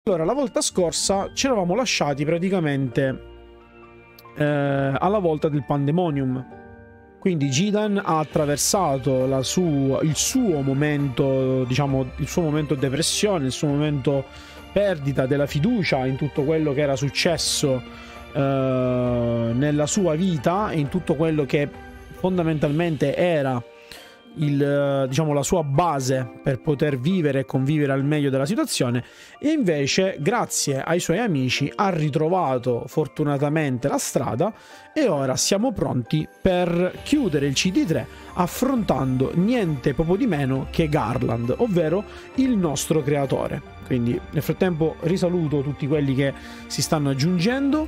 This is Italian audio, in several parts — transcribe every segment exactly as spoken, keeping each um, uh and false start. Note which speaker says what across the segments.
Speaker 1: Allora, la volta scorsa ci eravamo lasciati praticamente eh, alla volta del Pandemonium. Quindi Gidan ha attraversato la sua, il suo momento, diciamo, il suo momento depressione, il suo momento perdita della fiducia in tutto quello che era successo eh, nella sua vita e in tutto quello che fondamentalmente era il, diciamo, la sua base per poter vivere e convivere al meglio della situazione, e invece grazie ai suoi amici ha ritrovato fortunatamente la strada e ora siamo pronti per chiudere il C D tre affrontando niente poco di meno che Garland, ovvero il nostro creatore. Quindi nel frattempo risaluto tutti quelli che si stanno aggiungendo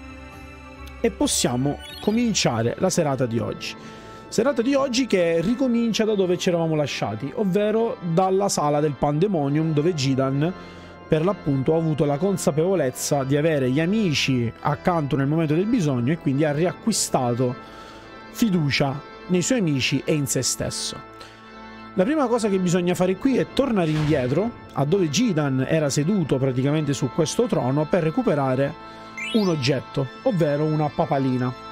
Speaker 1: e possiamo cominciare la serata di oggi. Serata di oggi che ricomincia da dove ci eravamo lasciati, ovvero dalla sala del Pandemonium, dove Gidan per l'appunto ha avuto la consapevolezza di avere gli amici accanto nel momento del bisogno e quindi ha riacquistato fiducia nei suoi amici e in se stesso. La prima cosa che bisogna fare qui è tornare indietro a dove Gidan era seduto praticamente su questo trono per recuperare un oggetto, ovvero una papalina.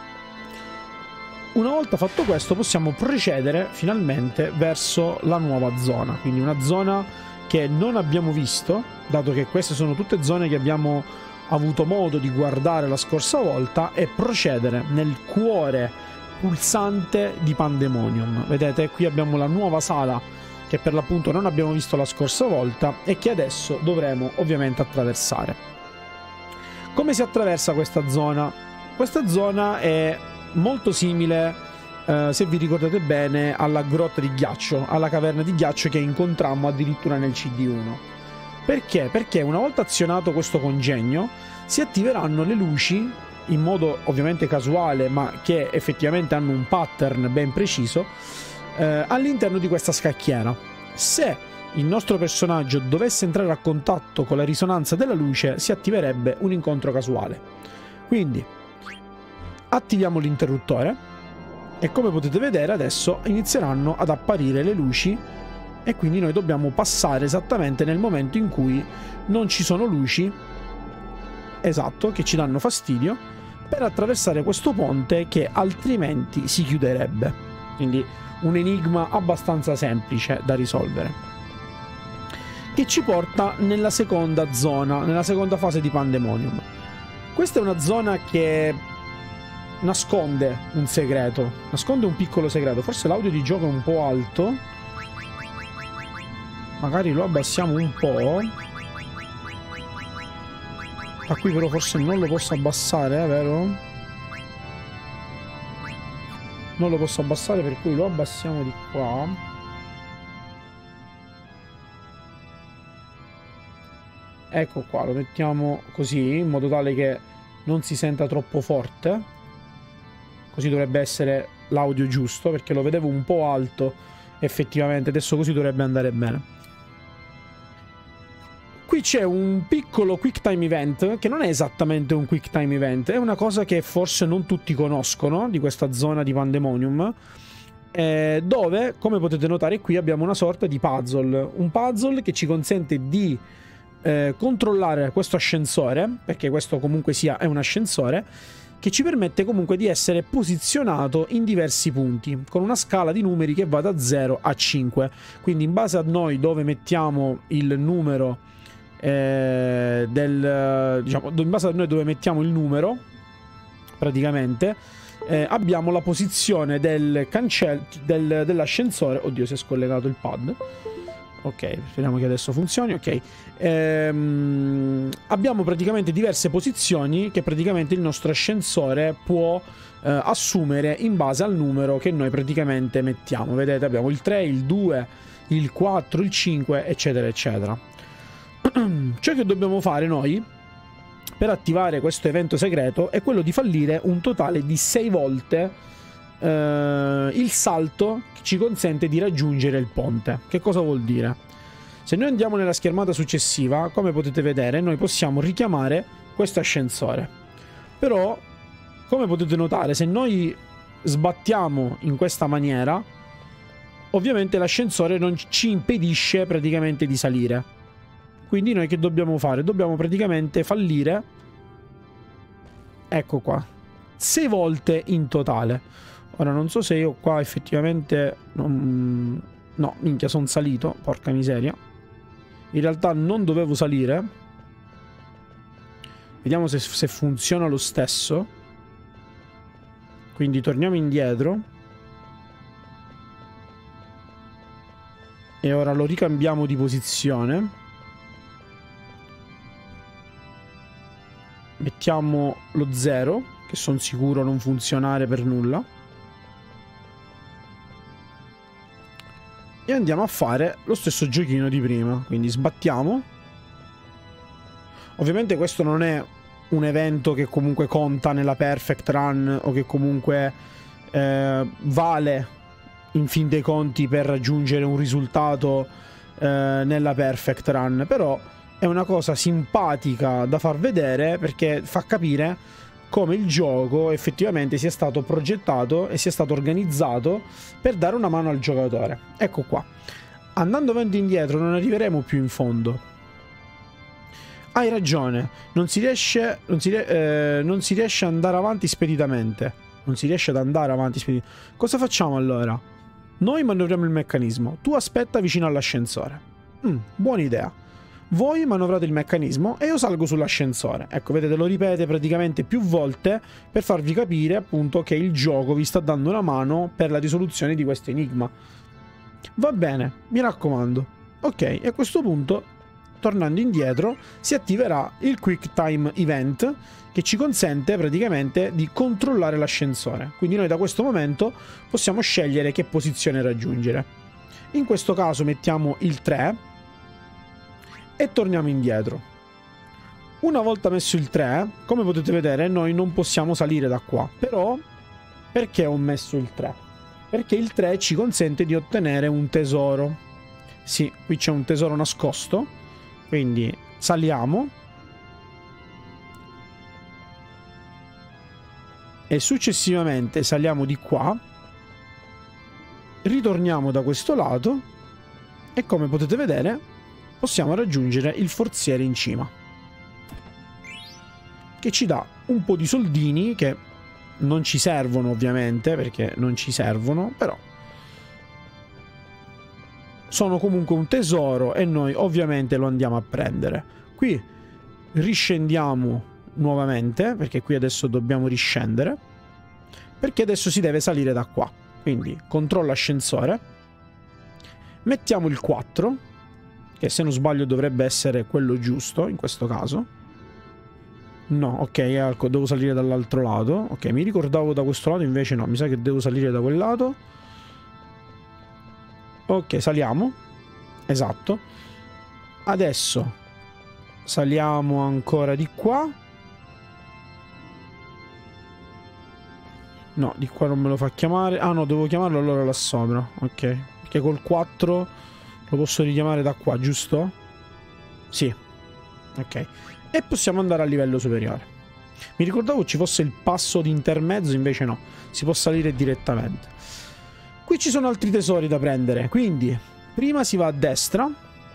Speaker 1: Una volta fatto questo possiamo procedere finalmente verso la nuova zona, quindi una zona che non abbiamo visto, dato che queste sono tutte zone che abbiamo avuto modo di guardare la scorsa volta, e procedere nel cuore pulsante di Pandemonium. Vedete, qui abbiamo la nuova sala che per l'appunto non abbiamo visto la scorsa volta e che adesso dovremo ovviamente attraversare. Come si attraversa questa zona? Questa zona è molto simile, eh, se vi ricordate bene, alla grotta di ghiaccio, alla caverna di ghiaccio che incontrammo addirittura nel C D uno. Perché? Perché una volta azionato questo congegno si attiveranno le luci in modo ovviamente casuale, ma che effettivamente hanno un pattern ben preciso eh, all'interno di questa scacchiera. Se il nostro personaggio dovesse entrare a contatto con la risonanza della luce, si attiverebbe un incontro casuale. Quindi attiviamo l'interruttore e, come potete vedere, adesso inizieranno ad apparire le luci e quindi noi dobbiamo passare esattamente nel momento in cui non ci sono luci, esatto, che ci danno fastidio, per attraversare questo ponte che altrimenti si chiuderebbe. Quindi un enigma abbastanza semplice da risolvere, che ci porta nella seconda zona, nella seconda fase di Pandemonium. Questa è una zona che nasconde un segreto, nasconde un piccolo segreto. Forse l'audio di gioco è un po' alto, magari lo abbassiamo un po'. Da qui però forse non lo posso abbassare, eh, vero? Non lo posso abbassare, per cui lo abbassiamo di qua. Ecco qua, lo mettiamo così, in modo tale che non si senta troppo forte. Così dovrebbe essere l'audio giusto, perché lo vedevo un po' alto effettivamente. Adesso così dovrebbe andare bene. Qui c'è un piccolo quick time event, che non è esattamente un quick time event, è una cosa che forse non tutti conoscono di questa zona di Pandemonium, eh, dove, come potete notare qui, abbiamo una sorta di puzzle. Un puzzle che ci consente di eh, controllare questo ascensore, perché questo comunque sia è un ascensore, che ci permette comunque di essere posizionato in diversi punti, con una scala di numeri che va da zero a cinque. Quindi in base a noi dove mettiamo il numero, eh, del, diciamo, in base a noi dove mettiamo il numero, praticamente, eh, abbiamo la posizione del cancello, del, dell'ascensore. Oddio, si è scollegato il pad. Ok, speriamo che adesso funzioni. Ok, ehm, abbiamo praticamente diverse posizioni che praticamente il nostro ascensore può eh, assumere in base al numero che noi praticamente mettiamo. Vedete, abbiamo il tre, il due, il quattro, il cinque, eccetera eccetera. Ciò che dobbiamo fare noi per attivare questo evento segreto è quello di fallire un totale di sei volte Uh, il salto che ci consente di raggiungere il ponte. Che cosa vuol dire? Se noi andiamo nella schermata successiva, come potete vedere, noi possiamo richiamare questo ascensore. Però, come potete notare, se noi sbattiamo in questa maniera, ovviamente l'ascensore non ci impedisce praticamente di salire. quindi noi che dobbiamo fare? Dobbiamo praticamente fallire, ecco qua, sei volte in totale. Ora non so se io qua effettivamente non... no, minchia, sono salito, porca miseria. In realtà non dovevo salire. Vediamo se, se funziona lo stesso. Quindi torniamo indietro. E ora lo ricambiamo di posizione. Mettiamo lo zero, che sono sicuro non funzionare per nulla. E andiamo a fare lo stesso giochino di prima. Quindi sbattiamo. Ovviamente questo non è un evento che comunque conta nella perfect run o che comunque eh, vale in fin dei conti per raggiungere un risultato eh, nella perfect run, però è una cosa simpatica da far vedere perché fa capire come il gioco effettivamente sia stato progettato e sia stato organizzato per dare una mano al giocatore. Ecco qua. Andando avanti e indietro non arriveremo più in fondo. Hai ragione, non si riesce non si, eh, non si riesce ad andare avanti speditamente. Non si riesce ad andare avanti speditamente. Cosa facciamo allora? Noi manovriamo il meccanismo. Tu aspetta vicino all'ascensore. Mm, buona idea. Voi manovrate il meccanismo e io salgo sull'ascensore. Ecco, vedete, lo ripete praticamente più volte per farvi capire appunto che il gioco vi sta dando una mano per la risoluzione di questo enigma. Va bene, mi raccomando. Ok, e a questo punto, tornando indietro, si attiverà il Quick Time Event che ci consente praticamente di controllare l'ascensore. Quindi noi da questo momento possiamo scegliere che posizione raggiungere. In questo caso mettiamo il tre e torniamo indietro. Una volta messo il tre, come potete vedere, noi non possiamo salire da qua. Però, perché ho messo il tre? Perché il tre ci consente di ottenere un tesoro. Sì, qui c'è un tesoro nascosto. Quindi saliamo. E successivamente saliamo di qua. Ritorniamo da questo lato. E come potete vedere, possiamo raggiungere il forziere in cima, che ci dà un po' di soldini che non ci servono ovviamente, perché non ci servono, però sono comunque un tesoro e noi ovviamente lo andiamo a prendere. Qui riscendiamo nuovamente, perché qui adesso dobbiamo riscendere, perché adesso si deve salire da qua. Quindi controllo ascensore, mettiamo il quattro, che se non sbaglio dovrebbe essere quello giusto in questo caso. No, ok, ecco, devo salire dall'altro lato. Ok, mi ricordavo da questo lato, invece no, mi sa che devo salire da quel lato. Ok, saliamo. Esatto. Adesso saliamo ancora di qua. No, di qua non me lo fa chiamare. Ah no, devo chiamarlo allora là sopra. Ok, perché col quattro lo posso richiamare da qua, giusto? Sì. Ok. E possiamo andare a livello superiore. Mi ricordavo ci fosse il passo di intermezzo, invece no. Si può salire direttamente. Qui ci sono altri tesori da prendere. Quindi, prima si va a destra.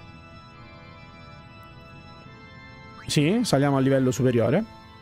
Speaker 1: Sì, saliamo a livello superiore.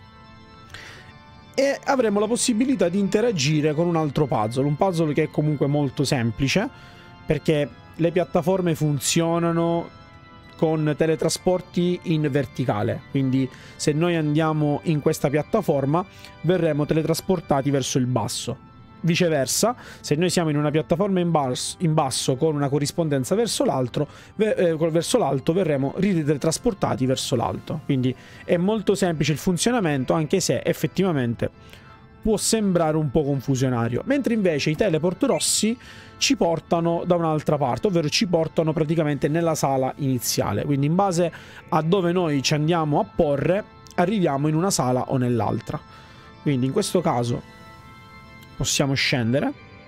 Speaker 1: E avremo la possibilità di interagire con un altro puzzle. Un puzzle che è comunque molto semplice, perché le piattaforme funzionano con teletrasporti in verticale, quindi se noi andiamo in questa piattaforma verremo teletrasportati verso il basso. Viceversa, se noi siamo in una piattaforma in, basso, in basso con una corrispondenza verso l'alto, eh, verso l'alto verremo riteletrasportati verso l'alto. Quindi è molto semplice il funzionamento, anche se effettivamente può sembrare un po' confusionario, mentre invece i teleport rossi ci portano da un'altra parte, ovvero ci portano praticamente nella sala iniziale. Quindi in base a dove noi ci andiamo a porre, arriviamo in una sala o nell'altra. Quindi in questo caso possiamo scendere.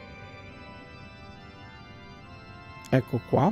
Speaker 1: Ecco qua.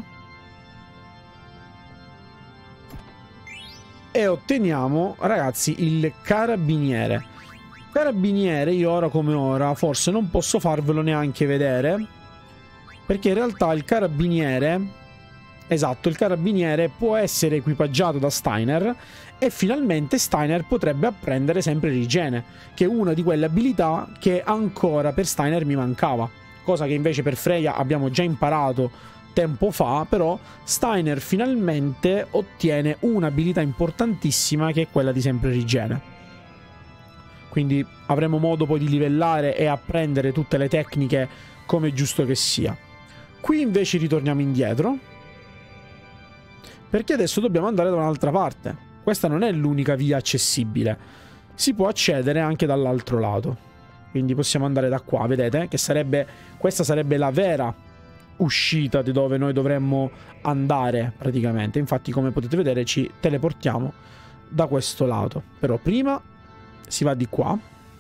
Speaker 1: E otteniamo, ragazzi, il carabiniere. Carabiniere, io ora come ora forse non posso farvelo neanche vedere, perché in realtà il carabiniere Esatto, il carabiniere può essere equipaggiato da Steiner e finalmente Steiner potrebbe apprendere sempre l'igiene, che è una di quelle abilità che ancora per Steiner mi mancava, cosa che invece per Freya abbiamo già imparato tempo fa, però Steiner finalmente ottiene un'abilità importantissima che è quella di sempre l'igiene. Quindi avremo modo poi di livellare e apprendere tutte le tecniche come è giusto che sia. Qui invece ritorniamo indietro, perché adesso dobbiamo andare da un'altra parte. Questa non è l'unica via accessibile. Si può accedere anche dall'altro lato. Quindi possiamo andare da qua, vedete? Che sarebbe, questa sarebbe la vera uscita di dove noi dovremmo andare praticamente. Infatti, come potete vedere, ci teleportiamo da questo lato. Però prima si va di qua,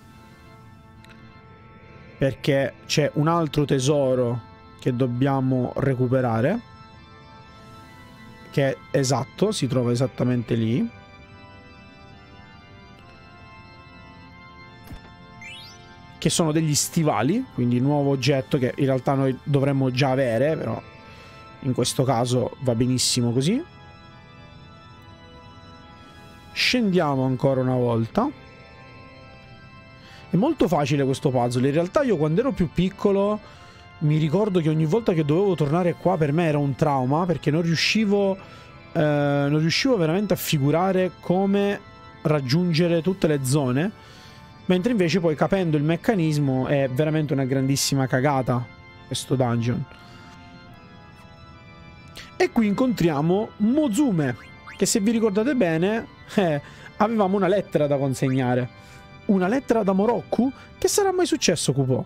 Speaker 1: perché c'è un altro tesoro che dobbiamo recuperare, che esatto, si trova esattamente lì. Che sono degli stivali, quindi nuovo oggetto che in realtà noi dovremmo già avere, però in questo caso va benissimo così. Scendiamo ancora una volta. È molto facile questo puzzle. In realtà io quando ero più piccolo mi ricordo che ogni volta che dovevo tornare qua per me era un trauma, perché non riuscivo, eh, non riuscivo veramente a figurare come raggiungere tutte le zone, mentre invece poi capendo il meccanismo è veramente una grandissima cagata questo dungeon. E qui incontriamo Mozume, che se vi ricordate bene eh, avevamo una lettera da consegnare. Una lettera da Moroku? Che sarà mai successo, Kupo?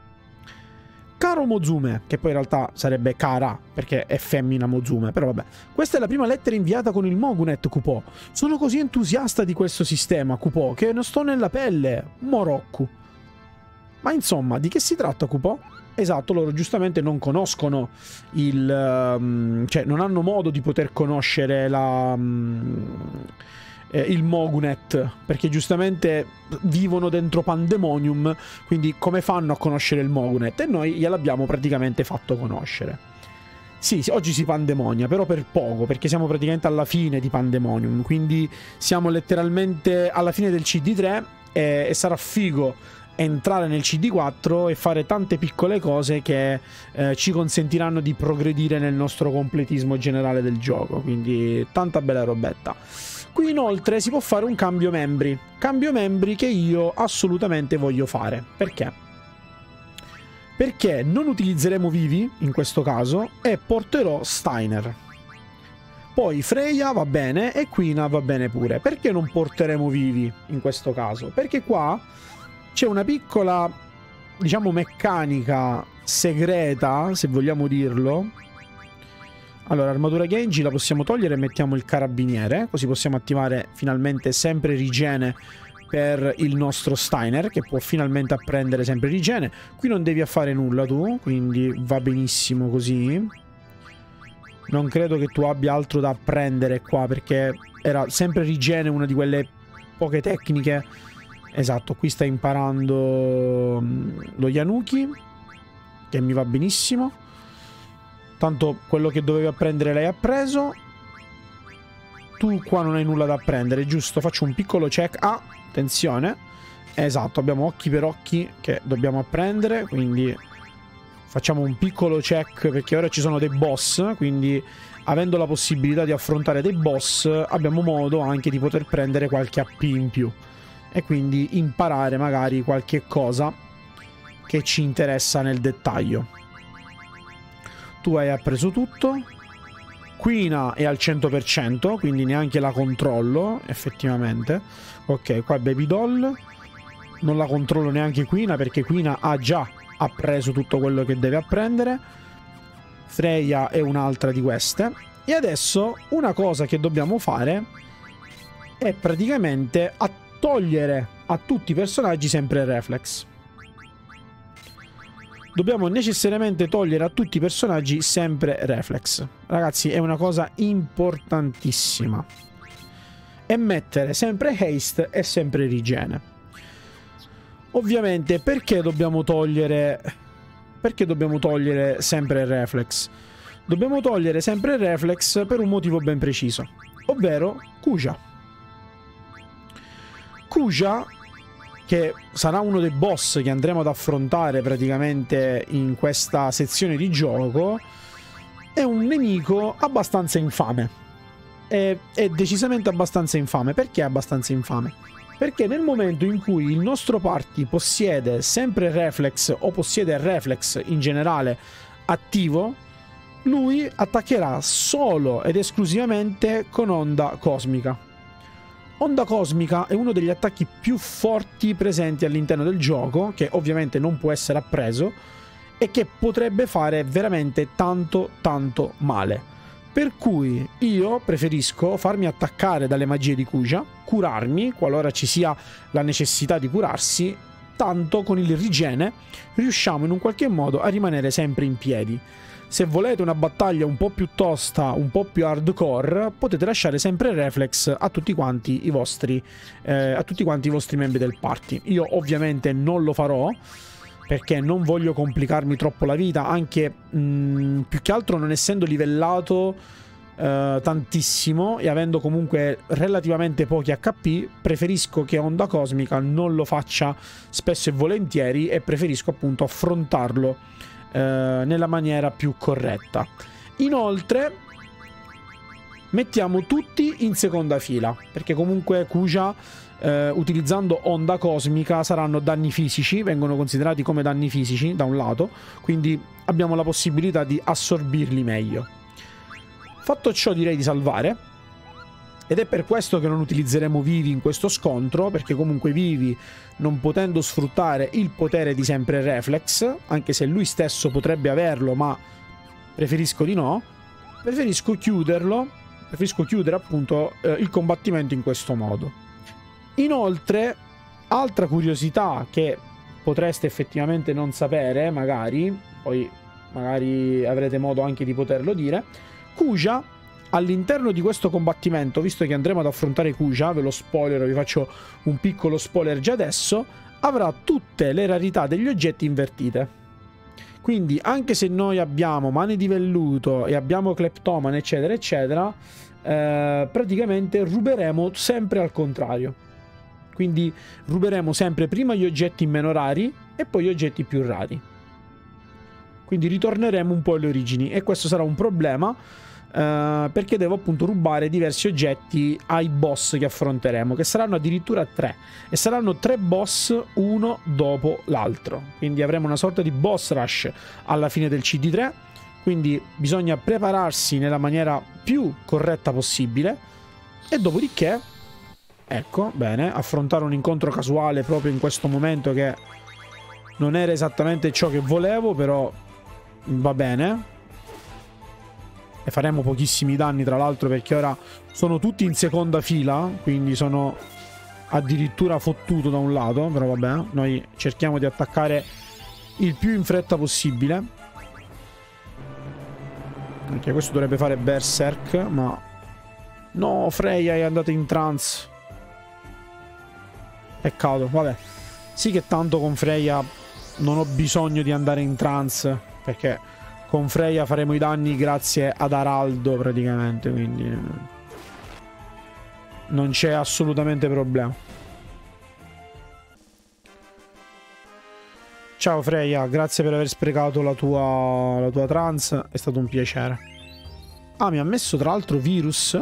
Speaker 1: Caro Mozume, che poi in realtà sarebbe Kara, perché è femmina Mozume, però vabbè. Questa è la prima lettera inviata con il Mogunet, Kupo. Sono così entusiasta di questo sistema, Kupo, che non sto nella pelle. Moroku. Ma insomma, di che si tratta, Kupo? Esatto, loro giustamente non conoscono il... Um, cioè, non hanno modo di poter conoscere la... Um, il Mogunet, perché giustamente vivono dentro Pandemonium, quindi come fanno a conoscere il Mogunet? E noi gliel'abbiamo praticamente fatto conoscere. Sì, sì, oggi si pandemonia, però per poco, perché siamo praticamente alla fine di Pandemonium, quindi siamo letteralmente alla fine del C D tre e, e sarà figo entrare nel C D quattro e fare tante piccole cose che eh, ci consentiranno di progredire nel nostro completismo generale del gioco, quindi tanta bella robetta. Qui inoltre si può fare un cambio membri, cambio membri che io assolutamente voglio fare. Perché? Perché non utilizzeremo Vivi in questo caso e porterò Steiner. Poi Freya va bene e Quina va bene pure. Perché non porteremo Vivi in questo caso? Perché qua c'è una piccola, diciamo, meccanica segreta, se vogliamo dirlo. Allora, armatura Genji la possiamo togliere e mettiamo il carabiniere, così possiamo attivare finalmente sempre l'igiene per il nostro Steiner, che può finalmente apprendere sempre l'igiene. Qui non devi fare nulla tu, quindi va benissimo così. Non credo che tu abbia altro da apprendere qua, perché era sempre l'igiene una di quelle poche tecniche. Esatto, qui sta imparando lo Yanuki, che mi va benissimo. Tanto quello che dovevi apprendere l'hai appreso. Tu qua non hai nulla da apprendere, giusto? Faccio un piccolo check. Ah, attenzione. Esatto, abbiamo occhi per occhi che dobbiamo apprendere, quindi facciamo un piccolo check, perché ora ci sono dei boss, quindi avendo la possibilità di affrontare dei boss abbiamo modo anche di poter prendere qualche A P in più e quindi imparare magari qualche cosa che ci interessa nel dettaglio. Tu hai appreso tutto. Quina è al cento per cento, quindi neanche la controllo effettivamente. Ok, qua Baby Doll non la controllo neanche Quina, perché Quina ha già appreso tutto quello che deve apprendere. Freya è un'altra di queste. E adesso una cosa che dobbiamo fare è praticamente a togliere a tutti i personaggi sempre il reflex. Dobbiamo necessariamente togliere a tutti i personaggi sempre reflex. Ragazzi, è una cosa importantissima. E mettere sempre haste e sempre rigiene. Ovviamente, perché dobbiamo togliere... Perché dobbiamo togliere sempre il reflex? dobbiamo togliere sempre il reflex per un motivo ben preciso, ovvero Kuja. Kuja, che sarà uno dei boss che andremo ad affrontare praticamente in questa sezione di gioco, è un nemico abbastanza infame. È, è decisamente abbastanza infame. Perché è abbastanza infame? Perché nel momento in cui il nostro party possiede sempre il reflex o possiede il reflex in generale attivo, lui attaccherà solo ed esclusivamente con onda cosmica. Onda cosmica è uno degli attacchi più forti presenti all'interno del gioco, che ovviamente non può essere appreso e che potrebbe fare veramente tanto tanto male. Per cui io preferisco farmi attaccare dalle magie di Kuja, curarmi qualora ci sia la necessità di curarsi, tanto con il rigene riusciamo in un qualche modo a rimanere sempre in piedi. Se volete una battaglia un po' più tosta, un po' più hardcore, potete lasciare sempre il reflex a tutti quanti i vostri, eh, a tutti quanti i vostri membri del party. Io ovviamente non lo farò, perché non voglio complicarmi troppo la vita, anche mh, più che altro non essendo livellato eh, tantissimo e avendo comunque relativamente pochi H P, preferisco che onda cosmica non lo faccia spesso e volentieri e preferisco appunto affrontarlo nella maniera più corretta. Inoltre mettiamo tutti in seconda fila, perché comunque Kuja eh, utilizzando onda cosmica saranno danni fisici, vengono considerati come danni fisici da un lato, quindi abbiamo la possibilità di assorbirli meglio. Fatto ciò, direi di salvare, ed è per questo che non utilizzeremo Vivi in questo scontro, perché comunque Vivi, non potendo sfruttare il potere di sempre reflex, anche se lui stesso potrebbe averlo, ma preferisco di no, preferisco chiuderlo, preferisco chiudere appunto eh, il combattimento in questo modo. Inoltre, altra curiosità che potreste effettivamente non sapere, magari, poi magari avrete modo anche di poterlo dire, Kuja all'interno di questo combattimento, visto che andremo ad affrontare Kuja, ve lo spoiler, vi faccio un piccolo spoiler già adesso, avrà tutte le rarità degli oggetti invertite. Quindi anche se noi abbiamo mani di velluto e abbiamo Kleptomane eccetera eccetera, eh, praticamente ruberemo sempre al contrario. Quindi ruberemo sempre prima gli oggetti meno rari e poi gli oggetti più rari. Quindi ritorneremo un po' alle origini e questo sarà un problema, Uh, perché devo appunto rubare diversi oggetti ai boss che affronteremo, che saranno addirittura tre, e saranno tre boss uno dopo l'altro, quindi avremo una sorta di boss rush alla fine del C D tre, quindi bisogna prepararsi nella maniera più corretta possibile e dopodiché, ecco, bene, affrontare un incontro casuale proprio in questo momento che non era esattamente ciò che volevo, però va bene. E faremo pochissimi danni tra l'altro, perché ora sono tutti in seconda fila, quindi sono addirittura fottuto da un lato, però vabbè, noi cerchiamo di attaccare il più in fretta possibile, perché questo dovrebbe fare Berserk, ma no, Freya è andata in trance, peccato. Vabbè, sì che tanto con Freya non ho bisogno di andare in trance, perché con Freya faremo i danni grazie ad Araldo praticamente, quindi non c'è assolutamente problema. Ciao Freya, grazie per aver sprecato la tua, la tua trance, è stato un piacere. Ah, mi ha messo tra l'altro virus.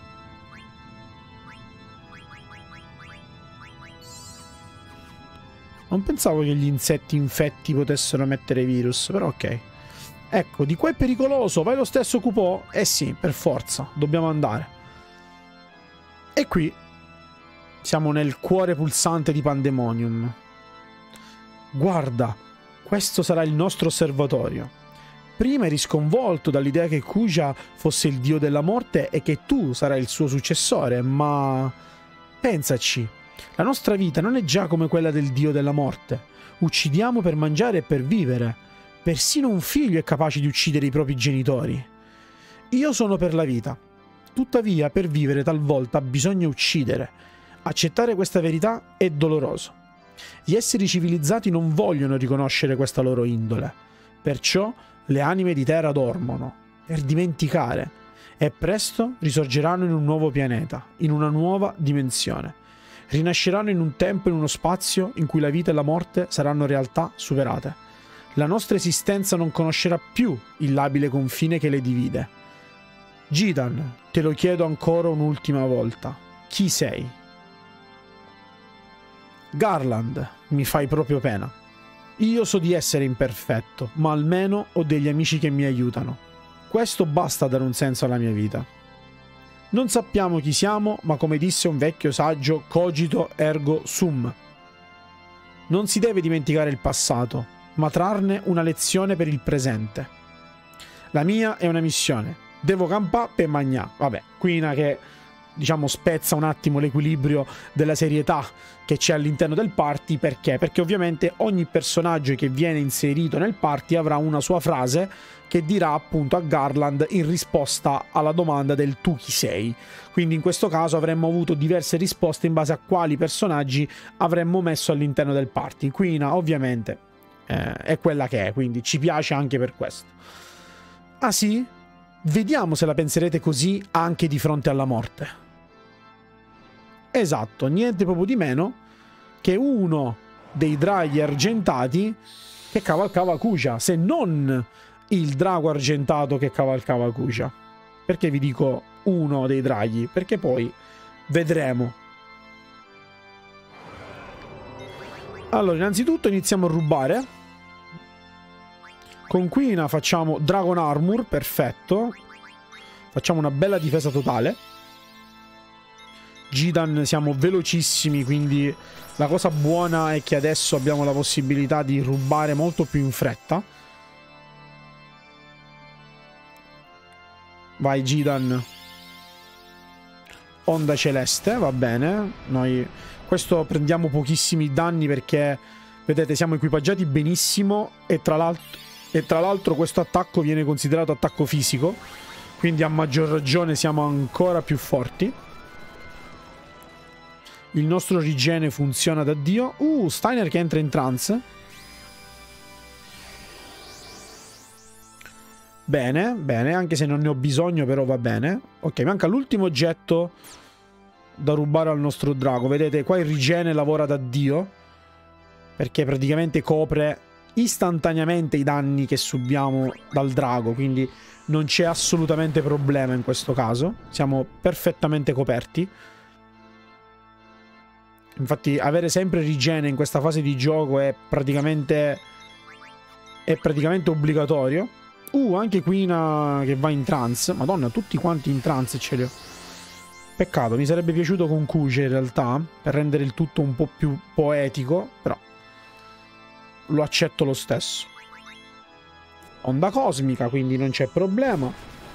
Speaker 1: Non pensavo che gli insetti infetti potessero mettere virus, però ok. Ecco, di qua è pericoloso, vai lo stesso Cupò? Eh sì, per forza, dobbiamo andare. E qui siamo nel cuore pulsante di Pandemonium. Guarda, questo sarà il nostro osservatorio. Prima eri sconvolto dall'idea che Kuja fosse il dio della morte e che tu sarai il suo successore, ma pensaci, la nostra vita non è già come quella del dio della morte. Uccidiamo per mangiare e per vivere. Persino un figlio è capace di uccidere i propri genitori. Io sono per la vita. Tuttavia, per vivere talvolta bisogna uccidere. Accettare questa verità è doloroso. Gli esseri civilizzati non vogliono riconoscere questa loro indole. Perciò le anime di terra dormono. per dimenticare, e presto risorgeranno in un nuovo pianeta, in una nuova dimensione. Rinasceranno in un tempo e in uno spazio in cui la vita e la morte saranno realtà superate. La nostra esistenza non conoscerà più il labile confine che le divide. Gidan, te lo chiedo ancora un'ultima volta. Chi sei? Garland, mi fai proprio pena. Io so di essere imperfetto, ma almeno ho degli amici che mi aiutano. Questo basta a dare un senso alla mia vita. Non sappiamo chi siamo, ma come disse un vecchio saggio, cogito ergo sum. Non si deve dimenticare il passato, ma trarne una lezione per il presente. La mia è una missione. Devo campà per magnà. Vabbè, qui una che, diciamo, spezza un attimo l'equilibrio della serietà che c'è all'interno del party. Perché? Perché ovviamente ogni personaggio che viene inserito nel party avrà una sua frase che dirà appunto a Garland in risposta alla domanda del tu chi sei. Quindi in questo caso avremmo avuto diverse risposte in base a quali personaggi avremmo messo all'interno del party. Quina ovviamente eh, è quella che è, quindi ci piace anche per questo. Ah sì? Vediamo se la penserete così anche di fronte alla morte. Esatto, niente proprio di meno che uno dei draghi argentati che cavalcava Kuja, se non il drago argentato che cavalcava Kuja. Perché vi dico uno dei draghi? Perché poi vedremo. Allora, innanzitutto iniziamo a rubare. Con Quina facciamo Dragon Armor, perfetto. Facciamo una bella difesa totale. Gidan siamo velocissimi, quindi la cosa buona è che adesso abbiamo la possibilità di rubare molto più in fretta. Vai Gidan. Onda celeste, va bene. Noi questo prendiamo pochissimi danni perché, vedete, siamo equipaggiati benissimo e tra l'altro e tra l'altro questo attacco viene considerato attacco fisico, quindi a maggior ragione siamo ancora più forti. Il nostro rigene funziona da Dio. Uh, Steiner che entra in trance. Bene, bene, anche se non ne ho bisogno, però va bene. Ok, manca l'ultimo oggetto da rubare al nostro drago. Vedete, qua il rigene lavora da Dio, perché praticamente copre istantaneamente i danni che subiamo dal drago, quindi non c'è assolutamente problema in questo caso. Siamo perfettamente coperti. Infatti avere sempre rigene in questa fase di gioco è praticamente è praticamente obbligatorio. Uh, anche Quina che va in trance. Madonna, tutti quanti in trance ce li ho. Peccato, mi sarebbe piaciuto con Kuja in realtà, per rendere il tutto un po' più poetico, però lo accetto lo stesso. Onda cosmica, quindi non c'è problema.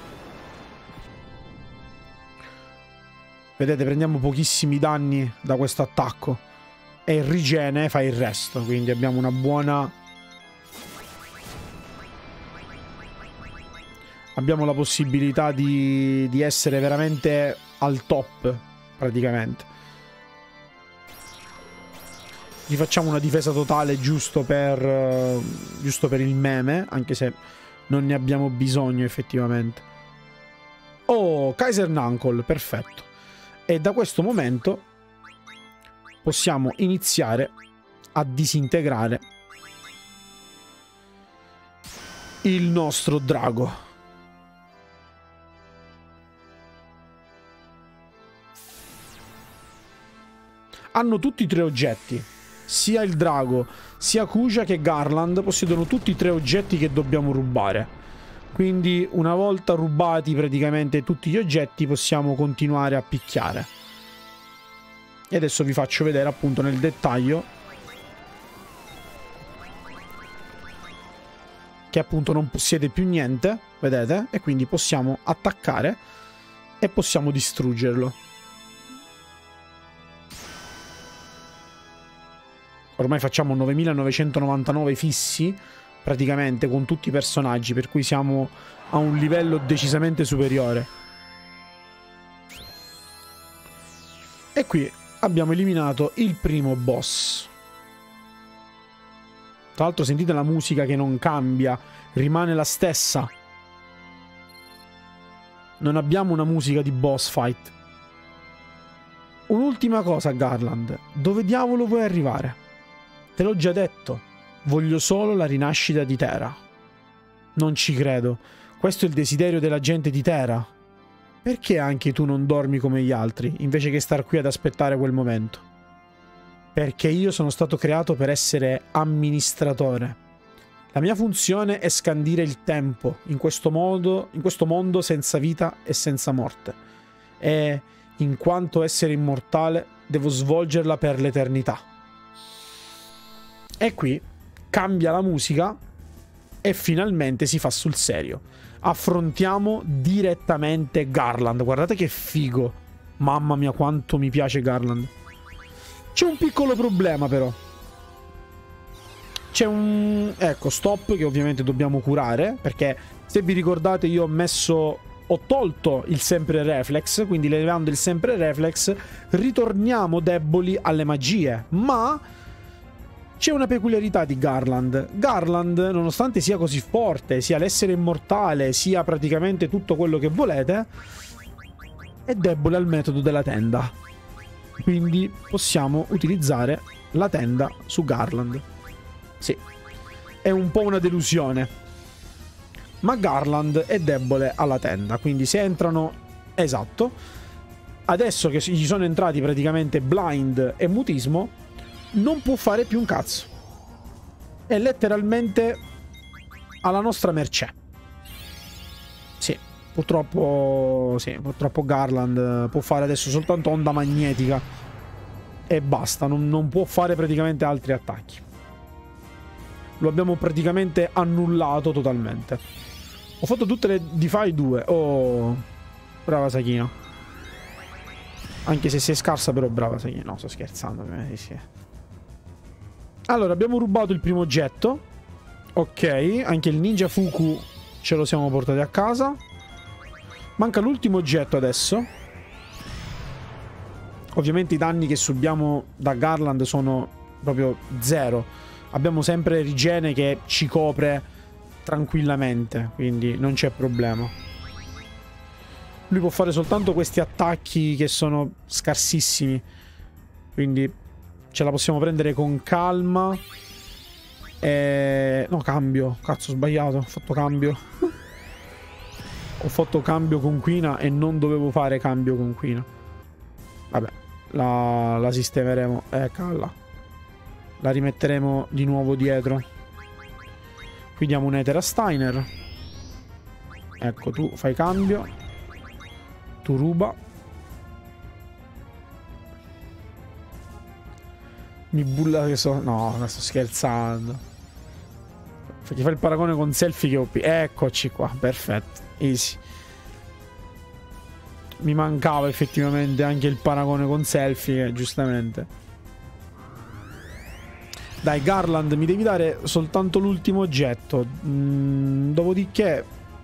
Speaker 1: Vedete, prendiamo pochissimi danni da questo attacco e il rigene fa il resto, quindi abbiamo una buona... Abbiamo la possibilità di, di essere veramente al top, praticamente. Gli facciamo una difesa totale giusto per, uh, giusto per il meme, anche se non ne abbiamo bisogno effettivamente. Oh, Kaiser Nankol, perfetto. E da questo momento possiamo iniziare a disintegrare il nostro drago. Hanno tutti e tre oggetti. Sia il drago, sia Kuja che Garland possiedono tutti e tre oggetti che dobbiamo rubare. Quindi una volta rubati praticamente tutti gli oggetti possiamo continuare a picchiare. E adesso vi faccio vedere appunto nel dettaglio che appunto non possiede più niente, vedete? E quindi possiamo attaccare e possiamo distruggerlo. Ormai facciamo novemilanovecentonovantanove fissi, praticamente, con tutti i personaggi, per cui siamo a un livello decisamente superiore. E qui abbiamo eliminato il primo boss. Tra l'altro sentite la musica che non cambia, rimane la stessa. Non abbiamo una musica di boss fight. Un'ultima cosa, Garland. Dove diavolo vuoi arrivare? Te l'ho già detto. Voglio solo la rinascita di Terra. Non ci credo. Questo è il desiderio della gente di Terra. Perché anche tu non dormi come gli altri, invece che star qui ad aspettare quel momento? Perché io sono stato creato per essere amministratore. La mia funzione è scandire il tempo in questo modo, in questo mondo senza vita e senza morte. E in quanto essere immortale, devo svolgerla per l'eternità. E qui cambia la musica e finalmente si fa sul serio. Affrontiamo direttamente Garland. Guardate che figo. Mamma mia, quanto mi piace Garland. C'è un piccolo problema però. C'è un... ecco, stop che ovviamente dobbiamo curare, perché se vi ricordate io ho messo... ho tolto il sempre reflex, quindi levando il sempre reflex ritorniamo deboli alle magie, ma c'è una peculiarità di Garland. Garland, nonostante sia così forte, sia l'essere immortale, sia praticamente tutto quello che volete, è debole al metodo della tenda. Quindi possiamo utilizzare la tenda su Garland. Sì, è un po' una delusione. Ma Garland è debole alla tenda, quindi se entrano... esatto. Adesso che gli sono entrati praticamente blind e mutismo, non può fare più un cazzo. È letteralmente alla nostra mercé. Sì, purtroppo... sì, purtroppo Garland può fare adesso soltanto onda magnetica. E basta, non, non può fare praticamente altri attacchi. Lo abbiamo praticamente annullato totalmente. Ho fatto tutte le Defy due. Oh, brava Sakina. Anche se sei scarsa, però brava Sakina. No, sto scherzando. Allora, abbiamo rubato il primo oggetto. Ok, anche il Ninja Fuku ce lo siamo portati a casa. Manca l'ultimo oggetto adesso. Ovviamente i danni che subiamo da Garland sono proprio zero. Abbiamo sempre Rigene che ci copre tranquillamente, quindi non c'è problema. Lui può fare soltanto questi attacchi che sono scarsissimi, quindi ce la possiamo prendere con calma. E... no, cambio. Cazzo, ho sbagliato. Ho fatto cambio. Ho fatto cambio con Quina e non dovevo fare cambio con Quina. Vabbè, la, la sistemeremo. Eh, calla. La rimetteremo di nuovo dietro. Qui diamo un Ether a Steiner. Ecco, tu fai cambio. Tu ruba. Mi bulla che so... no, sto scherzando. Gli fai il paragone con Selfie che O P. Eccoci qua, perfetto. Easy. Mi mancava effettivamente anche il paragone con Selfie, giustamente. Dai, Garland, mi devi dare soltanto l'ultimo oggetto. Mm, dopodiché...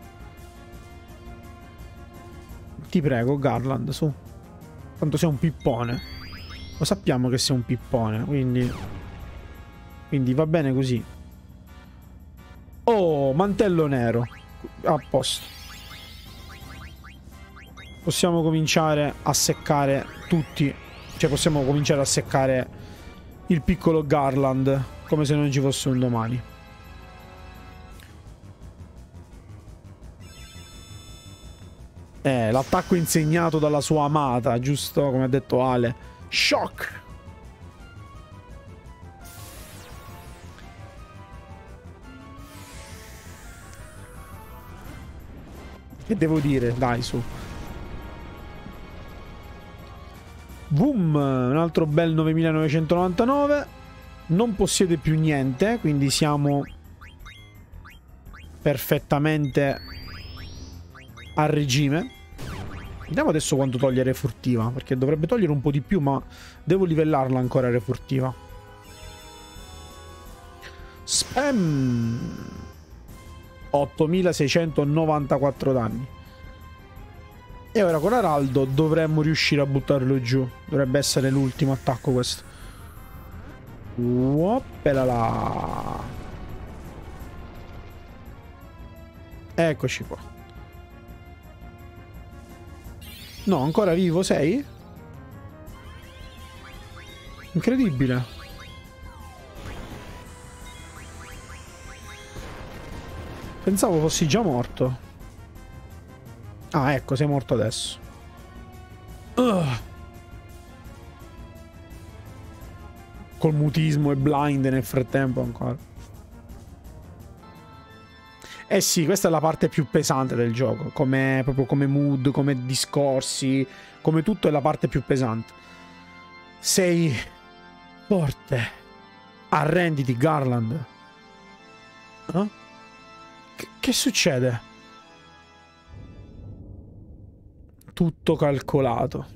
Speaker 1: ti prego, Garland, su. Tanto sei un pippone. Lo sappiamo che sei un pippone, quindi... quindi va bene così. Oh, mantello nero. A posto. Possiamo cominciare a seccare tutti. Cioè, possiamo cominciare a seccare... il piccolo Garland, come se non ci fosse un domani. Eh, l'attacco insegnato dalla sua amata, giusto? Come ha detto Ale. Shock! Che devo dire? Dai, su. Boom, un altro bel novemilanovecentonovantanove. Non possiede più niente, quindi siamo perfettamente a regime. Vediamo adesso quanto toglie refurtiva, perché dovrebbe togliere un po' di più, ma devo livellarla ancora refurtiva. Spam! ottomilaseicentonovantaquattro danni. E ora con Araldo dovremmo riuscire a buttarlo giù. Dovrebbe essere l'ultimo attacco questo. Oppelala. Eccoci qua. No, ancora vivo sei? Incredibile. Pensavo fossi già morto. Ah, ecco, sei morto adesso. Ugh. Col mutismo e blind nel frattempo ancora. Eh sì, questa è la parte più pesante del gioco. Come, proprio come mood, come discorsi, come tutto è la parte più pesante. Sei forte. Arrenditi, Garland. Eh? Che, che succede? Tutto calcolato.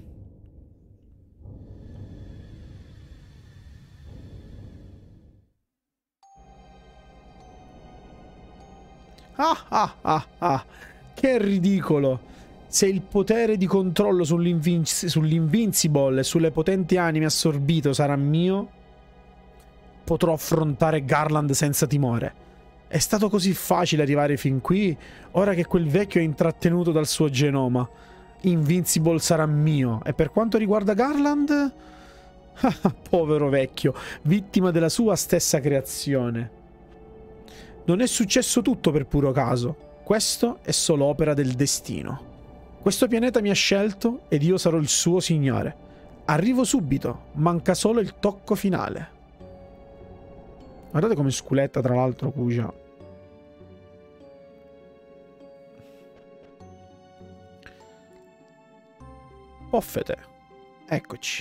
Speaker 1: Ah ah ah ah. Che ridicolo. Se il potere di controllo sull'Invincible e sulle potenti anime assorbito sarà mio, potrò affrontare Garland senza timore. È stato così facile arrivare fin qui, ora che quel vecchio è intrattenuto dal suo genoma. Invincible sarà mio. E per quanto riguarda Garland... povero vecchio, vittima della sua stessa creazione. Non è successo tutto per puro caso. Questo è solo opera del destino. Questo pianeta mi ha scelto ed io sarò il suo signore. Arrivo subito, manca solo il tocco finale. Guardate come sculetta, tra l'altro, Kuja. Poffete. Eccoci.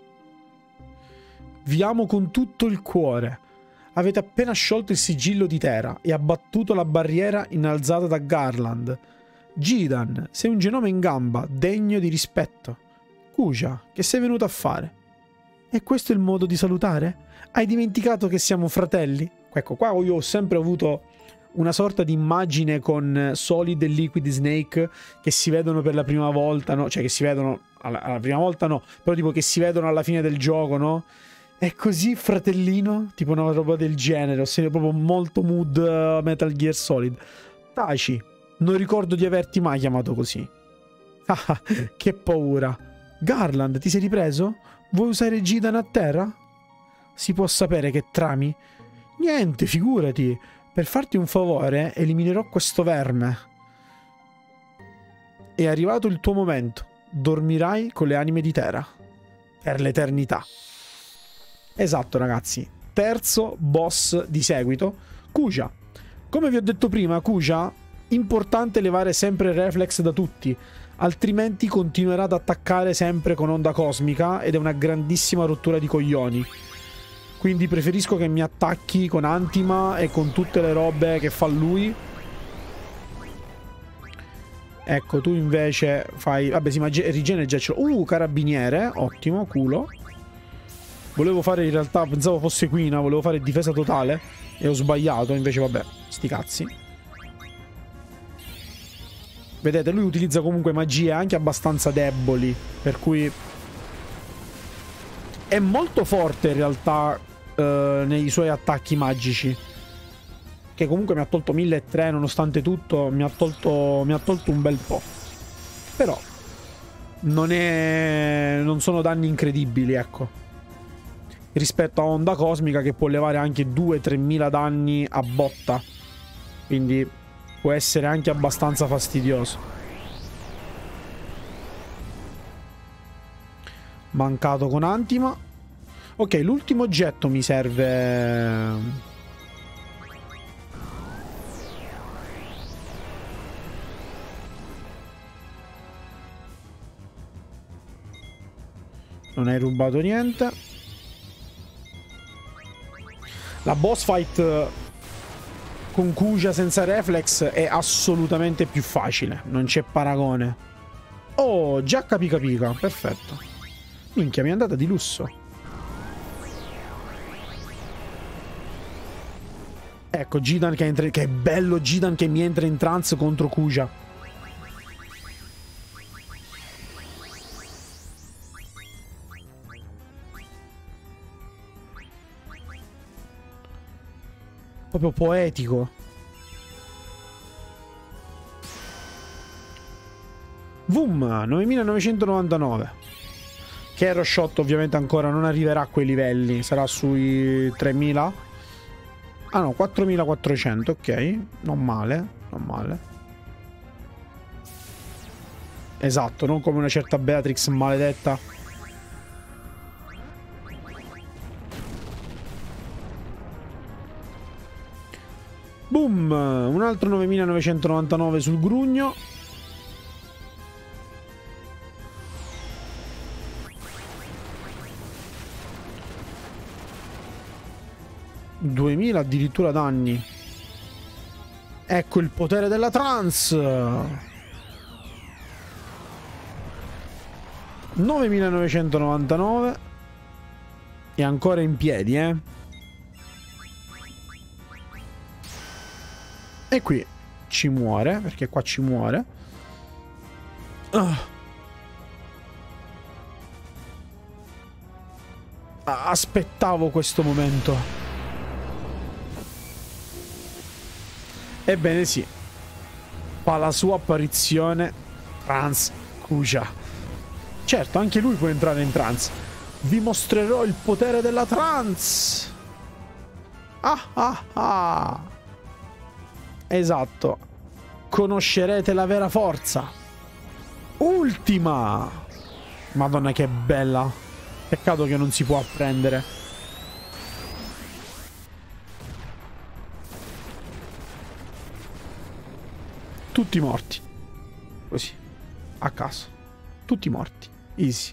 Speaker 1: Vi amo con tutto il cuore. Avete appena sciolto il sigillo di Terra e abbattuto la barriera innalzata da Garland. Gidan, sei un genoma in gamba, degno di rispetto. Kuja, che sei venuto a fare? E questo è il modo di salutare? Hai dimenticato che siamo fratelli? Ecco, qua io ho sempre avuto una sorta di immagine con Solid e Liquid Snake che si vedono per la prima volta, no? Cioè che si vedono alla, alla prima volta no, però tipo che si vedono alla fine del gioco, no? È così, fratellino? Tipo una roba del genere, ho sentito proprio molto mood uh, Metal Gear Solid. Taci, non ricordo di averti mai chiamato così. Ah, che paura. Garland, ti sei ripreso? Vuoi usare Gidan a terra? Si può sapere che trami? Niente, figurati. Per farti un favore, eliminerò questo verme. È arrivato il tuo momento. Dormirai con le anime di Terra. Per l'eternità. Esatto, ragazzi. Terzo boss di seguito. Kuja. Come vi ho detto prima, Kuja, importante levare sempre il reflex da tutti. Altrimenti continuerà ad attaccare sempre con onda cosmica ed è una grandissima rottura di coglioni. Quindi preferisco che mi attacchi con Antima e con tutte le robe che fa lui. Ecco, tu invece fai... Vabbè, sì, ma Rigene già ce l'ho. Uh, carabiniere, ottimo, culo. Volevo fare in realtà, pensavo fosse Quina, volevo fare difesa totale e ho sbagliato, invece vabbè, sti cazzi. Vedete, lui utilizza comunque magie anche abbastanza deboli, per cui è molto forte in realtà eh, nei suoi attacchi magici. Che comunque mi ha tolto milletrecento, nonostante tutto, mi ha tolto, mi ha tolto un bel po'. Però non è, non sono danni incredibili, ecco. Rispetto a onda cosmica che può levare anche due tremila danni a botta. Quindi può essere anche abbastanza fastidioso. Mancato con Antima. Ok, l'ultimo oggetto mi serve. Non hai rubato niente. La boss fight con Kuja senza reflex è assolutamente più facile. Non c'è paragone. Oh, già pica pica. Perfetto. Minchia, mi è andata di lusso. Ecco, Gidan che entra... Che è bello Gidan che mi entra in trance contro Kuja. Proprio poetico. Vum, novemilanovecentonovantanove. Che Hero Shot ovviamente ancora non arriverà a quei livelli, sarà sui tremila. Ah no, quattromilaquattrocento, ok. Non male, non male. Esatto, non come una certa Beatrix maledetta. Boom! Un altro novemilanovecentonovantanove sul grugno. duemila addirittura danni. Ecco il potere della trance. novemilanovecentonovantanove. E ancora in piedi, eh. E qui ci muore, perché qua ci muore. Uh. Aspettavo questo momento. Ebbene sì, fa la sua apparizione Trance Kuja. Certo, anche lui può entrare in trance. Vi mostrerò il potere della trance. Ah ah ah. Esatto. Conoscerete la vera forza. Ultima. Madonna che bella. Peccato che non si può apprendere. Tutti morti. Così. A caso. Tutti morti. Easy.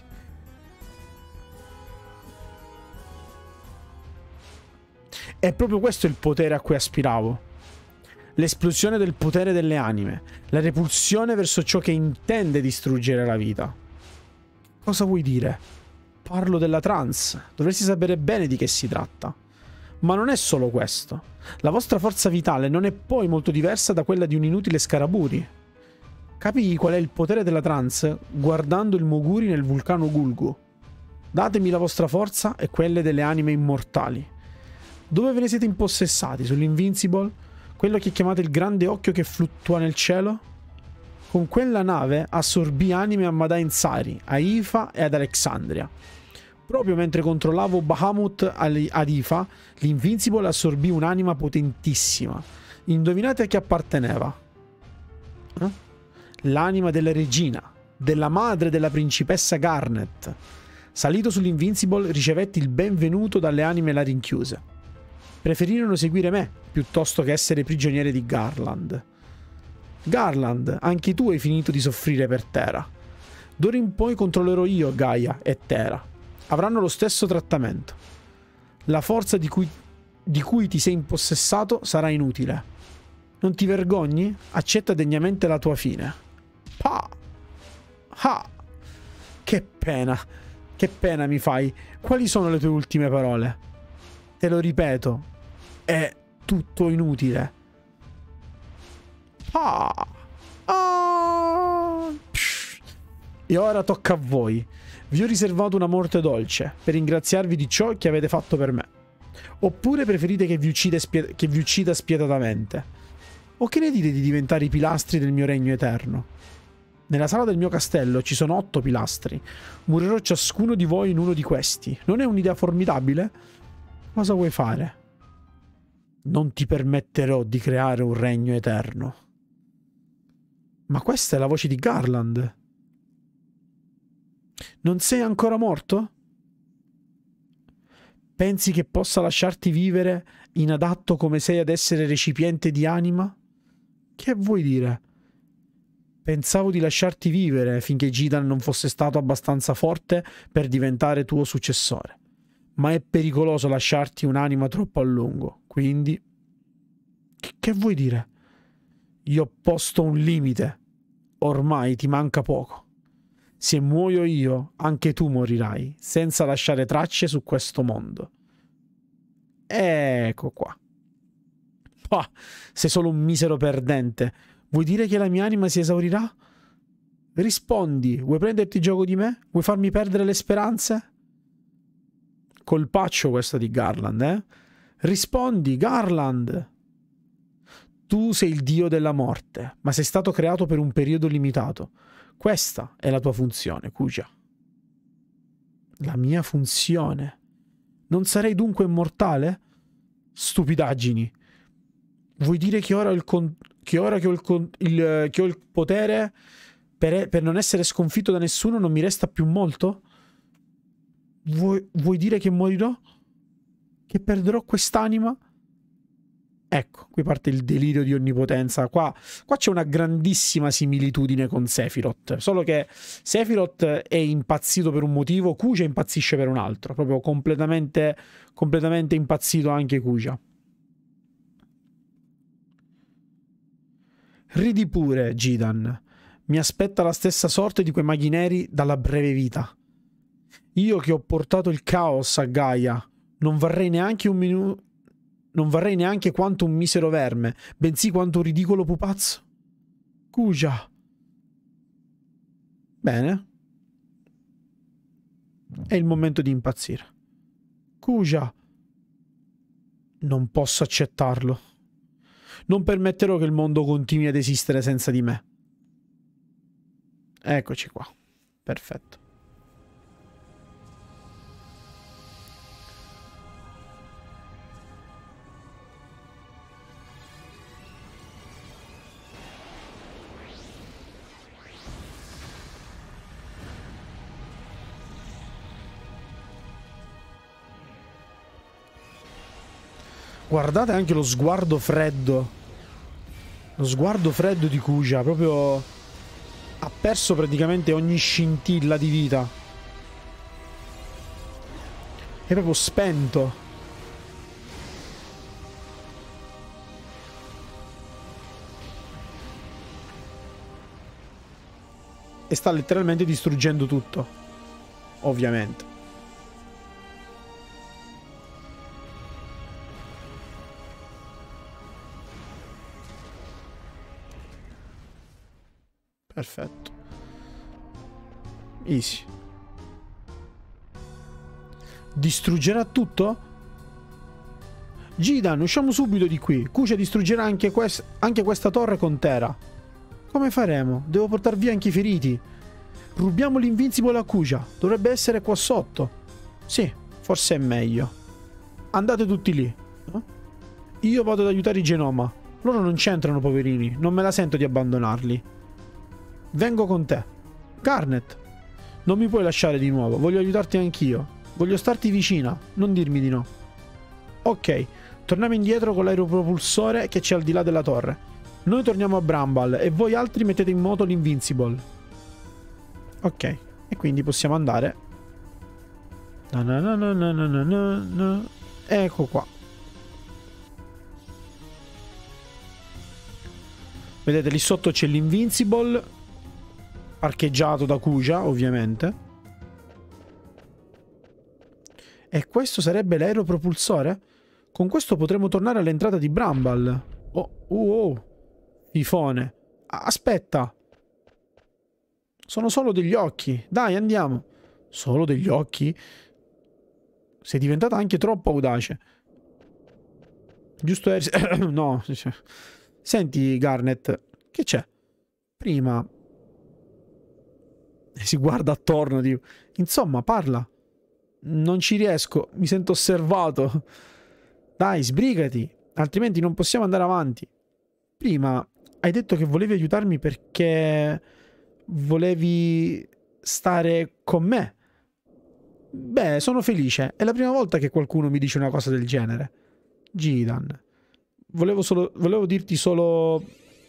Speaker 1: È proprio questo il potere a cui aspiravo. L'esplosione del potere delle anime. La repulsione verso ciò che intende distruggere la vita. Cosa vuoi dire? Parlo della trance. Dovresti sapere bene di che si tratta. Ma non è solo questo. La vostra forza vitale non è poi molto diversa da quella di un inutile Scaraburi. Capii qual è il potere della trance guardando il Moguri nel vulcano Gulgu. Datemi la vostra forza e quelle delle anime immortali. Dove ve ne siete impossessati? Sull'Invincible? Quello che chiamate il grande occhio che fluttua nel cielo? Con quella nave assorbì anime a Madain Sari, a Ifa e ad Alexandria. Proprio mentre controllavo Bahamut ad Ifa, l'Invincible assorbì un'anima potentissima. Indovinate a chi apparteneva? Eh? L'anima della regina, della madre della principessa Garnet. Salito sull'Invincible, ricevetti il benvenuto dalle anime là rinchiuse. Preferirono seguire me, piuttosto che essere prigioniere di Garland. Garland, anche tu hai finito di soffrire per Terra. D'ora in poi controllerò io Gaia e Terra. Avranno lo stesso trattamento. La forza di cui, di cui ti sei impossessato sarà inutile. Non ti vergogni? Accetta degnamente la tua fine. Pa! Ha! Che pena! Che pena mi fai. Quali sono le tue ultime parole? Te lo ripeto. È tutto inutile. Ah! Ah! E ora tocca a voi. Vi ho riservato una morte dolce per ringraziarvi di ciò che avete fatto per me. Oppure preferite che vi uccida, che vi uccida spietatamente? O che ne dite di diventare i pilastri del mio regno eterno? Nella sala del mio castello ci sono otto pilastri. Morirò ciascuno di voi in uno di questi. Non è un'idea formidabile? Cosa vuoi fare? Non ti permetterò di creare un regno eterno. Ma questa è la voce di Garland. Non sei ancora morto? Pensi che possa lasciarti vivere inadatto come sei ad essere recipiente di anima? Che vuoi dire? Pensavo di lasciarti vivere finché Jidan non fosse stato abbastanza forte per diventare tuo successore. Ma è pericoloso lasciarti un'anima troppo a lungo, quindi... Che, che vuoi dire? Io ho posto un limite. Ormai ti manca poco. Se muoio io, anche tu morirai, senza lasciare tracce su questo mondo. Ecco qua. Ah, sei solo un misero perdente. Vuoi dire che la mia anima si esaurirà? Rispondi, vuoi prenderti gioco di me? Vuoi farmi perdere le speranze? Colpaccio questo di Garland, eh? Rispondi, Garland! Tu sei il dio della morte, ma sei stato creato per un periodo limitato. Questa è la tua funzione, Kuja. La mia funzione? Non sarei dunque immortale? Stupidaggini. Vuoi dire che ora ho il, con che, ora che ho il, con il, che ho il potere per, per non essere sconfitto da nessuno non mi resta più molto? Vuoi, vuoi dire che morirò? Che perderò quest'anima? Ecco, qui parte il delirio di onnipotenza. Qua, qua c'è una grandissima similitudine con Sephiroth. Solo che Sephiroth è impazzito per un motivo, Kuja impazzisce per un altro. Proprio completamente, completamente impazzito anche Kuja. Ridi pure, Gidan. Mi aspetta la stessa sorte di quei maghi neri dalla breve vita. Io che ho portato il caos a Gaia, non varrei neanche un minuto... Non varrei neanche quanto un misero verme, bensì quanto un ridicolo pupazzo. Kuja. Bene. È il momento di impazzire. Kuja. Non posso accettarlo. Non permetterò che il mondo continui ad esistere senza di me. Eccoci qua. Perfetto. Guardate anche lo sguardo freddo. Lo sguardo freddo di Kuja. Proprio... ha perso praticamente ogni scintilla di vita. È proprio spento. E sta letteralmente distruggendo tutto. Ovviamente. Perfetto. Easy. Distruggerà tutto? Gidan, usciamo subito di qui. Kuja distruggerà anche, quest anche questa torre con Terra. Come faremo? Devo portar via anche i feriti. Rubiamo l'Invincible a Kuja. Dovrebbe essere qua sotto. Sì, forse è meglio. Andate tutti lì. Eh? Io vado ad aiutare i Genoma. Loro non c'entrano, poverini. Non me la sento di abbandonarli. Vengo con te. Garnet, non mi puoi lasciare di nuovo. Voglio aiutarti anch'io. Voglio starti vicina. Non dirmi di no. Ok, torniamo indietro con l'aeropropulsore che c'è al di là della torre. Noi torniamo a Bramble e voi altri mettete in moto l'Invincible. Ok, e quindi possiamo andare. Na na na na na na na na. Ecco qua. Vedete, lì sotto c'è l'Invincible parcheggiato da Kuja, ovviamente. E questo sarebbe l'aeropropulsore? Con questo potremo tornare all'entrata di Bramble. Oh, uh, oh. Fifone. Aspetta. Sono solo degli occhi. Dai, andiamo. Solo degli occhi? Sei diventata anche troppo audace. Giusto... no. Senti, Garnet. Che c'è? Prima... si guarda attorno, tipo. Insomma, parla. Non ci riesco, mi sento osservato. Dai, sbrigati, altrimenti non possiamo andare avanti. Prima hai detto che volevi aiutarmi perché volevi stare con me. Beh, sono felice. È la prima volta che qualcuno mi dice una cosa del genere. Gidan, volevo solo volevo dirti solo...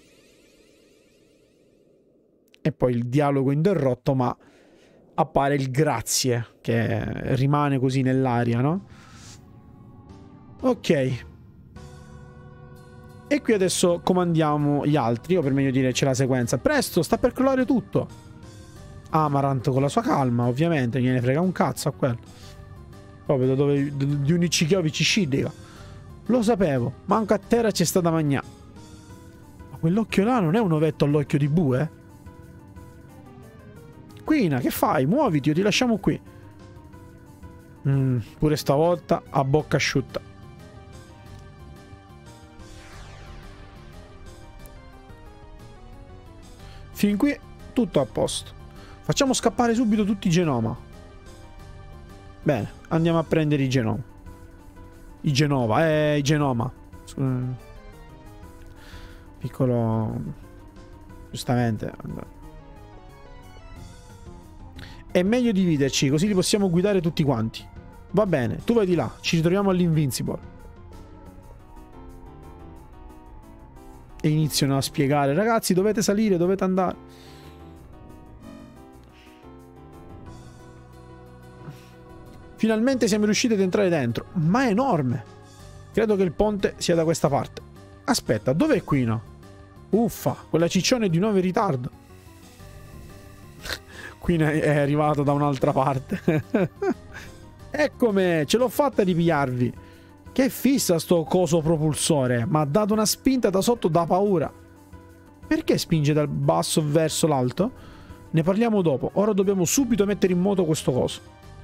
Speaker 1: E poi il dialogo interrotto, ma appare il grazie, che rimane così nell'aria, no? Ok. E qui adesso comandiamo gli altri, o per meglio dire c'è la sequenza. Presto, sta per crollare tutto. Amaranth con la sua calma, ovviamente, gliene frega un cazzo a quello. Proprio da dove di un Ichikyovi ci scidica. Lo sapevo, manco a terra c'è stata magnà. Ma quell'occhio là non è un ovetto all'occhio di bue? Quina, che fai? Muoviti, o ti lasciamo qui. Mm, pure stavolta a bocca asciutta. Fin qui tutto a posto. Facciamo scappare subito tutti i genoma. Bene, andiamo a prendere i genoma. I genova, eh, i genoma. Piccolo... Giustamente. È meglio dividerci, così li possiamo guidare tutti quanti. Va bene, tu vai di là, ci ritroviamo all'Invincible. E iniziano a spiegare: ragazzi, dovete salire, dovete andare. Finalmente siamo riusciti ad entrare dentro, ma è enorme. Credo che il ponte sia da questa parte. Aspetta, dov'è Quina? Uffa, quella ciccione è di nuovo in ritardo. Quina è arrivato da un'altra parte. Eccomi, ce l'ho fatta di pigliarvi. Che fissa sto coso propulsore, mi ha dato una spinta da sotto da paura. Perché spinge dal basso verso l'alto? Ne parliamo dopo, ora dobbiamo subito mettere in moto questo coso.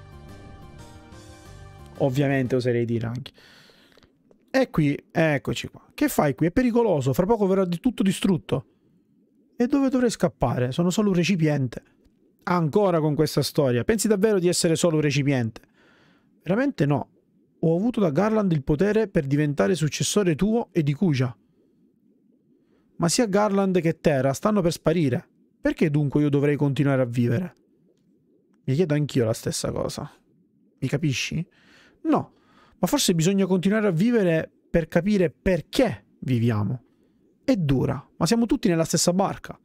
Speaker 1: Ovviamente oserei dire anche. E qui, eccoci qua. Che fai qui? È pericoloso, fra poco verrà di tutto distrutto. E dove dovrei scappare? Sono solo un recipiente. Ancora con questa storia. Pensi davvero di essere solo un recipiente? Veramente no. Ho avuto da Garland il potere per diventare successore tuo e di Kuja. Ma sia Garland che Terra stanno per sparire. Perché dunque io dovrei continuare a vivere? Mi chiedo anch'io la stessa cosa. Mi capisci? No, ma forse bisogna continuare a vivere per capire perché viviamo. È dura, ma siamo tutti nella stessa barca.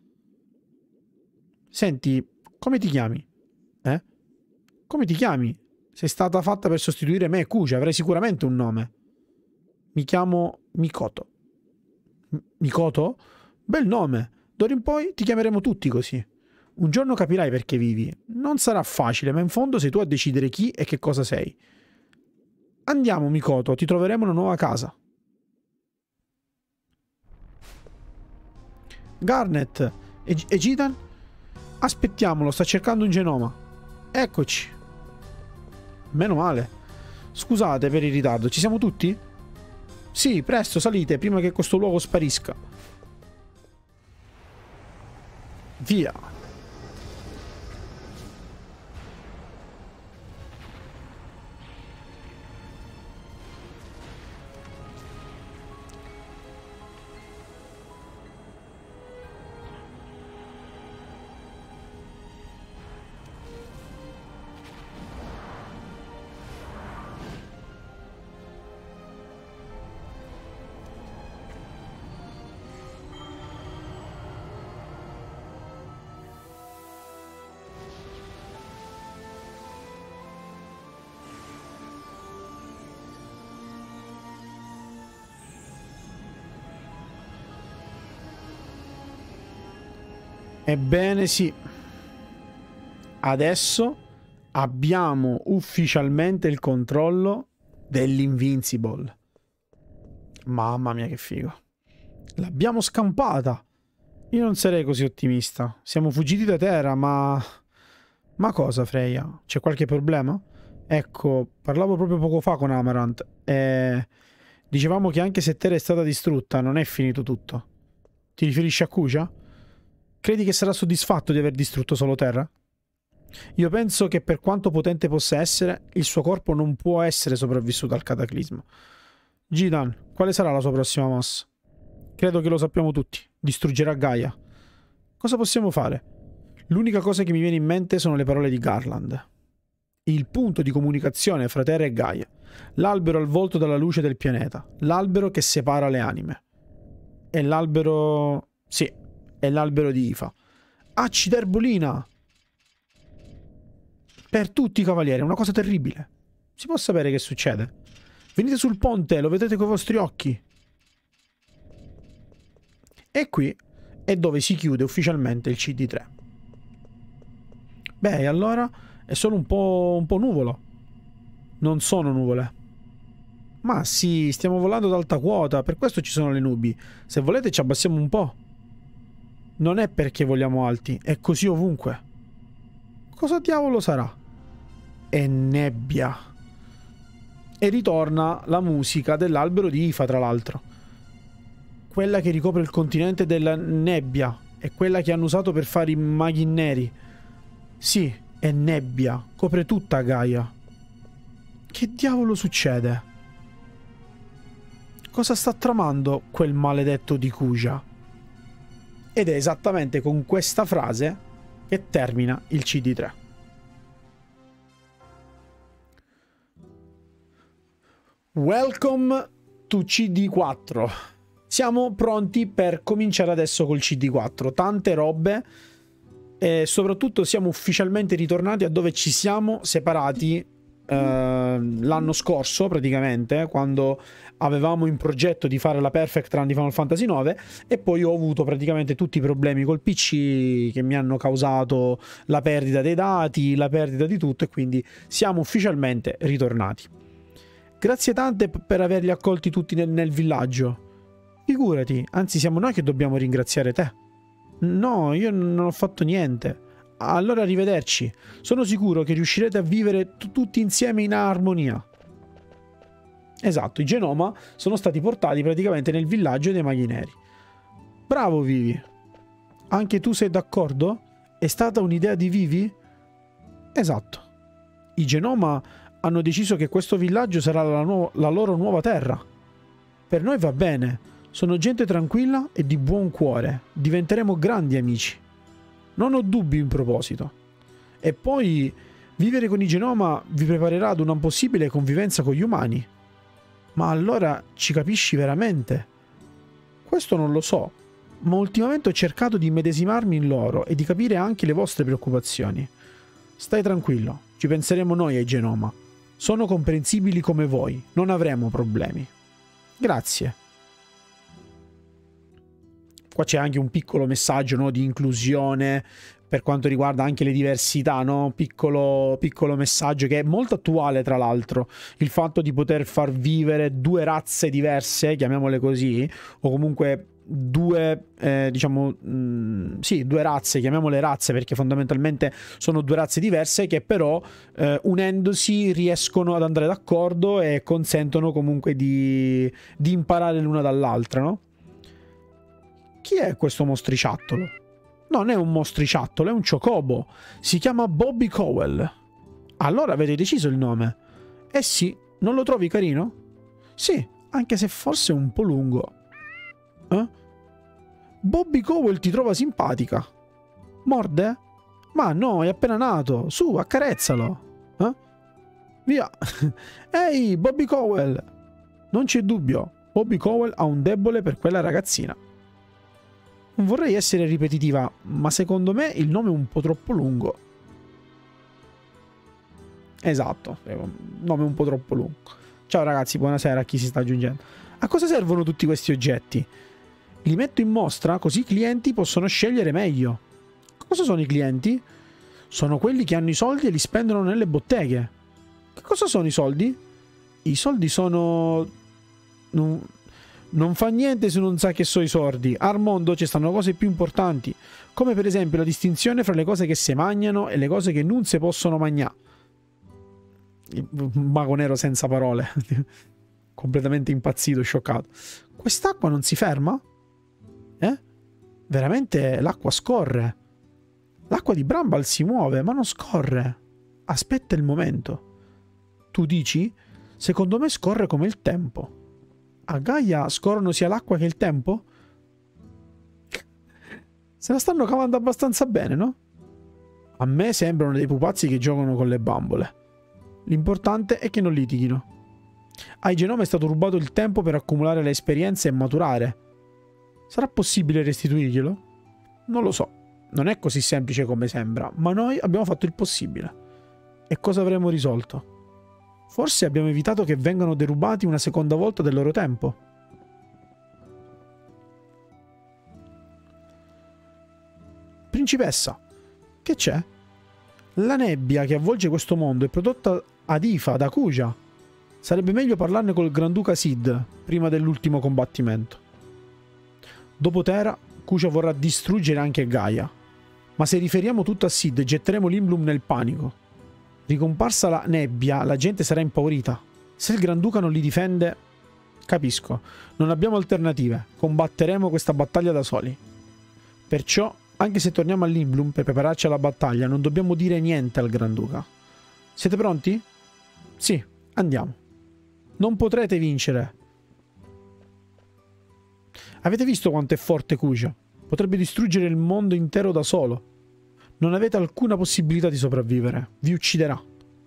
Speaker 1: Senti, come ti chiami? Eh? Come ti chiami? Sei stata fatta per sostituire me e Kuja, avrai sicuramente un nome. Mi chiamo Mikoto. M Mikoto? Bel nome. D'ora in poi ti chiameremo tutti così. Un giorno capirai perché vivi. Non sarà facile, ma in fondo sei tu a decidere chi e che cosa sei. Andiamo, Mikoto, ti troveremo una nuova casa. Garnet e, e Gidan? Aspettiamolo, sta cercando un genoma. Eccoci. Meno male. Scusate per il ritardo, ci siamo tutti? Sì, presto, salite, prima che questo luogo sparisca. Via. Ebbene sì, adesso abbiamo ufficialmente il controllo dell'Invincible. Mamma mia che figo. L'abbiamo scampata. Io non sarei così ottimista. Siamo fuggiti da terra, ma... Ma cosa, Freya? C'è qualche problema? Ecco, parlavo proprio poco fa con Amarant e... Dicevamo che anche se Terra è stata distrutta, non è finito tutto. Ti riferisci a Kuja? Credi che sarà soddisfatto di aver distrutto solo Terra? Io penso che per quanto potente possa essere, il suo corpo non può essere sopravvissuto al cataclisma. Gidan, quale sarà la sua prossima mossa? Credo che lo sappiamo tutti. Distruggerà Gaia. Cosa possiamo fare? L'unica cosa che mi viene in mente sono le parole di Garland. Il punto di comunicazione fra Terra e Gaia. L'albero al volto dalla luce del pianeta. L'albero che separa le anime. È l'albero... Sì. È l'albero di Ifa. Accida erbolina! Per tutti i cavalieri, è una cosa terribile. Si può sapere che succede? Venite sul ponte, lo vedete coi vostri occhi. E qui è dove si chiude ufficialmente il C D tre. Beh, allora è solo un po', un po' nuvolo. Non sono nuvole. Ma sì, stiamo volando ad alta quota, per questo ci sono le nubi. Se volete ci abbassiamo un po'. Non è perché vogliamo alti, è così ovunque. Cosa diavolo sarà? È nebbia. E ritorna la musica dell'albero di Ifa, tra l'altro. Quella che ricopre il continente della nebbia. è quella che hanno usato per fare i maghi neri. Sì, è nebbia, copre tutta Gaia. Che diavolo succede? Cosa sta tramando quel maledetto di Kuja? Ed è esattamente con questa frase che termina il C D tre. Welcome to C D quattro. Siamo pronti per cominciare adesso col C D quattro. Tante robe e soprattutto siamo ufficialmente ritornati a dove ci siamo separati eh, l'anno scorso, praticamente, quando avevamo in progetto di fare la Perfect Run di Final Fantasy nove, e poi ho avuto praticamente tutti i problemi col P C che mi hanno causato la perdita dei dati, la perdita di tutto, e quindi siamo ufficialmente ritornati. Grazie tante per averli accolti tutti nel, nel villaggio. Figurati, anzi siamo noi che dobbiamo ringraziare te. No, io non ho fatto niente. Allora arrivederci. Sono sicuro che riuscirete a vivere tutti insieme in armonia. Esatto, i Genoma sono stati portati praticamente nel villaggio dei maghi neri. Bravo Vivi. Anche tu sei d'accordo? È stata un'idea di Vivi? Esatto. I Genoma hanno deciso che questo villaggio sarà la, nu- la loro nuova terra. Per noi va bene, sono gente tranquilla e di buon cuore, diventeremo grandi amici. Non ho dubbi in proposito. E poi, vivere con i Genoma vi preparerà ad una possibile convivenza con gli umani. Ma allora ci capisci veramente? Questo non lo so, ma ultimamente ho cercato di immedesimarmi in loro e di capire anche le vostre preoccupazioni. Stai tranquillo, ci penseremo noi ai Genoma. Sono comprensibili come voi, non avremo problemi. Grazie. Qua c'è anche un piccolo messaggio, no, di inclusione per quanto riguarda anche le diversità, no? Piccolo, piccolo messaggio che è molto attuale, tra l'altro. Il fatto di poter far vivere due razze diverse, chiamiamole così, o comunque due, eh, diciamo, mh, sì, due razze, chiamiamole razze perché fondamentalmente sono due razze diverse che però eh, unendosi riescono ad andare d'accordo e consentono comunque di, di imparare l'una dall'altra, no? Chi è questo mostriciattolo? Non è un mostriciattolo, è un chocobo. Si chiama Bobby Cowell. Allora avete deciso il nome? Eh sì, non lo trovi carino? Sì, anche se forse è un po' lungo. Eh? Bobby Cowell ti trova simpatica. Morde? Ma no, è appena nato. Su, accarezzalo. Eh? Via. Ehi, Bobby Cowell. Non c'è dubbio, Bobby Cowell ha un debole per quella ragazzina. Non vorrei essere ripetitiva, ma secondo me il nome è un po' troppo lungo. Esatto, è un nome un po' troppo lungo. Ciao ragazzi, buonasera a chi si sta aggiungendo. A cosa servono tutti questi oggetti? Li metto in mostra così i clienti possono scegliere meglio. Cosa sono i clienti? Sono quelli che hanno i soldi e li spendono nelle botteghe. Che cosa sono i soldi? I soldi sono... Non, non fa niente se non sa che so i sordi. Al mondo ci stanno cose più importanti, come per esempio la distinzione fra le cose che si mangiano e le cose che non si possono mangiare. Un mago nero senza parole. Completamente impazzito, scioccato. Quest'acqua non si ferma? Eh? Veramente l'acqua scorre. L'acqua di Bramble si muove, ma non scorre. Aspetta il momento. Tu dici? Secondo me scorre come il tempo. A Gaia scorrono sia l'acqua che il tempo? Se la stanno cavando abbastanza bene, no? A me sembrano dei pupazzi che giocano con le bambole. L'importante è che non litighino. Ai Genoma è stato rubato il tempo per accumulare le esperienze e maturare. Sarà possibile restituirglielo? Non lo so. Non è così semplice come sembra, ma noi abbiamo fatto il possibile. E cosa avremo risolto? Forse abbiamo evitato che vengano derubati una seconda volta del loro tempo. Principessa, che c'è? La nebbia che avvolge questo mondo è prodotta ad Ifa da Kuja. Sarebbe meglio parlarne col Granduca Sid prima dell'ultimo combattimento. Dopo Terra, Kuja vorrà distruggere anche Gaia. Ma se riferiamo tutto a Sid, getteremo l'Imblum nel panico. Ricomparsa la nebbia, la gente sarà impaurita. Se il Granduca non li difende... Capisco. Non abbiamo alternative. Combatteremo questa battaglia da soli. Perciò, anche se torniamo a Lindblum per prepararci alla battaglia, non dobbiamo dire niente al Granduca. Siete pronti? Sì, andiamo. Non potrete vincere. Avete visto quanto è forte Kuja? Potrebbe distruggere il mondo intero da solo. Non avete alcuna possibilità di sopravvivere. Vi ucciderà.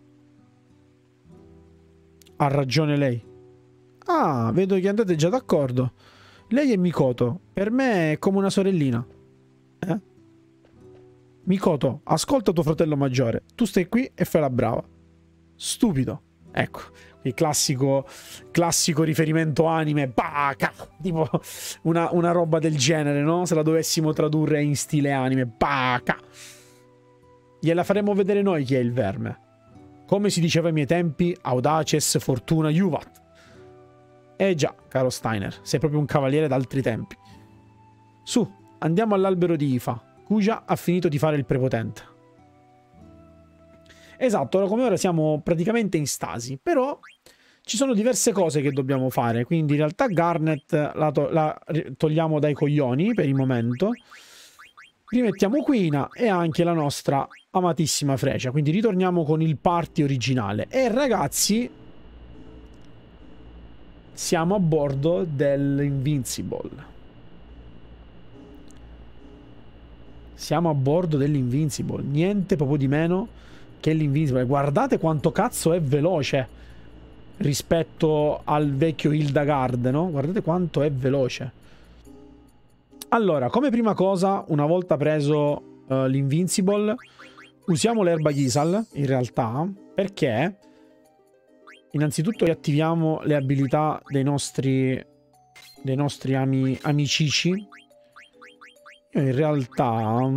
Speaker 1: Ha ragione lei. Ah, vedo che andate già d'accordo. Lei è Mikoto. Per me è come una sorellina. Eh? Mikoto, ascolta tuo fratello maggiore. Tu stai qui e fai la brava. Stupido. Ecco, il classico, classico riferimento anime. Baka! Tipo una, una roba del genere, no? Se la dovessimo tradurre in stile anime. Baka! Gliela faremo vedere noi chi è il verme. Come si diceva ai miei tempi, audaces fortuna juvat. Eh già, caro Steiner, sei proprio un cavaliere d'altri tempi. Su, andiamo all'albero di Ifa. Kuja ha finito di fare il prepotente. Esatto, ora come ora siamo praticamente in stasi, però ci sono diverse cose che dobbiamo fare, quindi in realtà Garnet la, to la togliamo dai coglioni per il momento. Rimettiamo Quina e anche la nostra amatissima Frecia, quindi ritorniamo con il party originale. E ragazzi, siamo a bordo dell'Invincible. Siamo a bordo dell'Invincible, niente proprio di meno che l'Invincible. Guardate quanto cazzo è veloce rispetto al vecchio Hildegard, no? Guardate quanto è veloce. Allora, come prima cosa, una volta preso uh, l'Invincible, usiamo l'erba Gisal, in realtà, perché innanzitutto riattiviamo le abilità dei nostri dei nostri ami, amicici. Io in realtà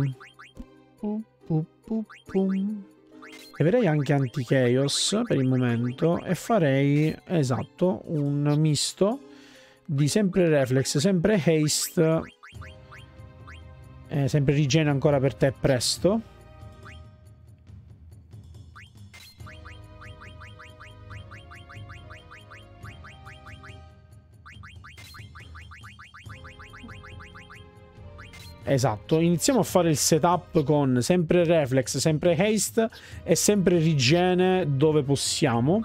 Speaker 1: leverei anche Anti-Chaos per il momento e farei, esatto, un misto di sempre Reflex, sempre Haste, eh, sempre Regen ancora per te presto. Esatto, iniziamo a fare il setup con sempre Reflex, sempre Haste e sempre Rigene dove possiamo.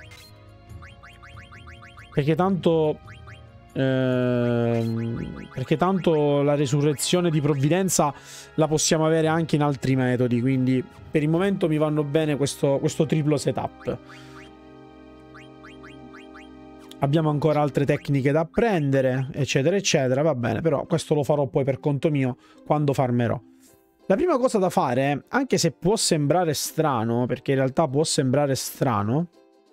Speaker 1: Perché tanto... Ehm, perché tanto la resurrezione di provvidenza la possiamo avere anche in altri metodi, quindi per il momento mi vanno bene questo, questo triplo setup. Abbiamo ancora altre tecniche da apprendere, eccetera, eccetera. Va bene, però questo lo farò poi per conto mio quando farmerò. La prima cosa da fare, anche se può sembrare strano, perché in realtà può sembrare strano,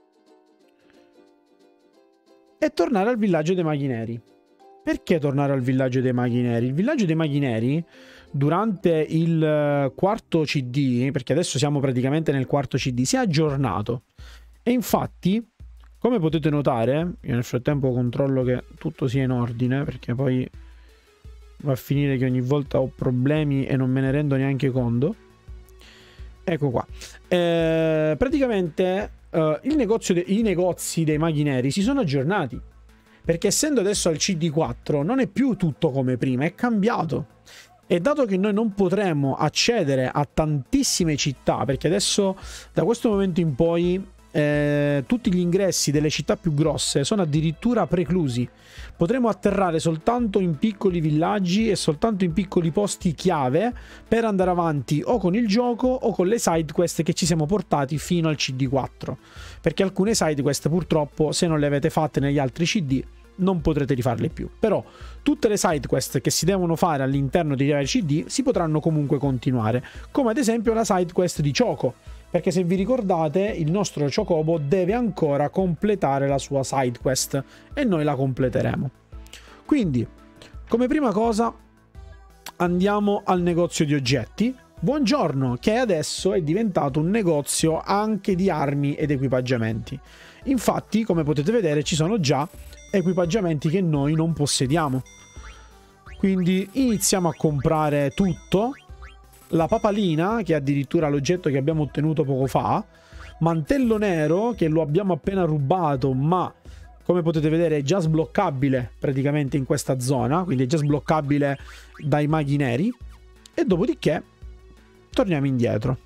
Speaker 1: è tornare al villaggio dei maghi neri. Perché tornare al villaggio dei maghi neri? Il villaggio dei maghi neri, durante il quarto C D, perché adesso siamo praticamente nel quarto C D, si è aggiornato. E infatti... come potete notare, io nel frattempo controllo che tutto sia in ordine, perché poi va a finire che ogni volta ho problemi e non me ne rendo neanche conto. Ecco qua. Eh, praticamente eh, il negozio de i negozi dei maghi neri si sono aggiornati, perché essendo adesso al C D quattro non è più tutto come prima, è cambiato. E dato che noi non potremo accedere a tantissime città, perché adesso da questo momento in poi... Eh, tutti gli ingressi delle città più grosse sono addirittura preclusi. Potremo atterrare soltanto in piccoli villaggi e soltanto in piccoli posti chiave per andare avanti o con il gioco o con le side quest che ci siamo portati fino al C D quattro, perché alcune side quest purtroppo, se non le avete fatte negli altri C D, non potrete rifarle più. Però tutte le side quest che si devono fare all'interno dei vari C D si potranno comunque continuare, come ad esempio la side quest di Choco, perché se vi ricordate il nostro Chocobo deve ancora completare la sua side quest e noi la completeremo. Quindi, come prima cosa, andiamo al negozio di oggetti. Buongiorno, che adesso è diventato un negozio anche di armi ed equipaggiamenti. Infatti, come potete vedere, ci sono già equipaggiamenti che noi non possediamo. Quindi iniziamo a comprare tutto. La papalina, che è addirittura l'oggetto che abbiamo ottenuto poco fa, mantello nero, che lo abbiamo appena rubato, ma come potete vedere è già sbloccabile praticamente in questa zona, quindi è già sbloccabile dai maghi neri. e dopodiché torniamo indietro.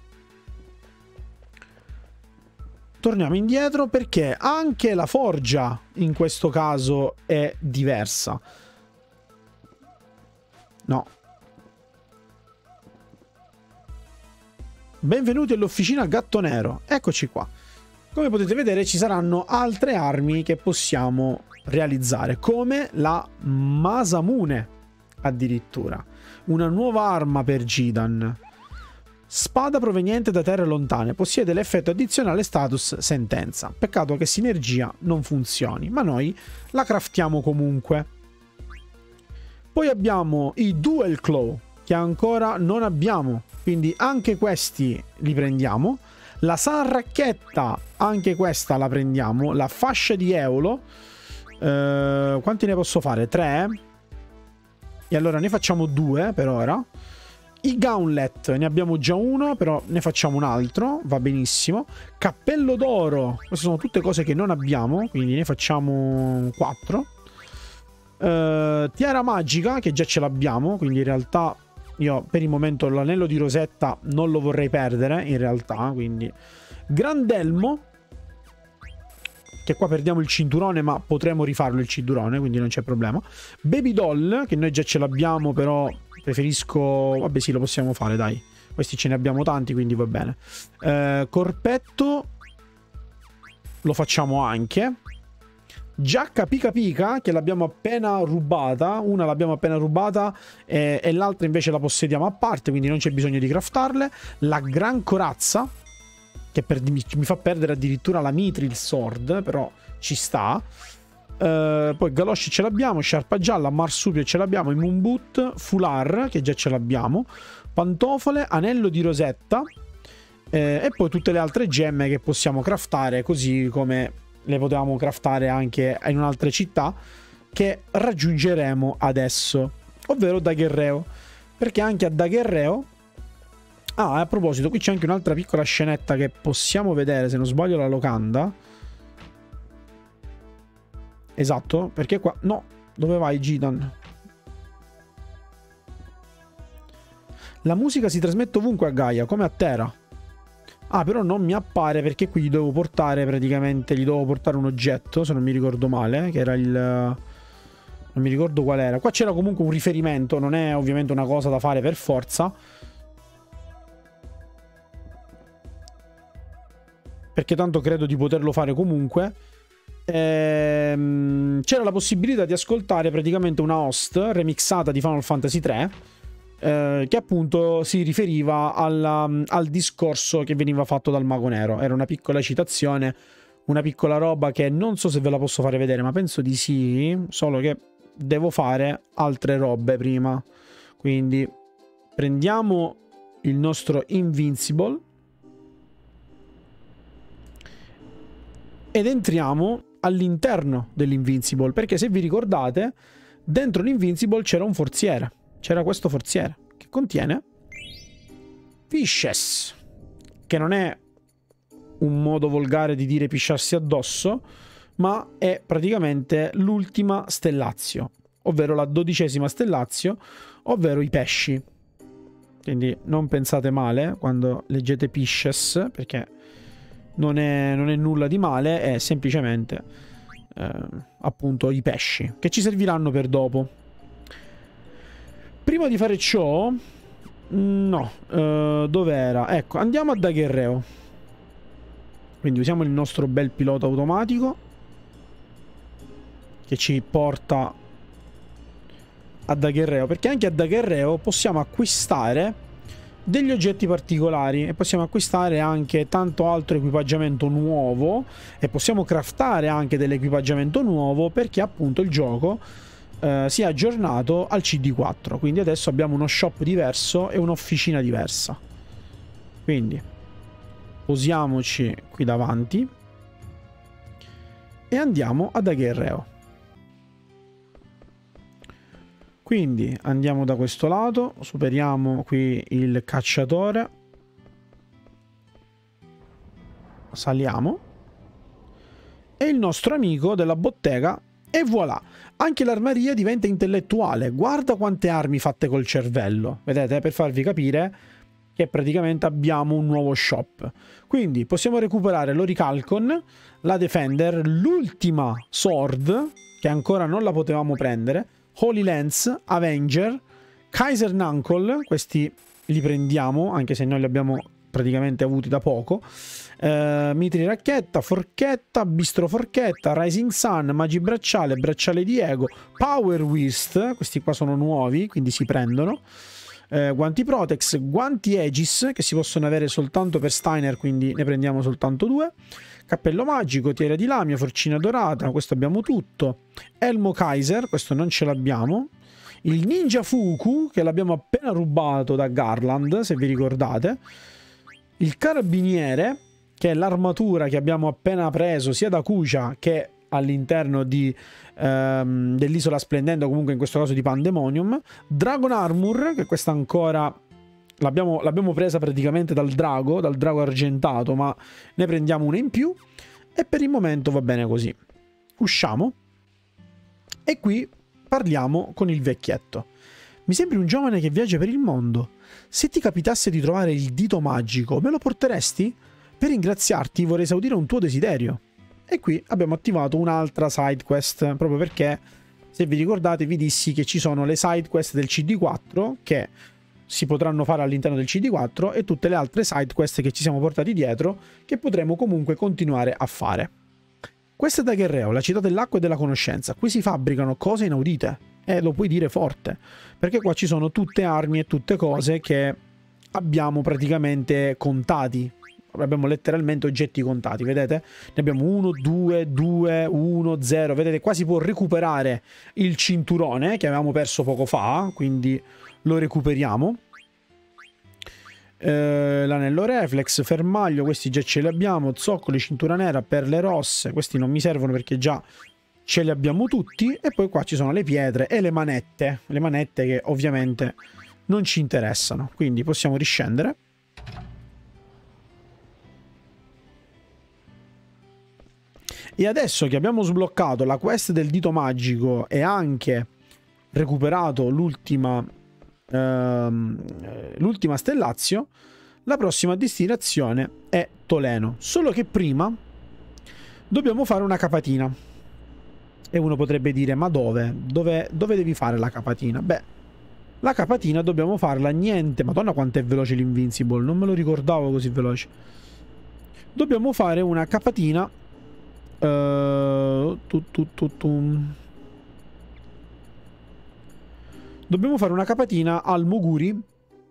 Speaker 1: Torniamo indietro perché anche la forgia in questo caso è diversa. No. Benvenuti all'officina Gatto Nero. Eccoci qua. Come potete vedere ci saranno altre armi che possiamo realizzare, come la Masamune addirittura. Una nuova arma per Gidan. Spada proveniente da terre lontane, possiede l'effetto addizionale status sentenza. Peccato che sinergia non funzioni, ma noi la craftiamo comunque. Poi abbiamo i Dual Claw, che ancora non abbiamo, quindi anche questi li prendiamo. La San Racchetta, anche questa la prendiamo. La fascia di Eolo, eh, quanti ne posso fare? Tre? E allora ne facciamo due per ora. I Gauntlet ne abbiamo già uno, però ne facciamo un altro, va benissimo. Cappello d'oro, queste sono tutte cose che non abbiamo, quindi ne facciamo quattro. Uh, tiara magica, che già ce l'abbiamo, quindi in realtà io per il momento l'anello di Rosetta non lo vorrei perdere, in realtà, quindi... Grandelmo, che qua perdiamo il cinturone, ma potremo rifarlo il cinturone, quindi non c'è problema. Baby Doll, che noi già ce l'abbiamo, però... preferisco... vabbè sì, lo possiamo fare, dai. Questi ce ne abbiamo tanti, quindi va bene. Eh, corpetto lo facciamo anche. Giacca pica pica, che l'abbiamo appena rubata. Una l'abbiamo appena rubata e, e l'altra invece la possediamo a parte, quindi non c'è bisogno di craftarle. La gran corazza, che per, mi, mi fa perdere addirittura la Mithril Sword, però ci sta. Uh, poi galosci ce l'abbiamo, sciarpa gialla, marsupio ce l'abbiamo, Moon Boot, foulard che già ce l'abbiamo, pantofole, anello di Rosetta, eh, e poi tutte le altre gemme che possiamo craftare, così come le potevamo craftare anche in un'altra città che raggiungeremo adesso, ovvero Daggerreo, perché anche a Daggerreo... ah, a proposito, qui c'è anche un'altra piccola scenetta che possiamo vedere, se non sbaglio la locanda. Esatto, perché qua... no, dove vai Gidan? La musica si trasmette ovunque a Gaia, come a Terra. Ah, però non mi appare perché qui gli devo portare praticamente... gli devo portare un oggetto, se non mi ricordo male, che era il... non mi ricordo qual era. Qua c'era comunque un riferimento, non è ovviamente una cosa da fare per forza. Perché tanto credo di poterlo fare comunque. Ehm, c'era la possibilità di ascoltare praticamente una host remixata di Final Fantasy tre, eh, che appunto si riferiva alla, al discorso che veniva fatto dal Mago Nero. Era una piccola citazione, una piccola roba che non so se ve la posso fare vedere, ma penso di sì, solo che devo fare altre robe prima. Quindi prendiamo il nostro Invincible ed entriamo all'interno dell'Invincible, perché se vi ricordate dentro l'Invincible c'era un forziere, c'era questo forziere che contiene Fishes, che non è un modo volgare di dire pisciarsi addosso, ma è praticamente l'ultima stellazio, ovvero la dodicesima stellazio, ovvero i pesci. Quindi non pensate male quando leggete Fishes, perché Non è, non è nulla di male, è semplicemente eh, appunto i pesci, che ci serviranno per dopo. Prima di fare ciò, no, eh, dove era? Ecco, andiamo a Daggerreo. Quindi usiamo il nostro bel pilota automatico, che ci porta a Daggerreo, perché anche a Daggerreo possiamo acquistare degli oggetti particolari e possiamo acquistare anche tanto altro equipaggiamento nuovo e possiamo craftare anche dell'equipaggiamento nuovo, perché appunto il gioco eh, si è aggiornato al C D quattro, quindi adesso abbiamo uno shop diverso e un'officina diversa. Quindi posiamoci qui davanti e andiamo ad Daggerreo. Quindi andiamo da questo lato, superiamo qui il cacciatore, saliamo e il nostro amico della bottega E voilà, anche l'armaria diventa intellettuale. Guarda quante armi fatte col cervello, vedete? Per farvi capire che praticamente abbiamo un nuovo shop. Quindi possiamo recuperare l'Orichalcon, la Defender, l'ultima Sword, che ancora non la potevamo prendere, Holy Lance, Avenger, Kaiser Nunkle, questi li prendiamo, anche se noi li abbiamo praticamente avuti da poco, uh, Mitri Racchetta, Forchetta, Bistro Forchetta, Rising Sun, Magi Bracciale, Bracciale di Ego, Power Wrist, questi qua sono nuovi, quindi si prendono, uh, Guanti Protex, Guanti Aegis, che si possono avere soltanto per Steiner, quindi ne prendiamo soltanto due, Cappello Magico, Tiera di Lamia, Forcina Dorata, questo abbiamo tutto, Elmo Kaiser, questo non ce l'abbiamo, il Ninja Fuku, che l'abbiamo appena rubato da Garland, se vi ricordate, il Carabiniere, che è l'armatura che abbiamo appena preso sia da Kucha che all'interno ehm, dell'Isola Splendendo, comunque in questo caso di Pandemonium, Dragon Armor, che questa ancora l'abbiamo presa praticamente dal drago, dal drago argentato, ma ne prendiamo una in più, e per il momento va bene così. Usciamo, e qui parliamo con il vecchietto. Mi sembri un giovane che viaggia per il mondo. Se ti capitasse di trovare il dito magico, me lo porteresti? Per ringraziarti vorrei esaudire un tuo desiderio. E qui abbiamo attivato un'altra side quest, proprio perché, se vi ricordate, vi dissi che ci sono le side quest del C D quattro che si potranno fare all'interno del C D quattro e tutte le altre side quest che ci siamo portati dietro che potremo comunque continuare a fare. Questa è Daguerreo, la città dell'acqua e della conoscenza. Qui si fabbricano cose inaudite. E lo puoi dire forte, perché qua ci sono tutte armi e tutte cose che abbiamo praticamente contati. Abbiamo letteralmente oggetti contati, vedete? Ne abbiamo uno, due, due, uno, zero. Vedete, qua si può recuperare il cinturone che avevamo perso poco fa, quindi lo recuperiamo. Eh, l'anello reflex, fermaglio, questi già ce li abbiamo, zoccoli, cintura nera, perle rosse, questi non mi servono perché già ce li abbiamo tutti. E poi qua ci sono le pietre e le manette, le manette che ovviamente non ci interessano, quindi possiamo riscendere. E adesso che abbiamo sbloccato la quest del dito magico e anche recuperato l'ultima ehm, l'ultima stellazio, la prossima destinazione è Toleno. Solo che prima dobbiamo fare una capatina. E uno potrebbe dire, ma dove? Dove, dove devi fare la capatina? Beh, la capatina dobbiamo farla niente. Madonna quanto è veloce l'Invincible, non me lo ricordavo così veloce. Dobbiamo fare una capatina uh, tu, tu, tu, tu. Dobbiamo fare una capatina al Moguri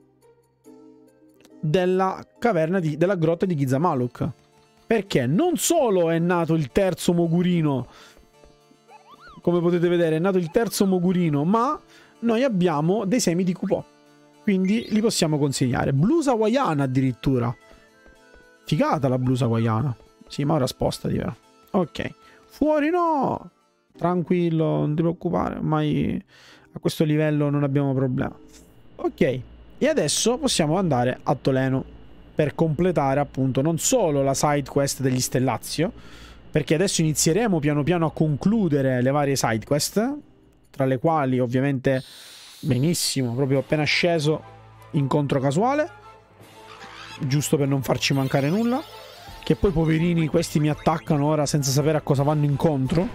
Speaker 1: della caverna di, della grotta di Gizamaluk, perché non solo è nato il terzo Mogurino, come potete vedere è nato il terzo Mogurino, ma noi abbiamo dei semi di Kupò, quindi li possiamo consegnare. Blusa hawaiana addirittura, figata la blusa hawaiana. Sì, ma ora spostati, vero? Ok, fuori no, tranquillo, non ti preoccupare, ormai a questo livello non abbiamo problema. Ok, e adesso possiamo andare a Toleno per completare appunto non solo la side quest degli Stellazio, perché adesso inizieremo piano piano a concludere le varie side quest, tra le quali ovviamente, benissimo, proprio appena sceso, incontro casuale, giusto per non farci mancare nulla, che poi poverini questi mi attaccano ora senza sapere a cosa vanno incontro.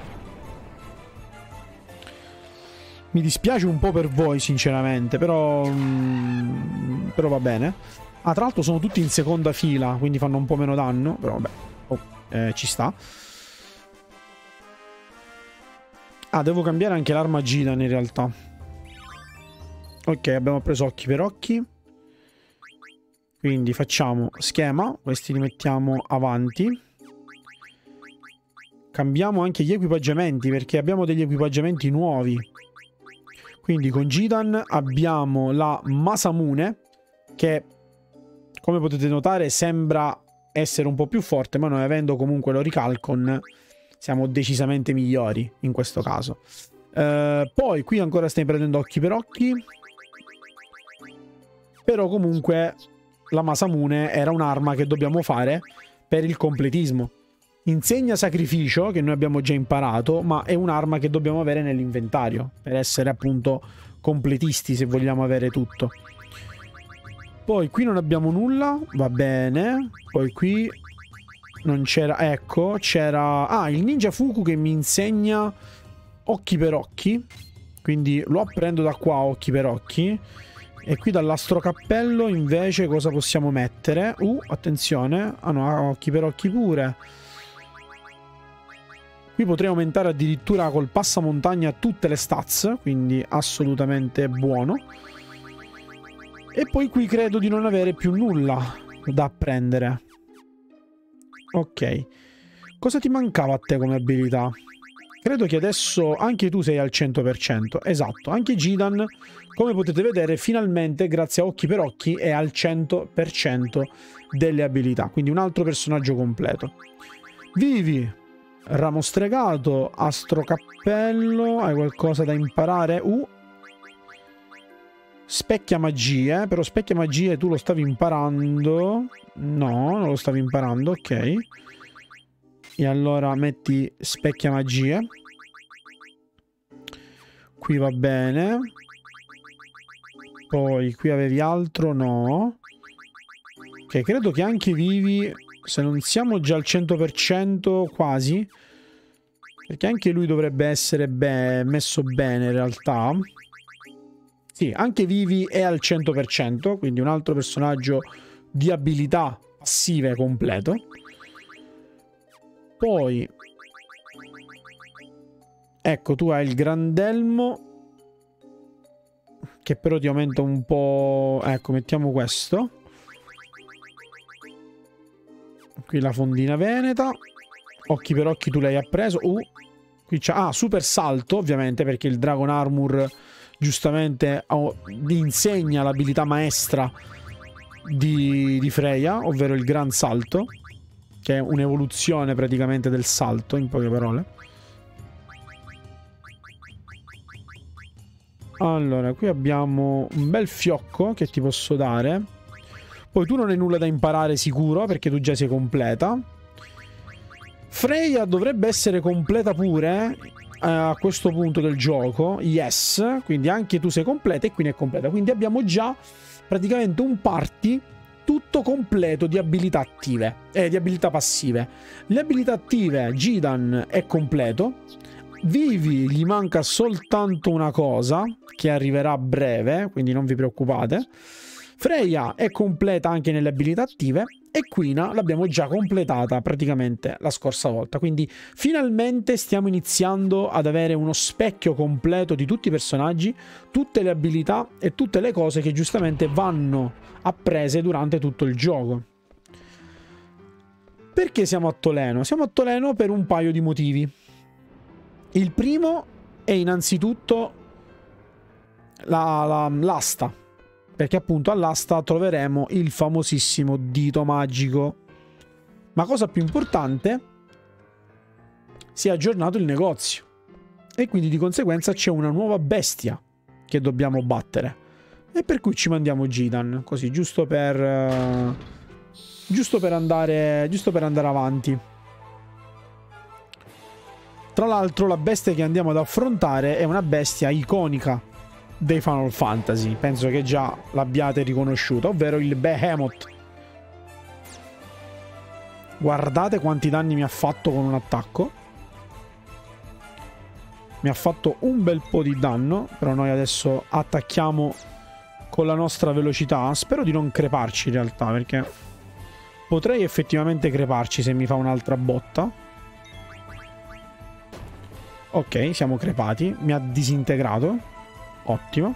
Speaker 1: Mi dispiace un po' per voi sinceramente, però mm, però va bene. Ah, tra l'altro sono tutti in seconda fila, quindi fanno un po' meno danno, però vabbè, oh, eh, ci sta. Ah, devo cambiare anche l'arma Gidan in realtà. Ok, abbiamo preso occhi per occhi. Quindi facciamo schema, questi li mettiamo avanti. Cambiamo anche gli equipaggiamenti, perché abbiamo degli equipaggiamenti nuovi. Quindi con Gidan abbiamo la Masamune, che come potete notare sembra essere un po' più forte, ma noi avendo comunque l'Orichalcon siamo decisamente migliori in questo caso. Uh, poi qui ancora stiamo prendendo occhi per occhi, però comunque la Masamune era un'arma che dobbiamo fare per il completismo, Insegna sacrificio, che noi abbiamo già imparato, ma è un'arma che dobbiamo avere nell'inventario per essere appunto completisti, se vogliamo avere tutto. Poi qui non abbiamo nulla, va bene. Poi qui non c'era, ecco, c'era... Ah, il ninja Fuku che mi insegna occhi per occhi. Quindi lo apprendo da qua, occhi per occhi. E qui dall'astrocappello invece cosa possiamo mettere? Uh, attenzione. Ah no, occhi per occhi pure. Qui potrei aumentare addirittura col passamontagna tutte le stats, quindi assolutamente buono. E poi qui credo di non avere più nulla da apprendere. Ok. Cosa ti mancava a te come abilità? Credo che adesso anche tu sei al cento per cento. Esatto, anche Jidan, come potete vedere, finalmente, grazie a Occhi per Occhi, è al cento per cento delle abilità. Quindi un altro personaggio completo. Vivi, ramo stregato, astrocappello, hai qualcosa da imparare? Uh. Specchia magie, però specchia magie tu lo stavi imparando? No, non lo stavi imparando, ok. E allora metti specchia magie. Qui va bene. Poi qui avevi altro? No. Ok, credo che anche Vivi, se non siamo già al cento per cento quasi, perché anche lui dovrebbe essere be- messo bene in realtà. Sì, anche Vivi è al cento per cento, quindi un altro personaggio di abilità passive completo. Poi, ecco, tu hai il Grandelmo, che però ti aumenta un po'... Ecco, mettiamo questo. Qui la fondina veneta. Occhi per occhi tu l'hai appreso. Uh, qui c'è... Ah, super salto, ovviamente, perché il Dragon Armor... giustamente oh, insegna l'abilità maestra di, di Freya, ovvero il gran salto, che è un'evoluzione praticamente del salto, in poche parole. Allora, qui abbiamo un bel fiocco che ti posso dare. Poi tu non hai nulla da imparare sicuro, perché tu già sei completa. Freya dovrebbe essere completa pure a questo punto del gioco, yes, quindi anche tu sei completa e quindi è completa, quindi abbiamo già praticamente un party tutto completo di abilità attive e eh, di abilità passive. Le abilità attive, Jidan è completo, Vivi gli manca soltanto una cosa che arriverà a breve, quindi non vi preoccupate. Freya è completa anche nelle abilità attive e Quina l'abbiamo già completata praticamente la scorsa volta, quindi finalmente stiamo iniziando ad avere uno specchio completo di tutti i personaggi, tutte le abilità e tutte le cose che giustamente vanno apprese durante tutto il gioco. Perché siamo a Toleno? Siamo a Toleno per un paio di motivi. Il primo è innanzitutto la, la, l'asta, perché appunto all'asta troveremo il famosissimo dito magico. Ma cosa più importante, si è aggiornato il negozio e quindi di conseguenza c'è una nuova bestia che dobbiamo battere, e per cui ci mandiamo Jidan, così giusto per uh, giusto per andare giusto per andare avanti. Tra l'altro la bestia che andiamo ad affrontare è una bestia iconica dei Final Fantasy, penso che già l'abbiate riconosciuta, ovvero il Behemoth. Guardate quanti danni mi ha fatto con un attacco. Mi ha fatto un bel po' di danno, però noi adesso attacchiamo con la nostra velocità. Spero di non creparci in realtà, perché potrei effettivamente creparci se mi fa un'altra botta. Ok, siamo crepati, mi ha disintegrato. Ottimo.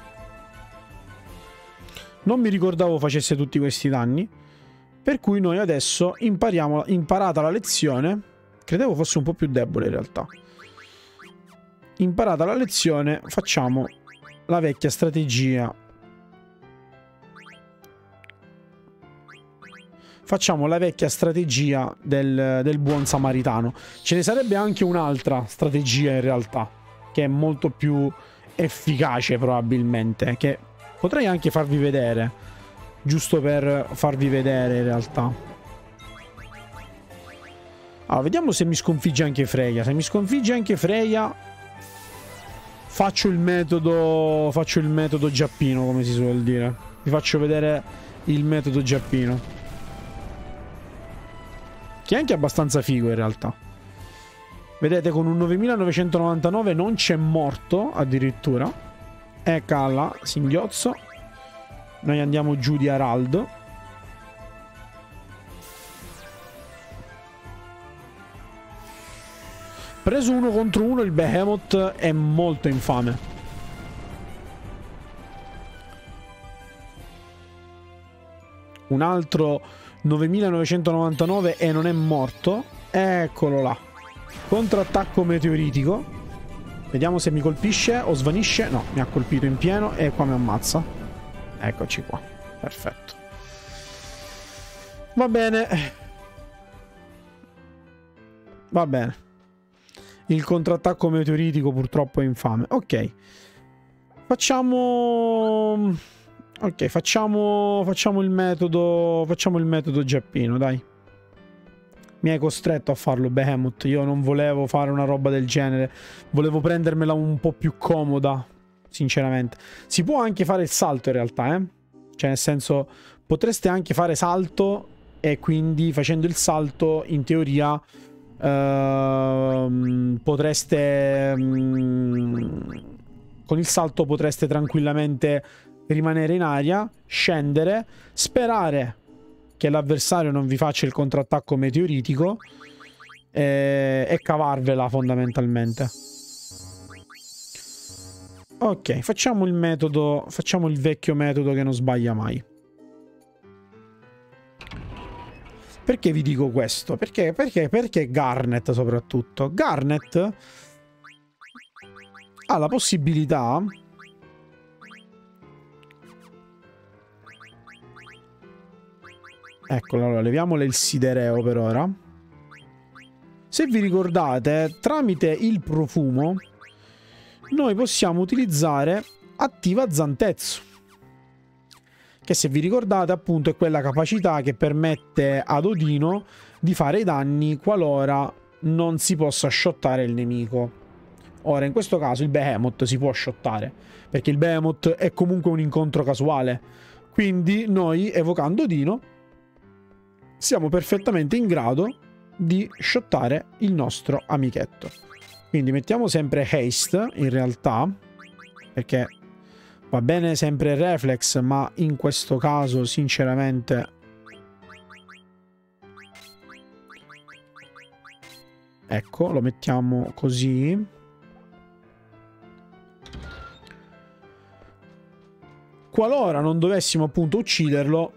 Speaker 1: Non mi ricordavo facesse tutti questi danni, per cui noi adesso impariamo, imparata la lezione, credevo fosse un po' più debole in realtà, imparata la lezione facciamo la vecchia strategia, facciamo la vecchia strategia del, del buon samaritano. Ce ne sarebbe anche un'altra strategia in realtà, che è molto più efficace probabilmente, che potrei anche farvi vedere, giusto per farvi vedere in realtà. Allora, vediamo se mi sconfigge anche Freya. Se mi sconfigge anche Freya, faccio il metodo, faccio il metodo giappino, come si suol dire. Vi faccio vedere il metodo giappino, che è anche abbastanza figo in realtà. Vedete, con un novemilanovecentonovantanove non c'è morto addirittura. Eccola là, singhiozzo. Noi andiamo giù di Araldo. Preso uno contro uno, il Behemoth è molto infame. Un altro novemilanovecentonovantanove e non è morto. Eccolo là. Contrattacco meteoritico. Vediamo se mi colpisce o svanisce. No, mi ha colpito in pieno e qua mi ammazza. Eccoci qua. Perfetto. Va bene. Va bene. Il contrattacco meteoritico purtroppo è infame. Ok. Facciamo... Ok, facciamo... Facciamo il metodo... Facciamo il metodo giappino, dai. Mi hai costretto a farlo, Behemoth. Io non volevo fare una roba del genere. Volevo prendermela un po' più comoda, sinceramente. Si può anche fare il salto in realtà, eh. Cioè, nel senso, potreste anche fare salto e quindi facendo il salto, in teoria... Uh, potreste um, con il salto potreste tranquillamente rimanere in aria, scendere, sperare che l'avversario non vi faccia il contrattacco meteoritico e, e cavarvela fondamentalmente. Ok, facciamo il metodo, facciamo il vecchio metodo che non sbaglia mai. Perché vi dico questo? Perché, perché, perché Garnet soprattutto? Garnet ha la possibilità eccolo, allora leviamole il sidereo per ora. Se vi ricordate, tramite il profumo noi possiamo utilizzare Attiva Zantetsu, che se vi ricordate appunto è quella capacità che permette ad Odino di fare i danni qualora non si possa shottare il nemico. Ora in questo caso il Behemoth si può shottare, perché il Behemoth è comunque un incontro casuale, quindi noi evocando Odino siamo perfettamente in grado di shottare il nostro amichetto. Quindi mettiamo sempre Haste in realtà, perché va bene sempre Reflex, ma in questo caso sinceramente ecco, lo mettiamo così. Qualora non dovessimo appunto ucciderlo,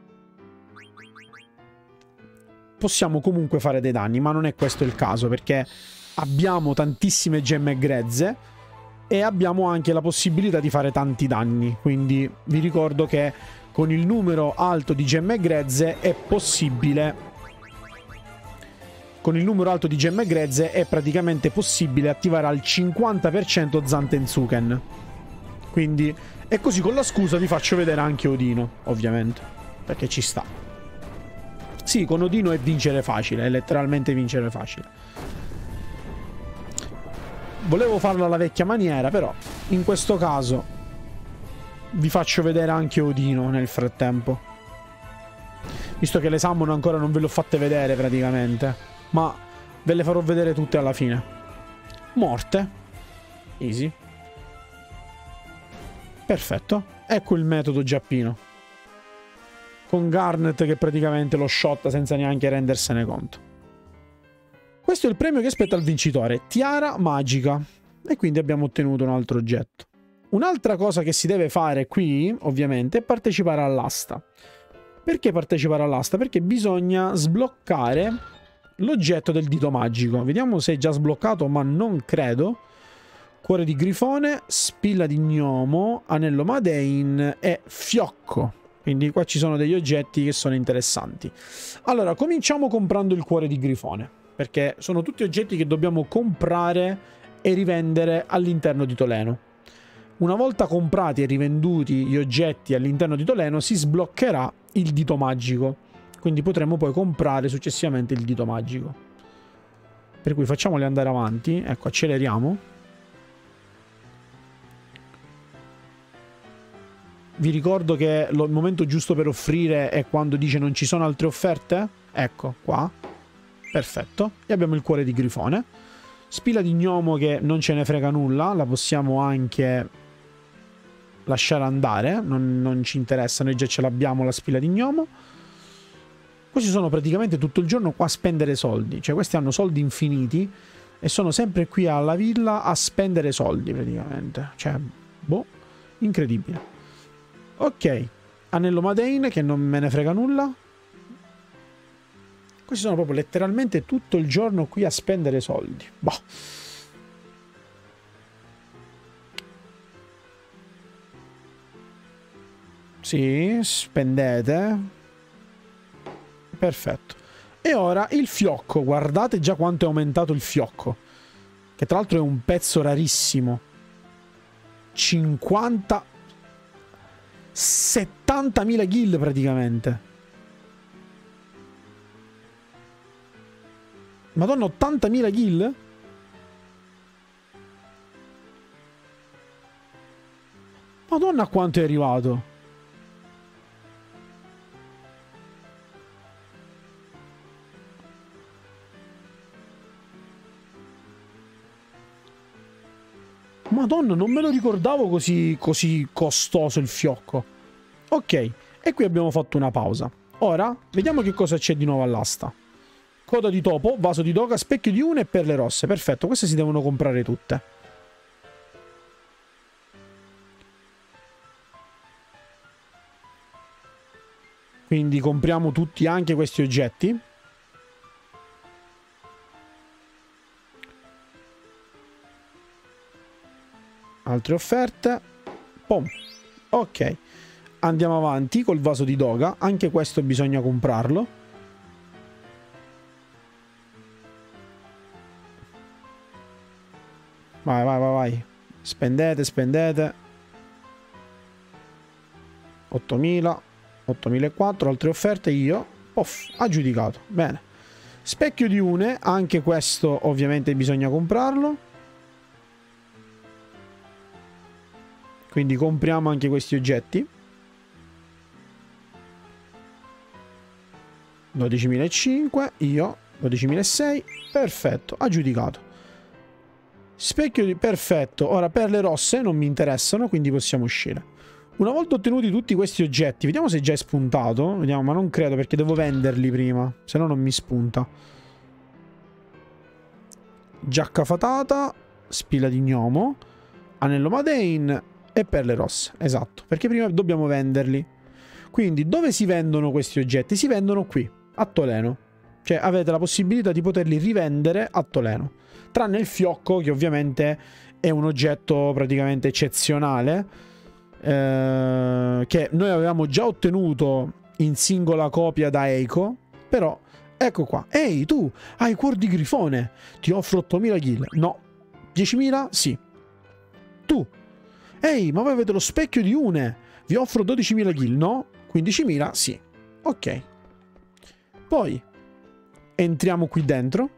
Speaker 1: possiamo comunque fare dei danni, ma non è questo il caso, perché abbiamo tantissime gemme grezze e abbiamo anche la possibilità di fare tanti danni. Quindi vi ricordo che con il numero alto di gemme grezze è possibile con il numero alto di gemme grezze è praticamente possibile attivare al cinquanta per cento Zantetsuken. Quindi e così con la scusa vi faccio vedere anche Odino, ovviamente, perché ci sta. Sì, con Odino è vincere facile, è letteralmente vincere facile. Volevo farlo alla vecchia maniera, però in questo caso vi faccio vedere anche Odino nel frattempo, visto che le summon ancora non ve le ho fatte vedere praticamente, ma ve le farò vedere tutte alla fine. Morte. Easy. Perfetto. Ecco il metodo giappino, con Garnet che praticamente lo shotta senza neanche rendersene conto. Questo è il premio che aspetta il vincitore, Tiara Magica, e quindi abbiamo ottenuto un altro oggetto. Un'altra cosa che si deve fare qui, ovviamente, è partecipare all'asta. Perché partecipare all'asta? Perché bisogna sbloccare l'oggetto del dito magico. Vediamo se è già sbloccato, ma non credo. Cuore di grifone, spilla di gnomo, anello Madein e fiocco. Quindi qua ci sono degli oggetti che sono interessanti. Allora, cominciamo comprando il cuore di grifone, perché sono tutti oggetti che dobbiamo comprare e rivendere all'interno di Toleno. Una volta comprati e rivenduti gli oggetti all'interno di Toleno si sbloccherà il dito magico, quindi potremo poi comprare successivamente il dito magico. Per cui facciamoli andare avanti. Ecco, acceleriamo. Vi ricordo che lo, il momento giusto per offrire è quando dice non ci sono altre offerte. Ecco, qua. Perfetto. E abbiamo il cuore di grifone. Spilla di gnomo che non ce ne frega nulla. La possiamo anche lasciare andare. Non, non ci interessa, noi già ce l'abbiamo la spilla di gnomo. Questi sono praticamente tutto il giorno qua a spendere soldi. Cioè questi hanno soldi infiniti e sono sempre qui alla villa a spendere soldi praticamente. Cioè, boh, incredibile. Ok, Anello Madain che non me ne frega nulla. Questi sono proprio letteralmente tutto il giorno qui a spendere soldi. Boh. Sì, spendete. Perfetto. E ora il fiocco. Guardate già quanto è aumentato il fiocco. Che tra l'altro è un pezzo rarissimo. cinquanta... settantamila gil praticamente. Madonna, ottantamila gil? Madonna quanto è arrivato. Madonna, non me lo ricordavo così, così costoso il fiocco. Ok, e qui abbiamo fatto una pausa. Ora, vediamo che cosa c'è di nuovo all'asta. Coda di topo, vaso di doga, specchio di une e perle rosse. Perfetto, queste si devono comprare tutte. Quindi compriamo tutti anche questi oggetti. Altre offerte. Pom. Ok. Andiamo avanti col vaso di doga. Anche questo bisogna comprarlo. Vai, vai, vai, vai. Spendete, spendete. ottomila. ottomilaquattrocento. Altre offerte io. Poff. Aggiudicato. Bene. Specchio di une. Anche questo ovviamente bisogna comprarlo. Quindi compriamo anche questi oggetti. dodicimilacinquecento, io dodicimilaseicento, perfetto, aggiudicato. Specchio di... perfetto, ora perle rosse non mi interessano, quindi possiamo uscire. Una volta ottenuti tutti questi oggetti, vediamo se già è spuntato, vediamo, ma non credo perché devo venderli prima, se no non mi spunta. Giacca fatata, spilla di gnomo, anello Madain e perle rosse, esatto, perché prima dobbiamo venderli. Quindi dove si vendono questi oggetti? Si vendono qui, a Toleno. Cioè avete la possibilità di poterli rivendere a Toleno. Tranne il fiocco, che ovviamente è un oggetto praticamente eccezionale, eh, che noi avevamo già ottenuto in singola copia da Eiko. Però, ecco qua. Ehi, tu hai cuor di grifone. Ti offro ottomila gil. No. diecimila? Sì. Tu. Ehi, ma voi avete lo specchio di une. Vi offro dodicimila gil. No. quindicimila? Sì. Ok. Poi entriamo qui dentro.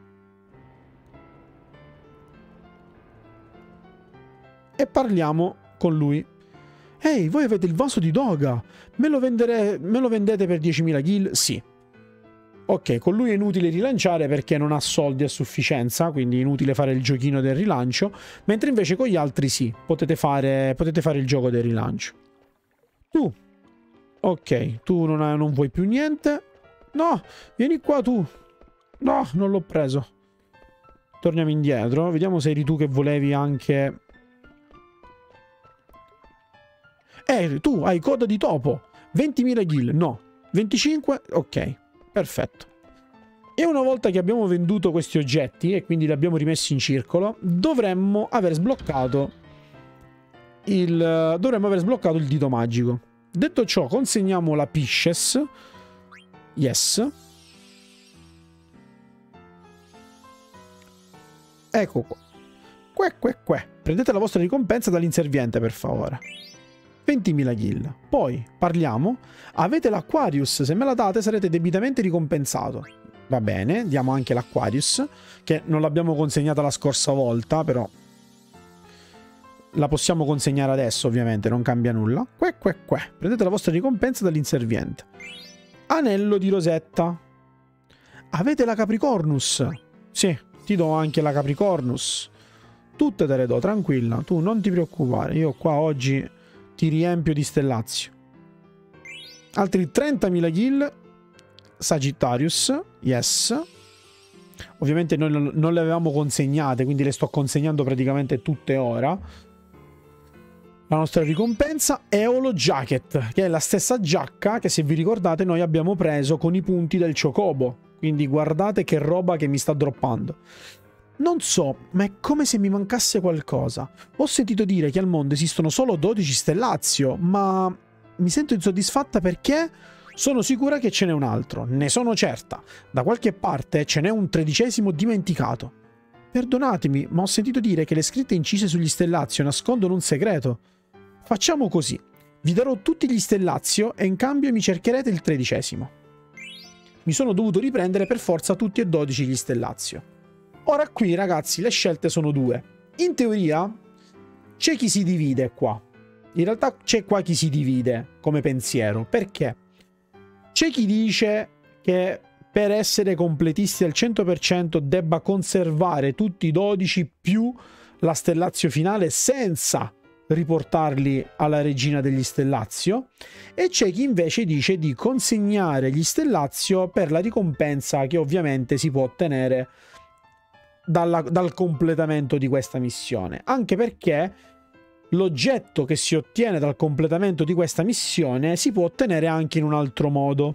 Speaker 1: E parliamo con lui. Ehi, voi avete il vaso di doga. Me lo, vendere... Me lo vendete per diecimila gil? Sì. Ok, con lui è inutile rilanciare perché non ha soldi a sufficienza, quindi è inutile fare il giochino del rilancio, mentre invece con gli altri sì, potete fare, potete fare il gioco del rilancio. Tu. Ok, tu non, hai, non vuoi più niente. No, vieni qua tu. No, non l'ho preso. Torniamo indietro, vediamo se eri tu che volevi anche... Eh, tu hai coda di topo. ventimila gil, no. venticinque, ok. Perfetto. E una volta che abbiamo venduto questi oggetti e quindi li abbiamo rimessi in circolo, dovremmo aver sbloccato il dovremmo aver sbloccato il dito magico. Detto ciò, consegniamo la Pisces. Yes. Ecco qua. Que, que, que. Prendete la vostra ricompensa dall'inserviente, per favore. ventimila gil. Poi parliamo. Avete l'Aquarius. Se me la date sarete debitamente ricompensato. Va bene, diamo anche l'Aquarius, che non l'abbiamo consegnata la scorsa volta, però la possiamo consegnare adesso, ovviamente, non cambia nulla. Que, que, que. Prendete la vostra ricompensa dall'inserviente. Anello di Rosetta. Avete la Capricornus? Sì, ti do anche la Capricornus. Tutte te le do, tranquilla. Tu non ti preoccupare, io qua oggi ti riempio di stellazio. Altri trentamila kill. Sagittarius, yes. Ovviamente noi non le avevamo consegnate, quindi le sto consegnando praticamente tutte ora. La nostra ricompensa è Holo Jacket, che è la stessa giacca che, se vi ricordate, noi abbiamo preso con i punti del Chocobo. Quindi guardate che roba che mi sta droppando. Non so, ma è come se mi mancasse qualcosa. Ho sentito dire che al mondo esistono solo dodici stellazio, ma mi sento insoddisfatta perché sono sicura che ce n'è un altro. Ne sono certa. Da qualche parte ce n'è un tredicesimo dimenticato. Perdonatemi, ma ho sentito dire che le scritte incise sugli stellazio nascondono un segreto. Facciamo così. Vi darò tutti gli stellazio e in cambio mi cercherete il tredicesimo. Mi sono dovuto riprendere per forza tutti e dodici gli stellazio. Ora qui, ragazzi, le scelte sono due. In teoria c'è chi si divide qua. In realtà c'è qua chi si divide come pensiero. Perché? C'è chi dice che per essere completisti al cento per cento debba conservare tutti i dodici più la stellazio finale senza riportarli alla regina degli stellazio, e c'è chi invece dice di consegnare gli stellazio per la ricompensa che ovviamente si può ottenere dalla, dal completamento di questa missione, anche perché l'oggetto che si ottiene dal completamento di questa missione si può ottenere anche in un altro modo.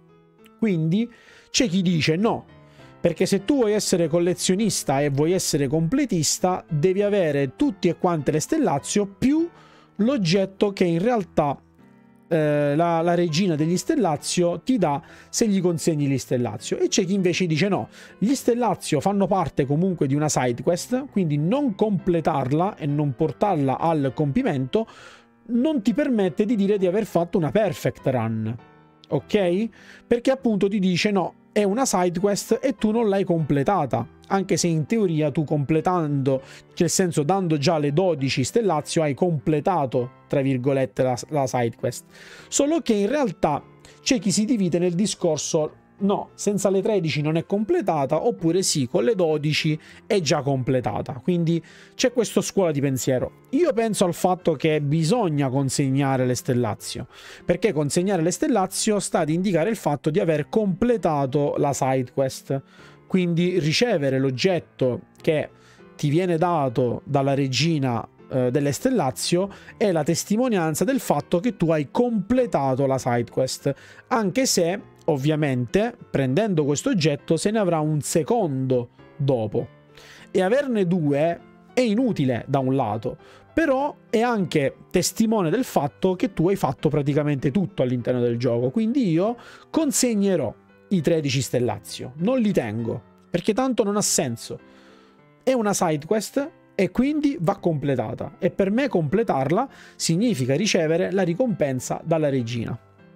Speaker 1: Quindi c'è chi dice no, perché se tu vuoi essere collezionista e vuoi essere completista devi avere tutti e quante le stellazio più l'oggetto che in realtà eh, la, la regina degli stellazio ti dà se gli consegni gli stellazio. E c'è chi invece dice no, gli stellazio fanno parte comunque di una side quest, quindi non completarla e non portarla al compimento non ti permette di dire di aver fatto una perfect run, ok? Perché appunto ti dice no, è una side quest e tu non l'hai completata, anche se in teoria tu completando, nel senso dando già le dodici stellazio, hai completato tra virgolette la, la side quest. Solo che in realtà c'è chi si divide nel discorso no, senza le tredici non è completata, oppure sì, con le dodici è già completata. Quindi c'è questa scuola di pensiero. Io penso al fatto che bisogna consegnare le stellazio, perché consegnare le stellazio sta ad indicare il fatto di aver completato la side quest. Quindi ricevere l'oggetto che ti viene dato dalla regina eh, delle stellazio è la testimonianza del fatto che tu hai completato la side quest, anche se ovviamente prendendo questo oggetto se ne avrà un secondo dopo, e averne due è inutile da un lato, però è anche testimone del fatto che tu hai fatto praticamente tutto all'interno del gioco. Quindi io consegnerò i tredici stellazio, non li tengo perché tanto non ha senso, è una side quest e quindi va completata, e per me completarla significa ricevere la ricompensa dalla regina.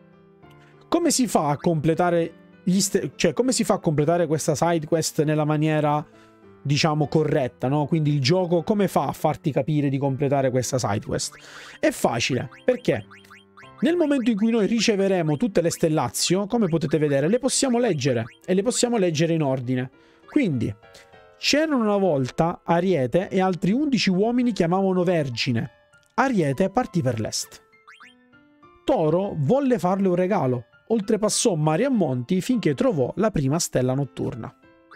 Speaker 1: Come si fa a completare gli cioè come si fa a completare questa side quest nella maniera, diciamo, corretta, no? Quindi il gioco come fa a farti capire di completare questa side quest? È facile, perché nel momento in cui noi riceveremo tutte le stellazio, come potete vedere, le possiamo leggere, e le possiamo leggere in ordine. Quindi c'erano una volta Ariete e altri undici uomini chiamavano Vergine. Ariete partì per l'est. Toro volle farle un regalo. Oltrepassò mari e monti finché trovò la prima stella notturna.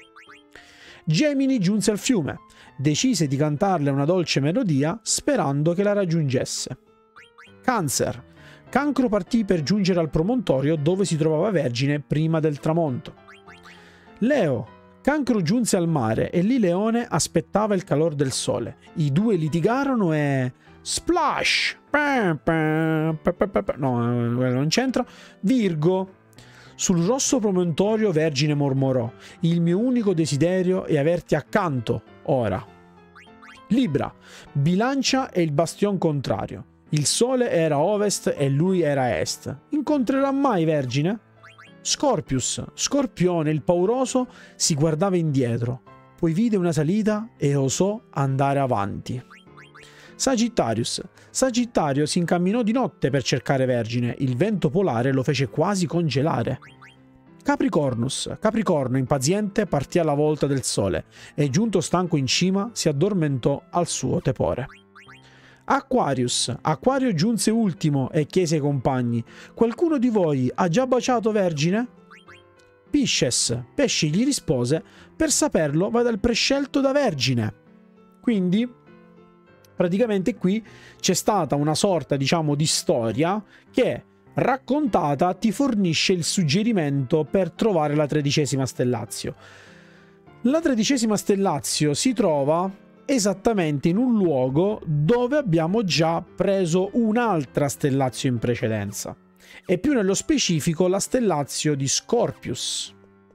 Speaker 1: Gemini giunse al fiume, decise di cantarle una dolce melodia sperando che la raggiungesse. Cancer. Cancro partì per giungere al promontorio dove si trovava Vergine prima del tramonto. Leo. Cancro giunse al mare e lì Leone aspettava il calor del sole. I due litigarono e... Splash! No, non c'entra. Virgo. Sul rosso promontorio Vergine mormorò: il mio unico desiderio è averti accanto, ora. Libra. Bilancia è il bastion contrario. Il sole era a ovest e lui era a est. Incontrerà mai Vergine? Scorpius, Scorpione, il pauroso, si guardava indietro, poi vide una salita e osò andare avanti. Sagittarius, Sagittario si incamminò di notte per cercare Vergine, il vento polare lo fece quasi congelare. Capricornus, Capricorno impaziente partì alla volta del sole e giunto stanco in cima si addormentò al suo tepore. Aquarius, Aquario giunse ultimo e chiese ai compagni: qualcuno di voi ha già baciato Vergine? Pisces, Pesci gli rispose: per saperlo vai dal prescelto da Vergine. Quindi praticamente qui c'è stata una sorta, diciamo, di storia che, raccontata, ti fornisce il suggerimento per trovare la tredicesima stellazio. La tredicesima stellazio si trova esattamente in un luogo dove abbiamo già preso un'altra stellazio in precedenza, e più nello specifico la stellazio di Scorpius.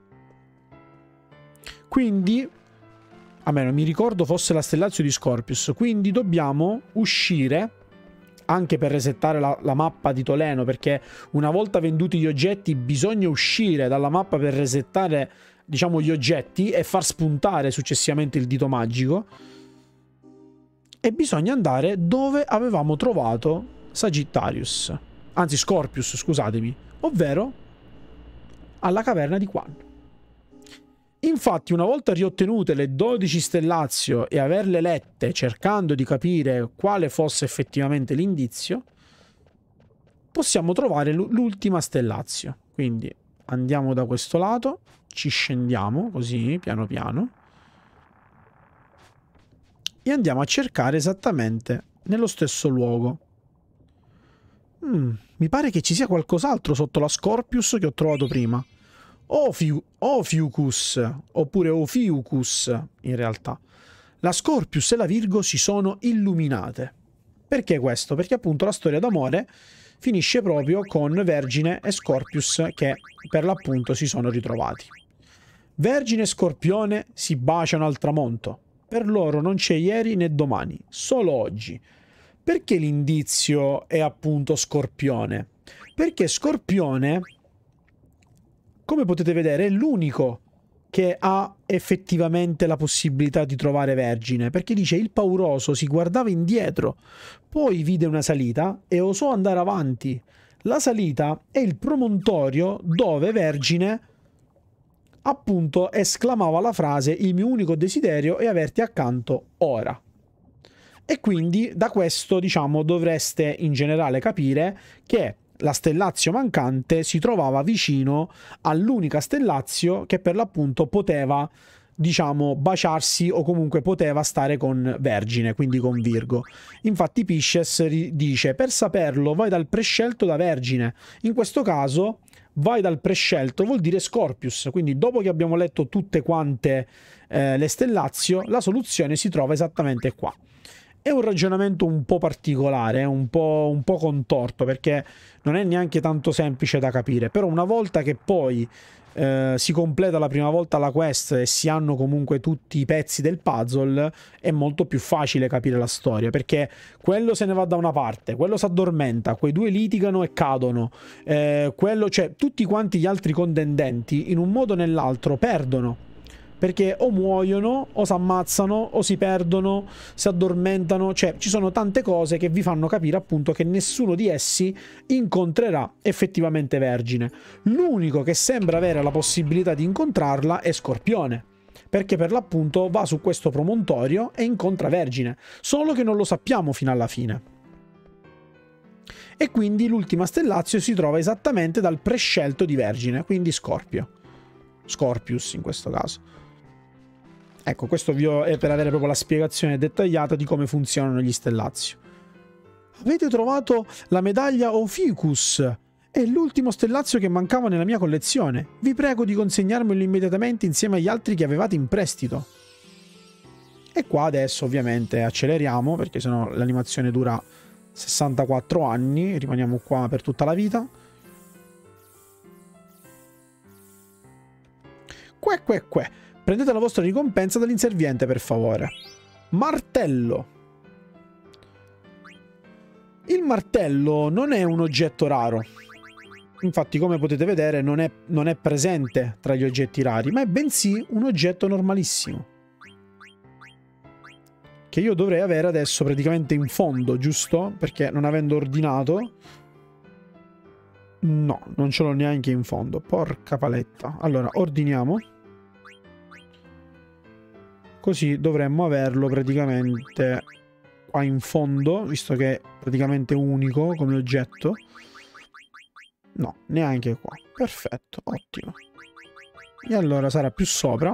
Speaker 1: Quindi, a me non mi ricordo fosse la stellazio di Scorpius, quindi dobbiamo uscire anche per resettare la, la mappa di Toleno, perché una volta venduti gli oggetti bisogna uscire dalla mappa per resettare, diciamo, gli oggetti e far spuntare successivamente il dito magico, e bisogna andare dove avevamo trovato Sagittarius, anzi Scorpius, scusatemi, ovvero alla caverna di Quan. Infatti, una volta riottenute le dodici stellazio e averle lette cercando di capire quale fosse effettivamente l'indizio, possiamo trovare l'ultima stellazio. Quindi andiamo da questo lato, ci scendiamo così piano piano e andiamo a cercare esattamente nello stesso luogo. Mm, mi pare che ci sia qualcos'altro sotto la Scorpius che ho trovato prima. Ophiu Ophiuchus, oppure Ophiuchus in realtà. La Scorpius e la Virgo si sono illuminate. Perché questo? Perché appunto la storia d'amore finisce proprio con Vergine e Scorpius che per l'appunto si sono ritrovati. Vergine e Scorpione si baciano al tramonto. Per loro non c'è ieri né domani, solo oggi. Perché l'indizio è appunto Scorpione? Perché Scorpione, come potete vedere, è l'unico che ha effettivamente la possibilità di trovare Vergine, perché dice: il pauroso si guardava indietro, poi vide una salita e osò andare avanti. La salita è il promontorio dove Vergine appunto esclamava la frase: il mio unico desiderio è averti accanto ora. E quindi da questo, diciamo, dovreste in generale capire che la stellazio mancante si trovava vicino all'unica stellazio che per l'appunto poteva, diciamo, baciarsi o comunque poteva stare con Vergine, quindi con Virgo. Infatti Pisces dice: per saperlo vai dal prescelto da Vergine. In questo caso vai dal prescelto vuol dire Scorpius, quindi dopo che abbiamo letto tutte quante eh, le stellazio, la soluzione si trova esattamente qua. È un ragionamento un po' particolare, un po', un po' contorto, perché non è neanche tanto semplice da capire, però una volta che poi eh, si completa la prima volta la quest e si hanno comunque tutti i pezzi del puzzle, è molto più facile capire la storia, perché quello se ne va da una parte, quello si addormenta, quei due litigano e cadono, eh, quello, cioè tutti quanti gli altri contendenti in un modo o nell'altro perdono, perché o muoiono, o si ammazzano, o si perdono, si addormentano, cioè ci sono tante cose che vi fanno capire appunto che nessuno di essi incontrerà effettivamente Vergine. L'unico che sembra avere la possibilità di incontrarla è Scorpione, perché per l'appunto va su questo promontorio e incontra Vergine, solo che non lo sappiamo fino alla fine. E quindi l'ultima stellazio si trova esattamente dal prescelto di Vergine, quindi Scorpio. Scorpius in questo caso. Ecco, questo vi ho, è per avere proprio la spiegazione dettagliata di come funzionano gli stellazio. Avete trovato la medaglia Ophiuchus. È l'ultimo stellazio che mancava nella mia collezione. Vi prego di consegnarmelo immediatamente insieme agli altri che avevate in prestito. E qua adesso ovviamente acceleriamo, perché sennò l'animazione dura sessantaquattro anni. Rimaniamo qua per tutta la vita. Que que que. Prendete la vostra ricompensa dall'inserviente, per favore. Martello. Il martello non è un oggetto raro. Infatti, come potete vedere, non è, non è presente tra gli oggetti rari, ma è bensì un oggetto normalissimo. Che io dovrei avere adesso praticamente in fondo, giusto? Perché non avendo ordinato... No, non ce l'ho neanche in fondo. Porca paletta. Allora, ordiniamo. Così dovremmo averlo praticamente qua in fondo, visto che è praticamente unico come oggetto. No, neanche qua. Perfetto, ottimo. E allora sarà più sopra.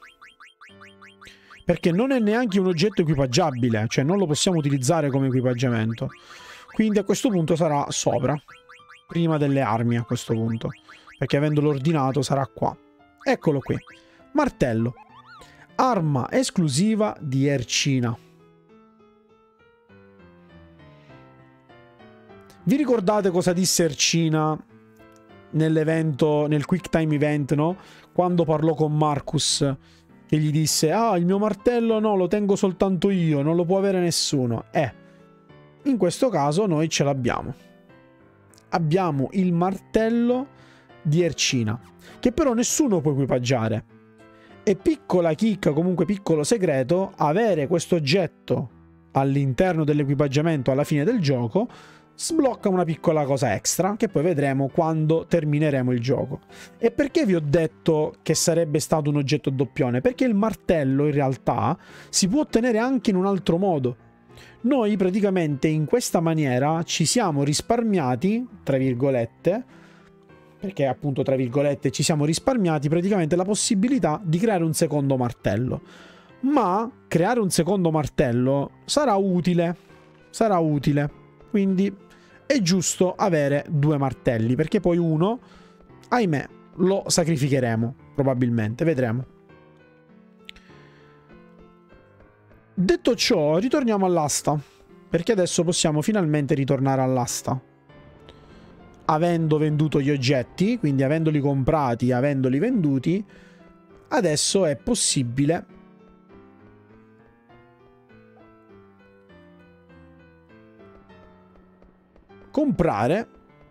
Speaker 1: Perché non è neanche un oggetto equipaggiabile, cioè non lo possiamo utilizzare come equipaggiamento. Quindi a questo punto sarà sopra. Prima delle armi a questo punto. Perché avendolo ordinato sarà qua. Eccolo qui. Martello. Arma esclusiva di Ercina. Vi ricordate cosa disse Ercina nell'evento, nel quick time event, no? Quando parlò con Marcus, che gli disse: ah, il mio martello no, lo tengo soltanto io, non lo può avere nessuno. Eh, in questo caso noi ce l'abbiamo. Abbiamo il martello di Ercina, che però nessuno può equipaggiare. E piccola chicca, comunque piccolo segreto, avere questo oggetto all'interno dell'equipaggiamento alla fine del gioco sblocca una piccola cosa extra che poi vedremo quando termineremo il gioco. E perché vi ho detto che sarebbe stato un oggetto doppione? Perché il martello in realtà si può ottenere anche in un altro modo. Noi praticamente in questa maniera ci siamo risparmiati, tra virgolette, perché appunto tra virgolette ci siamo risparmiati praticamente la possibilità di creare un secondo martello. Ma creare un secondo martello sarà utile, sarà utile, quindi è giusto avere due martelli, perché poi uno, ahimè, lo sacrificheremo, probabilmente, vedremo. Detto ciò, ritorniamo all'asta, perché adesso possiamo finalmente ritornare all'asta. Avendo venduto gli oggetti, quindi avendoli comprati, avendoli venduti, adesso è possibile comprare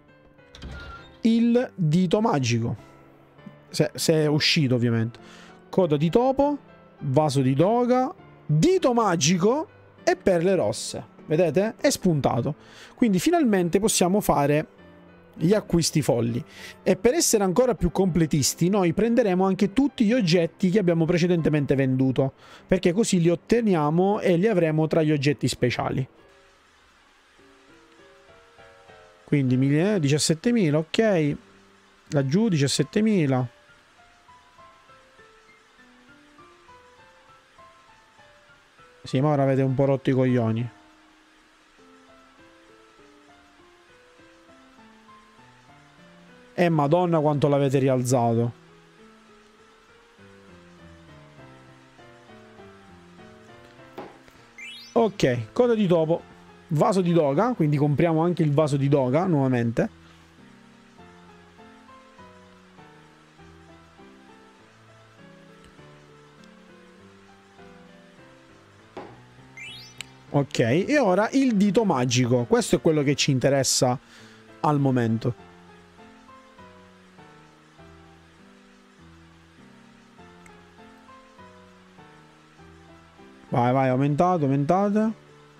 Speaker 1: il dito magico, se, se è uscito ovviamente. Coda di topo, vaso di doga, dito magico e perle rosse. Vedete? È spuntato. Quindi finalmente possiamo fare gli acquisti folli. E per essere ancora più completisti noi prenderemo anche tutti gli oggetti che abbiamo precedentemente venduto, perché così li otteniamo e li avremo tra gli oggetti speciali. Quindi diciassettemila, ok. Laggiù diciassettemila. Sì, ma ora avete un po' rotto i coglioni. Eh, madonna quanto l'avete rialzato. Ok, coda di topo. Vaso di doga, quindi compriamo anche il vaso di doga nuovamente. Ok, e ora il dito magico. Questo è quello che ci interessa al momento. Vai, vai, aumentato, aumentate.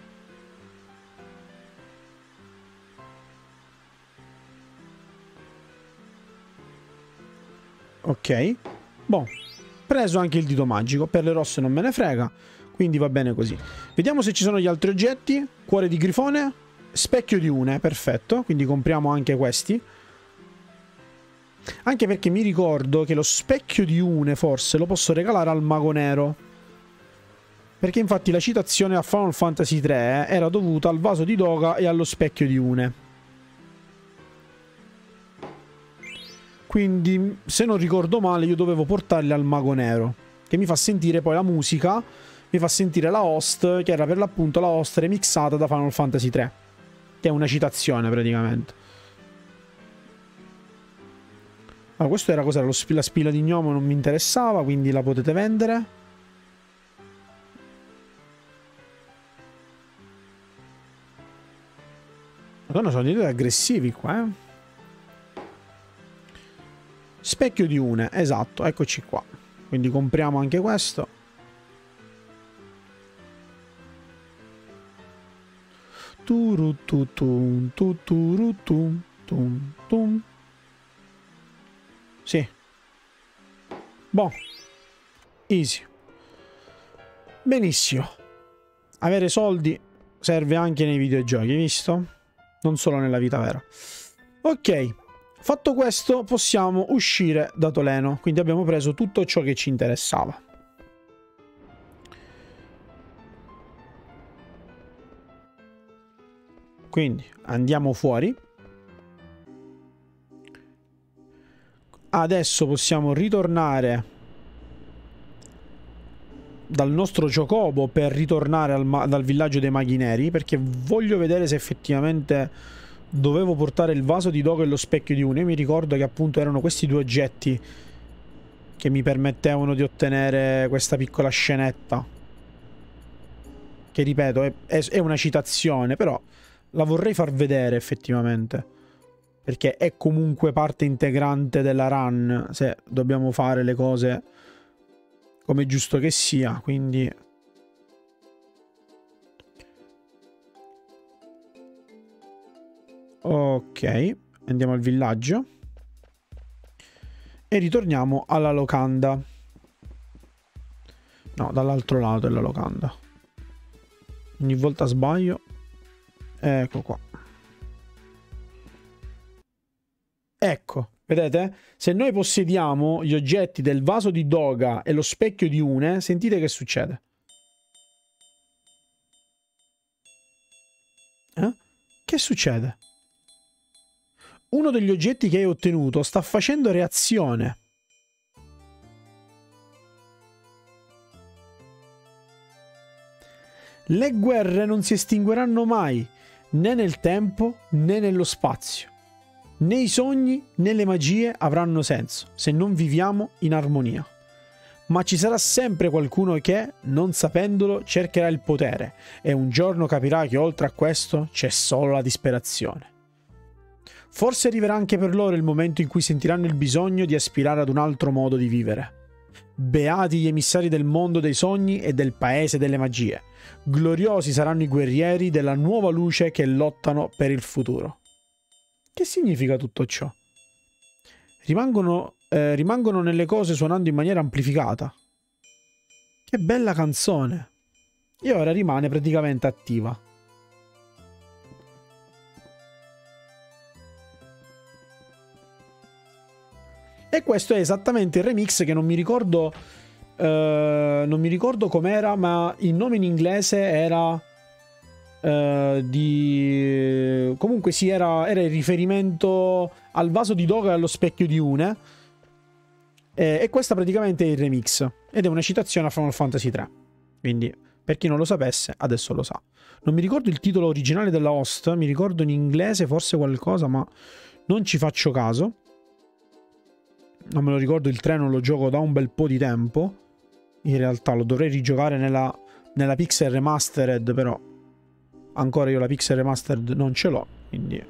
Speaker 1: Ok. Boh. Preso anche il dito magico. Per le rosse non me ne frega. Quindi va bene così. Vediamo se ci sono gli altri oggetti. Cuore di grifone. Specchio di une. Perfetto. Quindi compriamo anche questi. Anche perché mi ricordo che lo specchio di une forse lo posso regalare al mago nero. Perché infatti la citazione a Final Fantasy tre era dovuta al vaso di doga e allo specchio di une. Quindi, se non ricordo male, io dovevo portarli al mago nero, che mi fa sentire poi la musica, mi fa sentire la host, che era per l'appunto la host remixata da Final Fantasy tre, che è una citazione praticamente. Allora, questo era cos'era? La spilla di gnomo non mi interessava, quindi la potete vendere. Madonna, sono dei aggressivi qua, eh. specchio di Une, esatto, eccoci qua. Quindi compriamo anche questo. Turututum, tuturutum, tum, tum. Sì. Boh. Easy. Benissimo. Avere soldi serve anche nei videogiochi, visto? Non solo nella vita vera. Ok. Fatto questo, possiamo uscire da Toleno. Quindi abbiamo preso tutto ciò che ci interessava. Quindi andiamo fuori. Adesso possiamo ritornare dal nostro Chocobo per ritornare al dal villaggio dei maghi neri, perché voglio vedere se effettivamente dovevo portare il vaso di Dogo e lo specchio di Une. Io mi ricordo che appunto erano questi due oggetti che mi permettevano di ottenere questa piccola scenetta, che ripeto è, è, è una citazione, però la vorrei far vedere effettivamente, perché è comunque parte integrante della run se dobbiamo fare le cose come è giusto che sia. Quindi ok, andiamo al villaggio e ritorniamo alla locanda. No, dall'altro lato della locanda. Ogni volta sbaglio. Ecco qua. Ecco, vedete? Se noi possediamo gli oggetti del vaso di Doga e lo specchio di Une, sentite che succede. Eh? Che succede? Uno degli oggetti che hai ottenuto sta facendo reazione. Le guerre non si estingueranno mai, né nel tempo né nello spazio. Né i sogni né le magie avranno senso se non viviamo in armonia. Ma ci sarà sempre qualcuno che, non sapendolo, cercherà il potere e un giorno capirà che oltre a questo c'è solo la disperazione. Forse arriverà anche per loro il momento in cui sentiranno il bisogno di aspirare ad un altro modo di vivere. Beati gli emissari del mondo dei sogni e del paese delle magie. Gloriosi saranno i guerrieri della nuova luce che lottano per il futuro. Che significa tutto ciò? Rimangono, eh, rimangono nelle cose suonando in maniera amplificata. Che bella canzone! E ora rimane praticamente attiva. E questo è esattamente il remix che non mi ricordo eh, non mi ricordo com'era, ma il nome in inglese era eh, di comunque sì, era, era il riferimento al vaso di Doga e allo specchio di Une, e, e questa praticamente è il remix ed è una citazione a Final Fantasy tre, quindi per chi non lo sapesse adesso lo sa. Non mi ricordo il titolo originale della host, mi ricordo in inglese forse qualcosa, ma non ci faccio caso. Non me lo ricordo, il tre non lo gioco da un bel po' di tempo. In realtà lo dovrei rigiocare nella, nella Pixel Remastered, però ancora io la Pixel Remastered non ce l'ho, quindi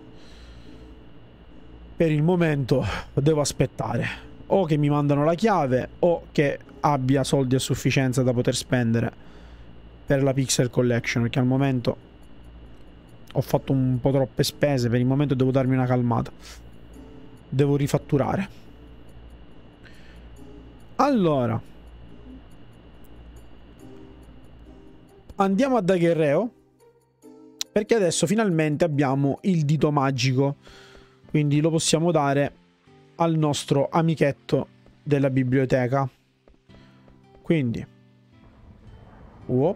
Speaker 1: per il momento devo aspettare o che mi mandano la chiave o che abbia soldi a sufficienza da poter spendere per la Pixel Collection, perché al momento ho fatto un po' troppe spese. Per il momento devo darmi una calmata, devo rifatturare. Allora, andiamo a Daguerreo, perché adesso finalmente abbiamo il dito magico, quindi lo possiamo dare al nostro amichetto della biblioteca. Quindi Wop.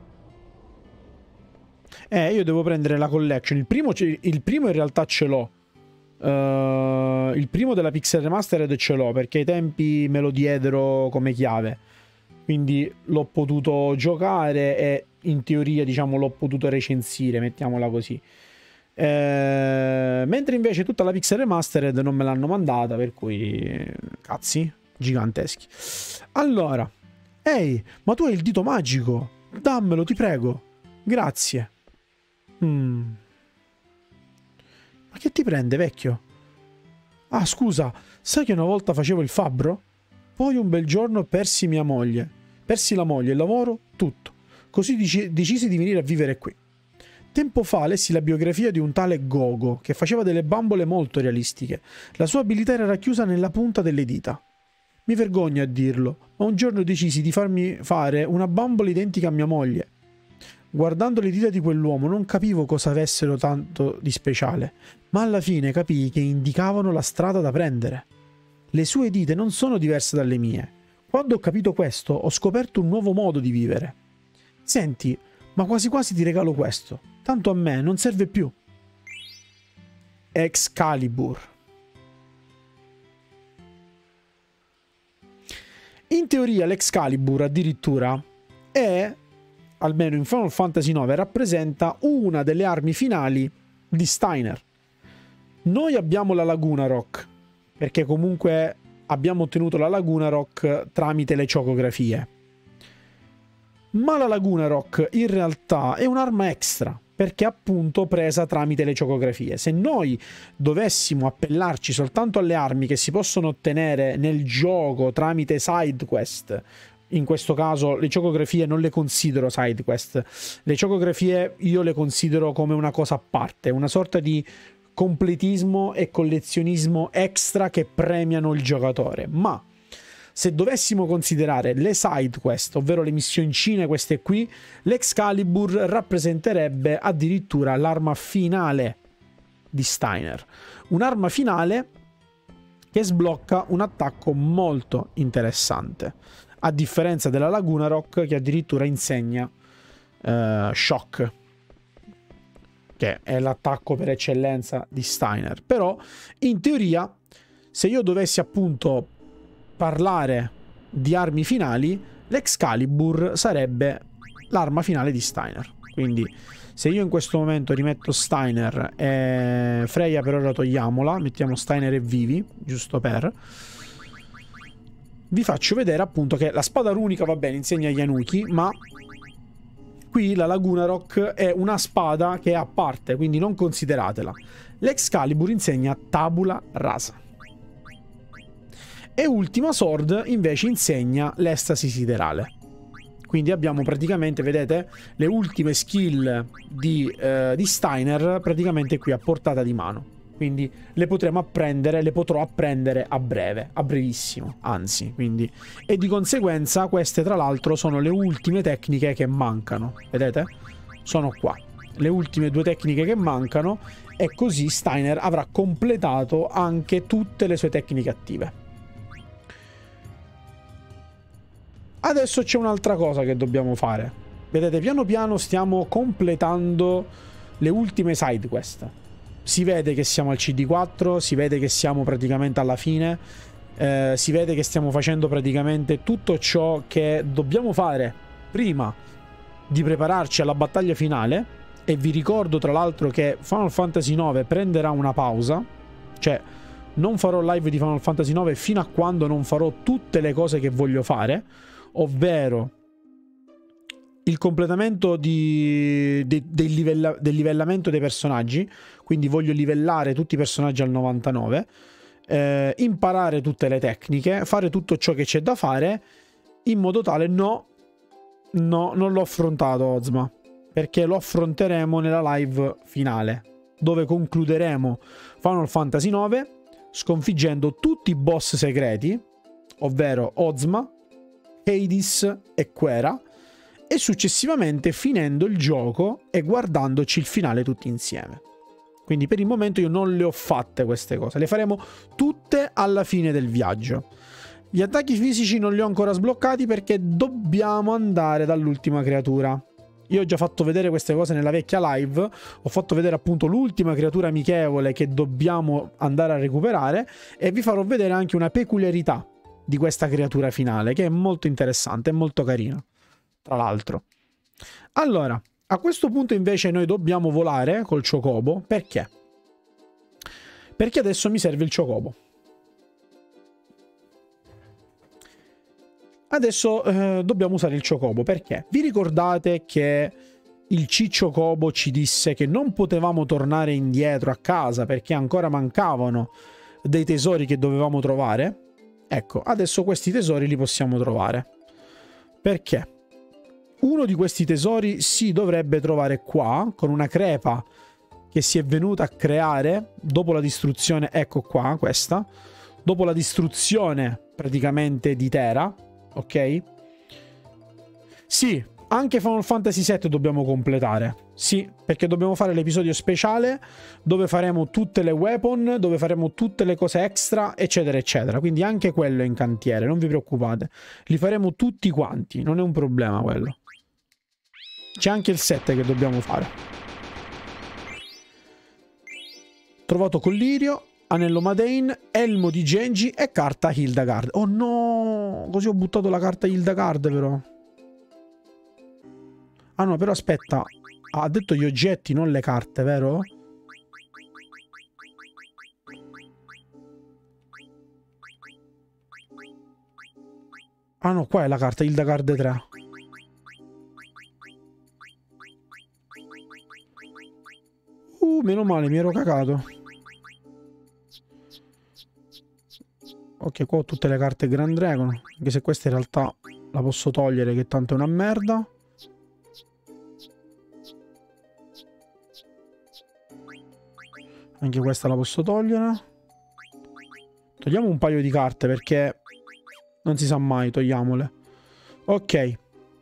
Speaker 1: Eh, io devo prendere la collection. Il primo, il primo in realtà ce l'ho. Uh, il primo della Pixel Remastered ce l'ho, perché ai tempi me lo diedero come chiave, quindi l'ho potuto giocare e in teoria, diciamo, l'ho potuto recensire, mettiamola così. Eh, mentre invece tutta la Pixel Remastered non me l'hanno mandata, per cui cazzi giganteschi. Allora, ehi, ma tu hai il dito magico, dammelo, ti prego, grazie. Mm. Ma che ti prende, vecchio? Ah, scusa, sai che una volta facevo il fabbro? Poi un bel giorno persi mia moglie. Persi la moglie, il lavoro, tutto. Così dici, decisi di venire a vivere qui. Tempo fa lessi la biografia di un tale Gogo, che faceva delle bambole molto realistiche. La sua abilità era racchiusa nella punta delle dita. Mi vergogno a dirlo, ma un giorno decisi di farmi fare una bambola identica a mia moglie. Guardando le dita di quell'uomo non capivo cosa avessero tanto di speciale, ma alla fine capii che indicavano la strada da prendere. Le sue dita non sono diverse dalle mie. Quando ho capito questo, ho scoperto un nuovo modo di vivere. Senti, ma quasi quasi ti regalo questo. Tanto a me non serve più. Excalibur. In teoria l'Excalibur addirittura è, almeno in Final Fantasy nove, rappresenta una delle armi finali di Steiner. Noi abbiamo la Laguna Rock, perché comunque abbiamo ottenuto la Laguna Rock tramite le ciocografie. Ma la Laguna Rock in realtà è un'arma extra, perché è appunto presa tramite le ciocografie. Se noi dovessimo appellarci soltanto alle armi che si possono ottenere nel gioco tramite side quest, in questo caso le ciocografie non le considero side quest, le ciocografie io le considero come una cosa a parte, una sorta di completismo e collezionismo extra che premiano il giocatore. Ma se dovessimo considerare le side quest, ovvero le missioncine queste qui, l'Excalibur rappresenterebbe addirittura l'arma finale di Steiner. Un'arma finale che sblocca un attacco molto interessante, a differenza della Laguna Rock che addirittura insegna uh, Shock, che è l'attacco per eccellenza di Steiner. Però in teoria, se io dovessi appunto parlare di armi finali, l'Excalibur sarebbe l'arma finale di Steiner. Quindi se io in questo momento rimetto Steiner e Freya, per ora togliamola, mettiamo Steiner e Vivi, giusto per, vi faccio vedere appunto che la spada runica, va bene, insegna Yanuki, ma qui la Laguna Rock è una spada che è a parte, quindi non consideratela. L'Excalibur insegna tabula rasa. E Ultima Sword invece insegna l'estasi siderale. Quindi abbiamo praticamente, vedete, le ultime skill di, eh, di Steiner praticamente qui a portata di mano. Quindi le potremo apprendere, le potrò apprendere a breve, a brevissimo, anzi. Quindi, e di conseguenza queste tra l'altro sono le ultime tecniche che mancano. Vedete? Sono qua. Le ultime due tecniche che mancano, e così Steiner avrà completato anche tutte le sue tecniche attive. Adesso c'è un'altra cosa che dobbiamo fare. Vedete, piano piano stiamo completando le ultime side quest. Si vede che siamo al C D quattro, si vede che siamo praticamente alla fine, eh, si vede che stiamo facendo praticamente tutto ciò che dobbiamo fare prima di prepararci alla battaglia finale. E vi ricordo tra l'altro che Final Fantasy nove prenderà una pausa, cioè non farò live di Final Fantasy nove fino a quando non farò tutte le cose che voglio fare, ovvero il completamento di, de, del, livella, del livellamento dei personaggi. Quindi voglio livellare tutti i personaggi al novantanove, eh, imparare tutte le tecniche, fare tutto ciò che c'è da fare, in modo tale no, no, non l'ho affrontato Ozma, perché lo affronteremo nella live finale, dove concluderemo Final Fantasy nove sconfiggendo tutti i boss segreti, ovvero Ozma, Hades e Quera, e successivamente finendo il gioco e guardandoci il finale tutti insieme. Quindi per il momento io non le ho fatte queste cose, le faremo tutte alla fine del viaggio. Gli attacchi fisici non li ho ancora sbloccati perché dobbiamo andare dall'ultima creatura. Io ho già fatto vedere queste cose nella vecchia live, ho fatto vedere appunto l'ultima creatura amichevole che dobbiamo andare a recuperare, e vi farò vedere anche una peculiarità di questa creatura finale che è molto interessante, è molto carina, tra l'altro. Allora, a questo punto invece noi dobbiamo volare col Chocobo. Perché? Perché adesso mi serve il Chocobo. Adesso eh, dobbiamo usare il Chocobo. Perché? Vi ricordate che il C-Chocobo ci disse che non potevamo tornare indietro a casa perché ancora mancavano dei tesori che dovevamo trovare. Ecco, adesso questi tesori li possiamo trovare. Perché? Uno di questi tesori si dovrebbe trovare qua, con una crepa che si è venuta a creare dopo la distruzione, ecco qua, questa, dopo la distruzione praticamente di Terra, ok? Sì, anche Final Fantasy sette dobbiamo completare, sì, perché dobbiamo fare l'episodio speciale dove faremo tutte le weapon, dove faremo tutte le cose extra, eccetera, eccetera, quindi anche quello è in cantiere, non vi preoccupate, li faremo tutti quanti, non è un problema quello. C'è anche il sette che dobbiamo fare. Trovato collirio, anello Madain, elmo di Genji e carta Hildegard. Oh no, così ho buttato la carta Hildegard però. Ah no, però aspetta, ha detto gli oggetti, non le carte, vero? Ah no, qua è la carta Hildegard tre. Uh, meno male, mi ero cagato. Ok, qua ho tutte le carte Grand Dragon, anche se questa in realtà la posso togliere, che tanto è una merda. Anche questa la posso togliere. Togliamo un paio di carte perché non si sa mai, togliamole. Ok.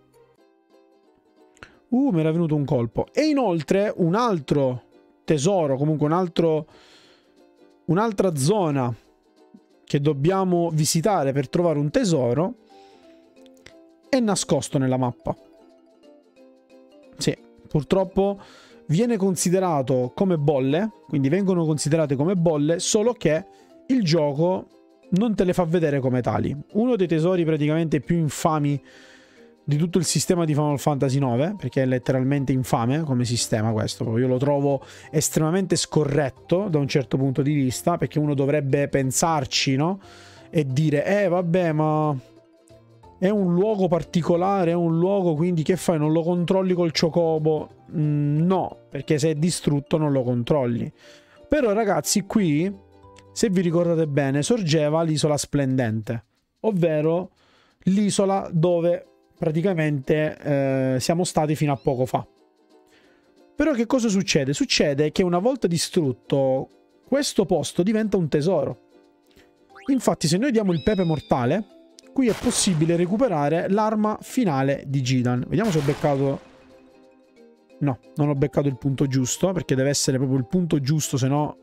Speaker 1: Uh, mi era venuto un colpo. E inoltre un altro tesoro, comunque un altro... un'altra zona che dobbiamo visitare per trovare un tesoro è nascosto nella mappa. Sì, purtroppo... viene considerato come bolle, quindi vengono considerate come bolle, solo che il gioco non te le fa vedere come tali. Uno dei tesori praticamente più infami di tutto il sistema di Final Fantasy nove, perché è letteralmente infame come sistema questo, io lo trovo estremamente scorretto da un certo punto di vista, perché uno dovrebbe pensarci, no? E dire, eh vabbè, ma... è un luogo particolare, è un luogo, quindi che fai? Non lo controlli col Chocobo? Mm, no, perché se è distrutto non lo controlli. Però ragazzi, qui, se vi ricordate bene, sorgeva l'isola splendente, ovvero l'isola dove praticamente eh, siamo stati fino a poco fa. Però che cosa succede? Succede che una volta distrutto, questo posto diventa un tesoro. Infatti se noi diamo il pepe mortale... qui è possibile recuperare l'arma finale di Gidan. Vediamo se ho beccato... no, non ho beccato il punto giusto, perché deve essere proprio il punto giusto, se no...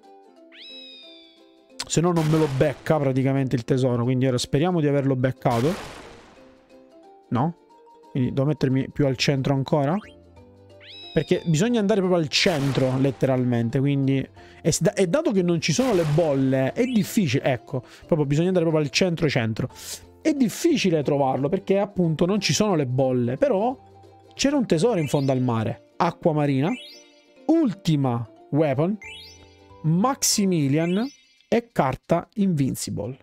Speaker 1: se no non me lo becca praticamente il tesoro. Quindi ora speriamo di averlo beccato. No? Quindi devo mettermi più al centro ancora. Perché bisogna andare proprio al centro, letteralmente. Quindi... e, e dato che non ci sono le bolle, è difficile... ecco, proprio bisogna andare proprio al centro-centro. È difficile trovarlo perché appunto non ci sono le bolle, però c'era un tesoro in fondo al mare. Acqua marina, ultima weapon, Maximilian e carta Invincible.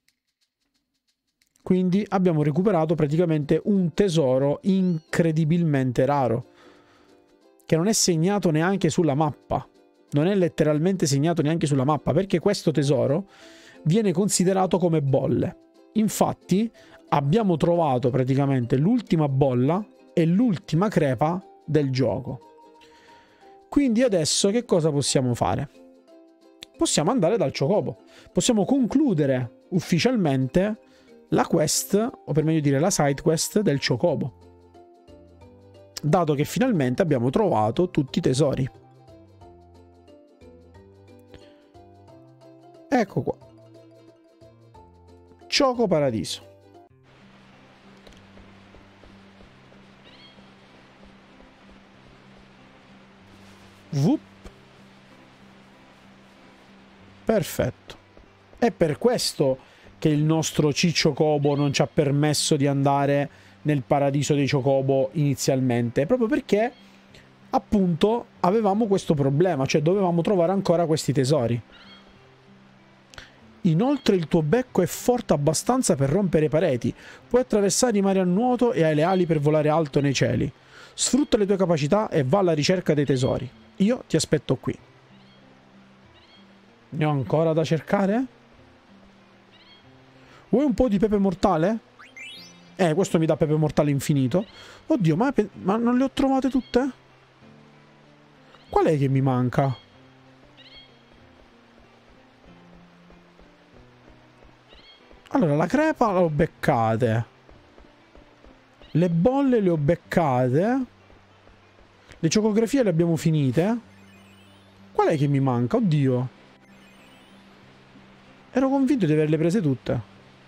Speaker 1: Quindi abbiamo recuperato praticamente un tesoro incredibilmente raro, che non è segnato neanche sulla mappa. Non è letteralmente segnato neanche sulla mappa, perché questo tesoro viene considerato come bolle. Infatti abbiamo trovato praticamente l'ultima bolla e l'ultima crepa del gioco. Quindi adesso che cosa possiamo fare? Possiamo andare dal Chocobo. Possiamo concludere ufficialmente la quest, o per meglio dire la side quest del Chocobo, dato che finalmente abbiamo trovato tutti i tesori. Ecco qua. Choco Paradiso. Vup. Perfetto. È per questo che il nostro Ciccio Cobo non ci ha permesso di andare nel paradiso dei Chocobo inizialmente, proprio perché appunto avevamo questo problema, cioè dovevamo trovare ancora questi tesori. Inoltre il tuo becco è forte abbastanza per rompere pareti, puoi attraversare i mari a nuoto e hai le ali per volare alto nei cieli. Sfrutta le tue capacità e va alla ricerca dei tesori. Io ti aspetto qui. Ne ho ancora da cercare? Vuoi un po' di pepe mortale? Eh, questo mi dà pepe mortale infinito. Oddio, ma, ma non le ho trovate tutte? Qual è che mi manca? Allora, la crepa l'ho beccate. Le bolle le ho beccate. Le ciocografie le abbiamo finite. Qual è che mi manca? Oddio. Ero convinto di averle prese tutte.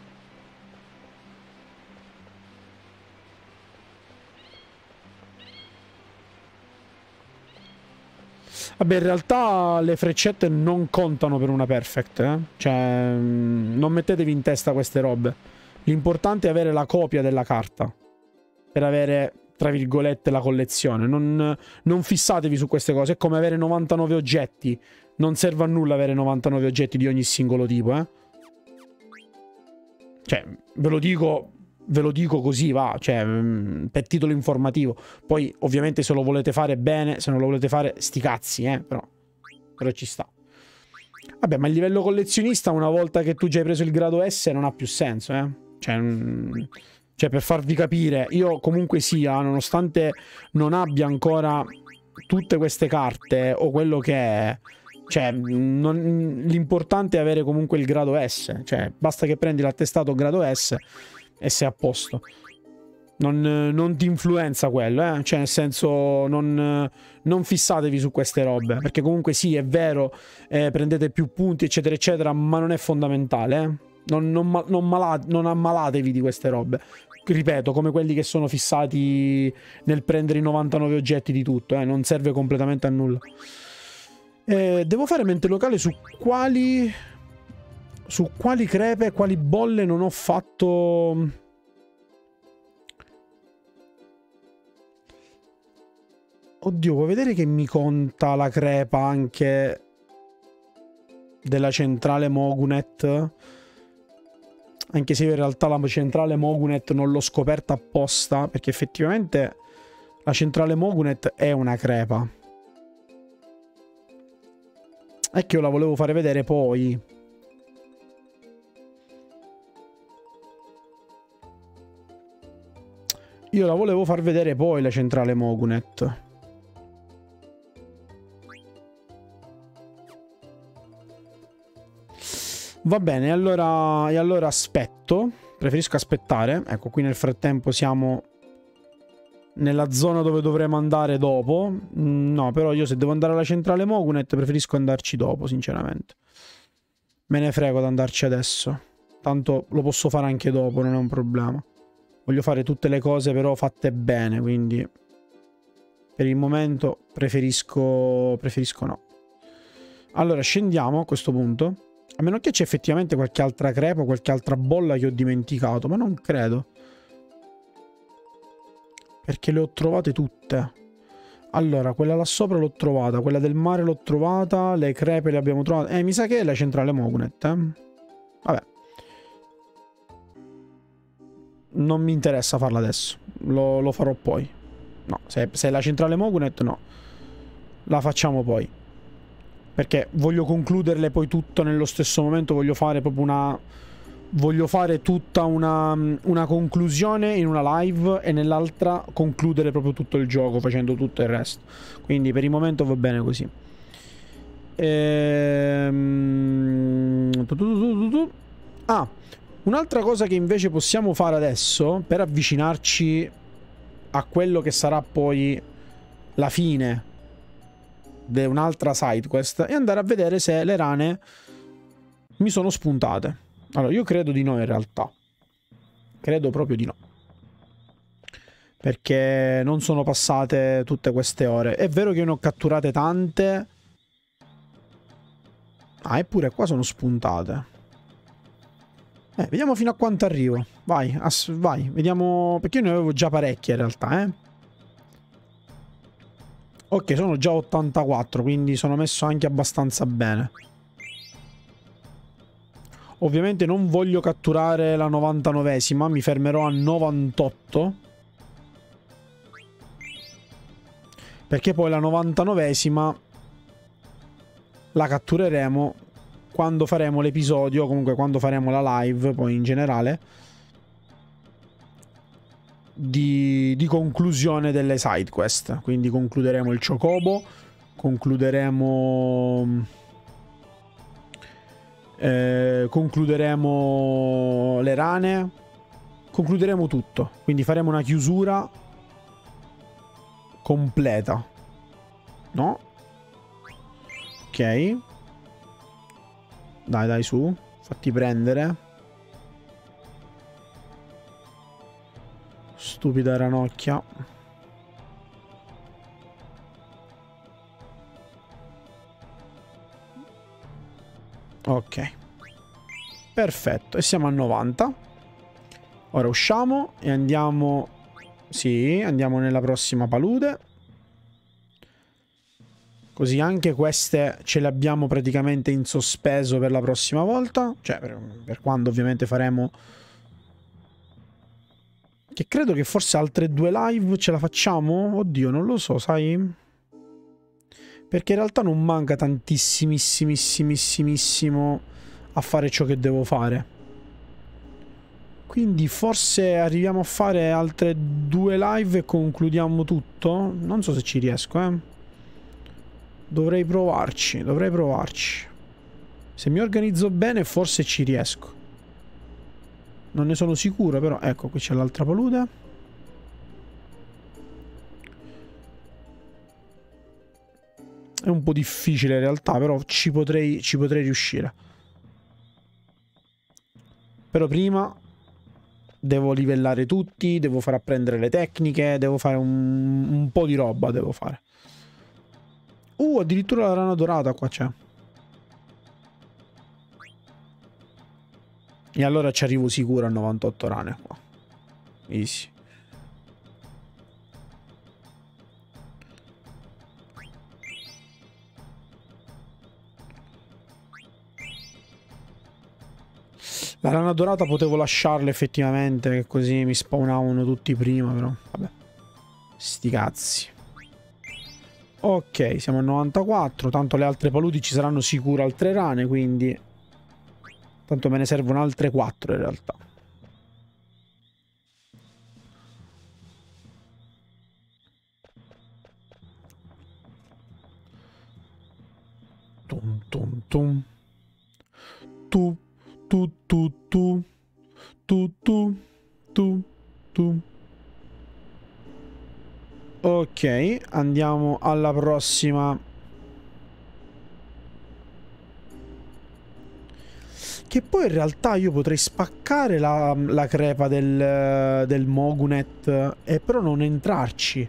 Speaker 1: Vabbè, in realtà le freccette non contano per una perfect, eh? Cioè, non mettetevi in testa queste robe. L'importante è avere la copia della carta. Per avere, tra virgolette, la collezione. Non, non fissatevi su queste cose. È come avere novantanove oggetti. Non serve a nulla avere novantanove oggetti di ogni singolo tipo, eh? Cioè, ve lo dico... Ve lo dico così, va, cioè, per titolo informativo. Poi, ovviamente, se lo volete fare bene, se non lo volete fare, sti cazzi, eh, però, però ci sta. Vabbè, ma il livello collezionista, una volta che tu già hai preso il grado S, non ha più senso, eh. Cioè, cioè per farvi capire, io comunque sia, nonostante non abbia ancora tutte queste carte, o quello che è... Cioè, l'importante è avere comunque il grado S. Cioè, basta che prendi l'attestato grado S... e sei a posto. Non, non ti influenza quello, eh? Cioè, nel senso, non, non fissatevi su queste robe. Perché comunque sì, è vero, eh, prendete più punti, eccetera, eccetera, ma non è fondamentale, eh? Non, non, non, malate, non ammalatevi di queste robe. Ripeto, come quelli che sono fissati nel prendere i novantanove oggetti di tutto, eh? Non serve completamente a nulla. Eh, devo fare mente locale su quali... Su quali crepe, quali bolle non ho fatto... Oddio, vuoi vedere che mi conta la crepa anche della centrale Mogunet? Anche se io in realtà la centrale Mogunet non l'ho scoperta apposta, perché effettivamente la centrale Mogunet è una crepa. È che io la volevo fare vedere poi... Io la volevo far vedere poi la centrale Mogunet. Va bene, allora, e allora aspetto. Preferisco aspettare. Ecco, qui nel frattempo siamo nella zona dove dovremo andare dopo. No, però io se devo andare alla centrale Mogunet preferisco andarci dopo, sinceramente. Me ne frego di andarci adesso. Tanto lo posso fare anche dopo, non è un problema. Voglio fare tutte le cose però fatte bene, quindi per il momento preferisco, preferisco no. Allora scendiamo a questo punto. A meno che c'è effettivamente qualche altra crepa, qualche altra bolla che ho dimenticato, ma non credo. Perché le ho trovate tutte. Allora, quella là sopra l'ho trovata, quella del mare l'ho trovata, le crepe le abbiamo trovate. Eh, mi sa che è la centrale Mogunet, eh. Vabbè. Non mi interessa farla adesso. Lo, lo farò poi. No, se, se è la centrale Mogunet, no. La facciamo poi. Perché voglio concluderle poi tutto nello stesso momento. Voglio fare proprio una... Voglio fare tutta una, una conclusione in una live e nell'altra concludere proprio tutto il gioco facendo tutto il resto. Quindi per il momento va bene così. Ehm... Ah, un'altra cosa che invece possiamo fare adesso per avvicinarci a quello che sarà poi la fine di un'altra side quest è andare a vedere se le rane mi sono spuntate. Allora, io credo di no in realtà. Credo proprio di no. Perché non sono passate tutte queste ore. È vero che ne ho catturate tante. Ah, eppure qua sono spuntate. Eh, vediamo fino a quanto arrivo. Vai, vai, vediamo... Perché io ne avevo già parecchie in realtà, eh. Ok, sono già ottantaquattro, quindi sono messo anche abbastanza bene. Ovviamente non voglio catturare la novantanovesima, mi fermerò a novantotto. Perché poi la novantanovesima la cattureremo quando faremo l'episodio, comunque quando faremo la live, poi in generale, di, di conclusione delle side quest. Quindi concluderemo il Chocobo, concluderemo... Eh, concluderemo le rane, concluderemo tutto, quindi faremo una chiusura completa, no? Ok, dai dai su, fatti prendere, stupida ranocchia. Ok, perfetto, e siamo a novanta. Ora usciamo e andiamo... Sì, andiamo nella prossima palude. Così anche queste ce le abbiamo praticamente in sospeso per la prossima volta. Cioè, per, per quando ovviamente faremo... Che credo che forse altre due live ce la facciamo? Oddio, non lo so, sai? Perché in realtà non manca tantissimissimissimo a fare ciò che devo fare. Quindi forse arriviamo a fare altre due live e concludiamo tutto? Non so se ci riesco, eh. Dovrei provarci, dovrei provarci. Se mi organizzo bene forse ci riesco. Non ne sono sicuro, però ecco, qui c'è l'altra palude. È un po' difficile in realtà, però ci potrei, ci potrei riuscire. Però prima devo livellare tutti, devo far apprendere le tecniche, devo fare un, un po' di roba, devo fare. Uh, addirittura la rana dorata qua c'è. E allora ci arrivo sicuro a novantotto rane qua. Easy. La rana dorata potevo lasciarla effettivamente, che così mi spawnavano tutti prima, però vabbè. Sti cazzi. Ok, siamo a novantaquattro, tanto le altre paludi ci saranno sicuro altre rane, quindi... Tanto me ne servono altre quattro in realtà. Tum tum tum. Tu tu tu tu. Tu tu tu tu. Ok, andiamo alla prossima. Che poi in realtà io potrei spaccare la, la crepa del, del Mogunet, e però non entrarci.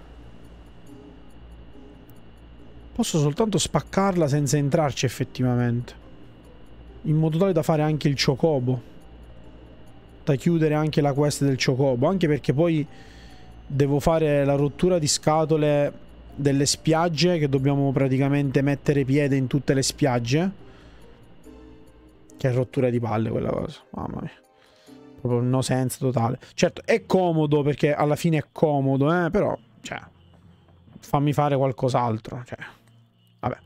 Speaker 1: Posso soltanto spaccarla senza entrarci effettivamente. In modo tale da fare anche il Chocobo. Da chiudere anche la quest del Chocobo. Anche perché poi devo fare la rottura di scatole delle spiagge, che dobbiamo praticamente mettere piede in tutte le spiagge. Che rottura di palle quella cosa, mamma mia. Proprio no sense totale. Certo, è comodo perché alla fine è comodo, eh, però, cioè, fammi fare qualcos'altro, cioè, vabbè.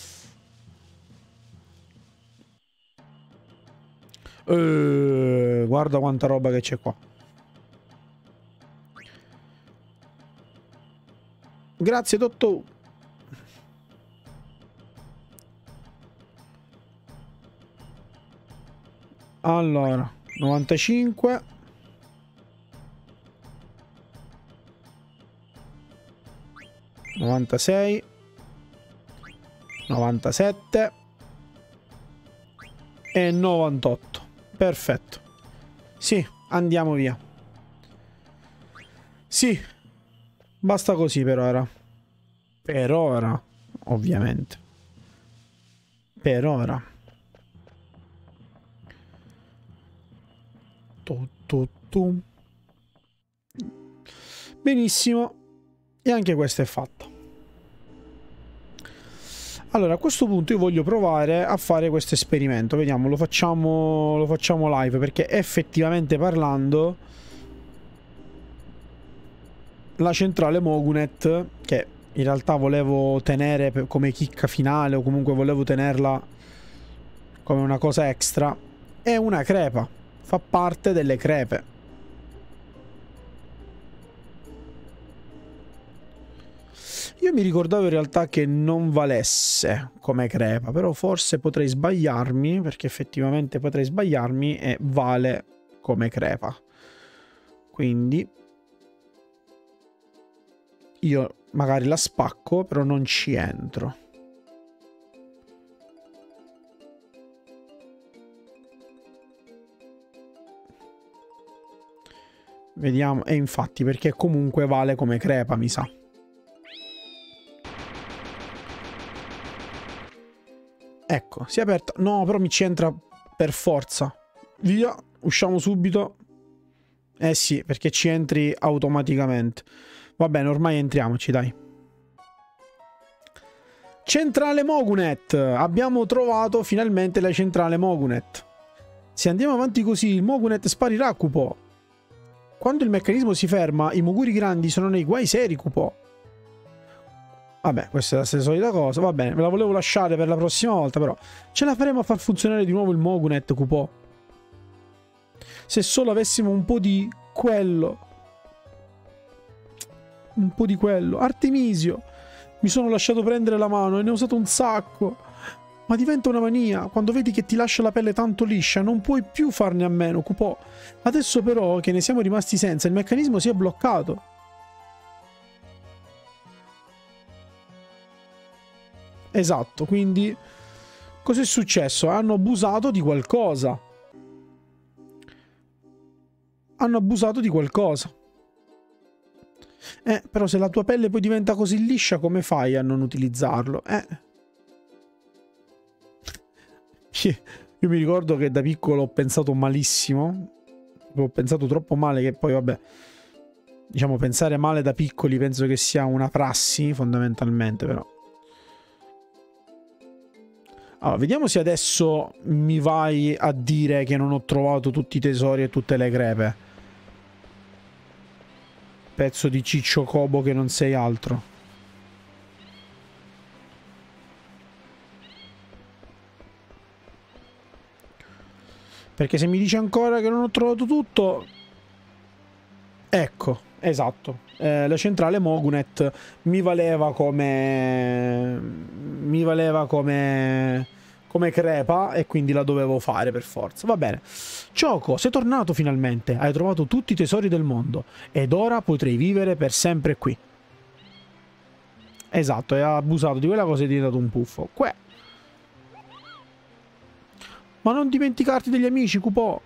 Speaker 1: Uh, guarda quanta roba che c'è qua. Grazie, dottor. Allora, novantacinque. novantasei. novantasette. E novantotto. Perfetto. Sì, andiamo via. Sì. Basta così per ora. Per ora, ovviamente. Per ora. Tu, tu, tu. Benissimo. E anche questo è fatto. Allora, a questo punto io voglio provare a fare questo esperimento. Vediamo, lo facciamo, lo facciamo live, perché effettivamente parlando la centrale Mogunet, che in realtà volevo tenere come chicca finale, o comunque volevo tenerla come una cosa extra, è una crepa. Fa parte delle crepe. Io mi ricordavo in realtà che non valesse come crepa, però forse potrei sbagliarmi, perché effettivamente potrei sbagliarmi e vale come crepa. Quindi io magari la spacco, però non ci entro. Vediamo, e infatti perché comunque vale come crepa, mi sa. Ecco, si è aperta. No, però mi ci entra per forza. Via, usciamo subito. Eh sì, perché ci entri automaticamente. Va bene, ormai entriamoci, dai. Centrale Mogunet. Abbiamo trovato finalmente la centrale Mogunet. Se andiamo avanti così, il Mogunet sparirà, Cupò. Quando il meccanismo si ferma, i Moguri grandi sono nei guai seri, Cupò. Vabbè, questa è la stessa solita cosa. Va bene, ve la volevo lasciare per la prossima volta, però ce la faremo a far funzionare di nuovo il Mogunet, Cupò. Se solo avessimo un po' di quello. Un po' di quello. Artemisio. Mi sono lasciato prendere la mano e ne ho usato un sacco. Ma diventa una mania. Quando vedi che ti lascia la pelle tanto liscia, non puoi più farne a meno, Cupò. Adesso però che ne siamo rimasti senza, il meccanismo si è bloccato. Esatto, quindi cos'è successo? Hanno abusato di qualcosa. Hanno abusato di qualcosa. Eh, però se la tua pelle poi diventa così liscia, come fai a non utilizzarlo? Eh. Io mi ricordo che da piccolo ho pensato malissimo. Ho pensato troppo male che poi, vabbè, diciamo, pensare male da piccoli penso che sia una prassi, fondamentalmente, però. Allora, vediamo se adesso mi vai a dire che non ho trovato tutti i tesori e tutte le crepe. Pezzo di ciccio cobo che non sei altro. Perché se mi dice ancora che non ho trovato tutto... Ecco, esatto. Eh, la centrale Mogunet mi valeva come... Mi valeva come... come crepa e quindi la dovevo fare per forza. Va bene. Choco, sei tornato finalmente. Hai trovato tutti i tesori del mondo. Ed ora potrai vivere per sempre qui. Esatto, hai abusato di quella cosa e è diventato un puffo. Que... Ma non dimenticarti degli amici, Cupò.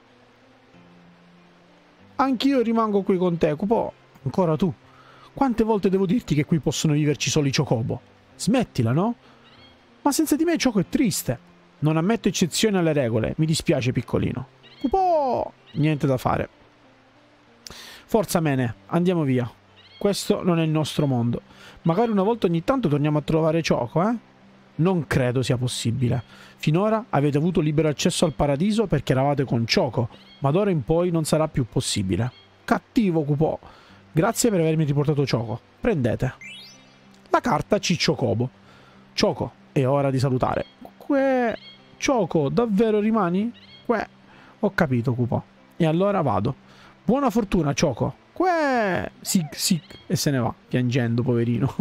Speaker 1: Anch'io rimango qui con te, Cupò. Ancora tu. Quante volte devo dirti che qui possono viverci solo i Chocobo? Smettila, no? Ma senza di me Choco è triste. Non ammetto eccezioni alle regole. Mi dispiace, piccolino. Cupò! Niente da fare. Forza, Mene. Andiamo via. Questo non è il nostro mondo. Magari una volta ogni tanto torniamo a trovare Choco, eh? Non credo sia possibile. Finora avete avuto libero accesso al paradiso perché eravate con Choco, ma d'ora in poi non sarà più possibile. Cattivo, Cupò. Grazie per avermi riportato Choco. Prendete. La carta Ciccio Cobo. Choco, è ora di salutare. Que... Choco, davvero rimani? Que... Ho capito, Cupò. E allora vado. Buona fortuna, Choco. Que... Sic, sic. E se ne va, piangendo, poverino.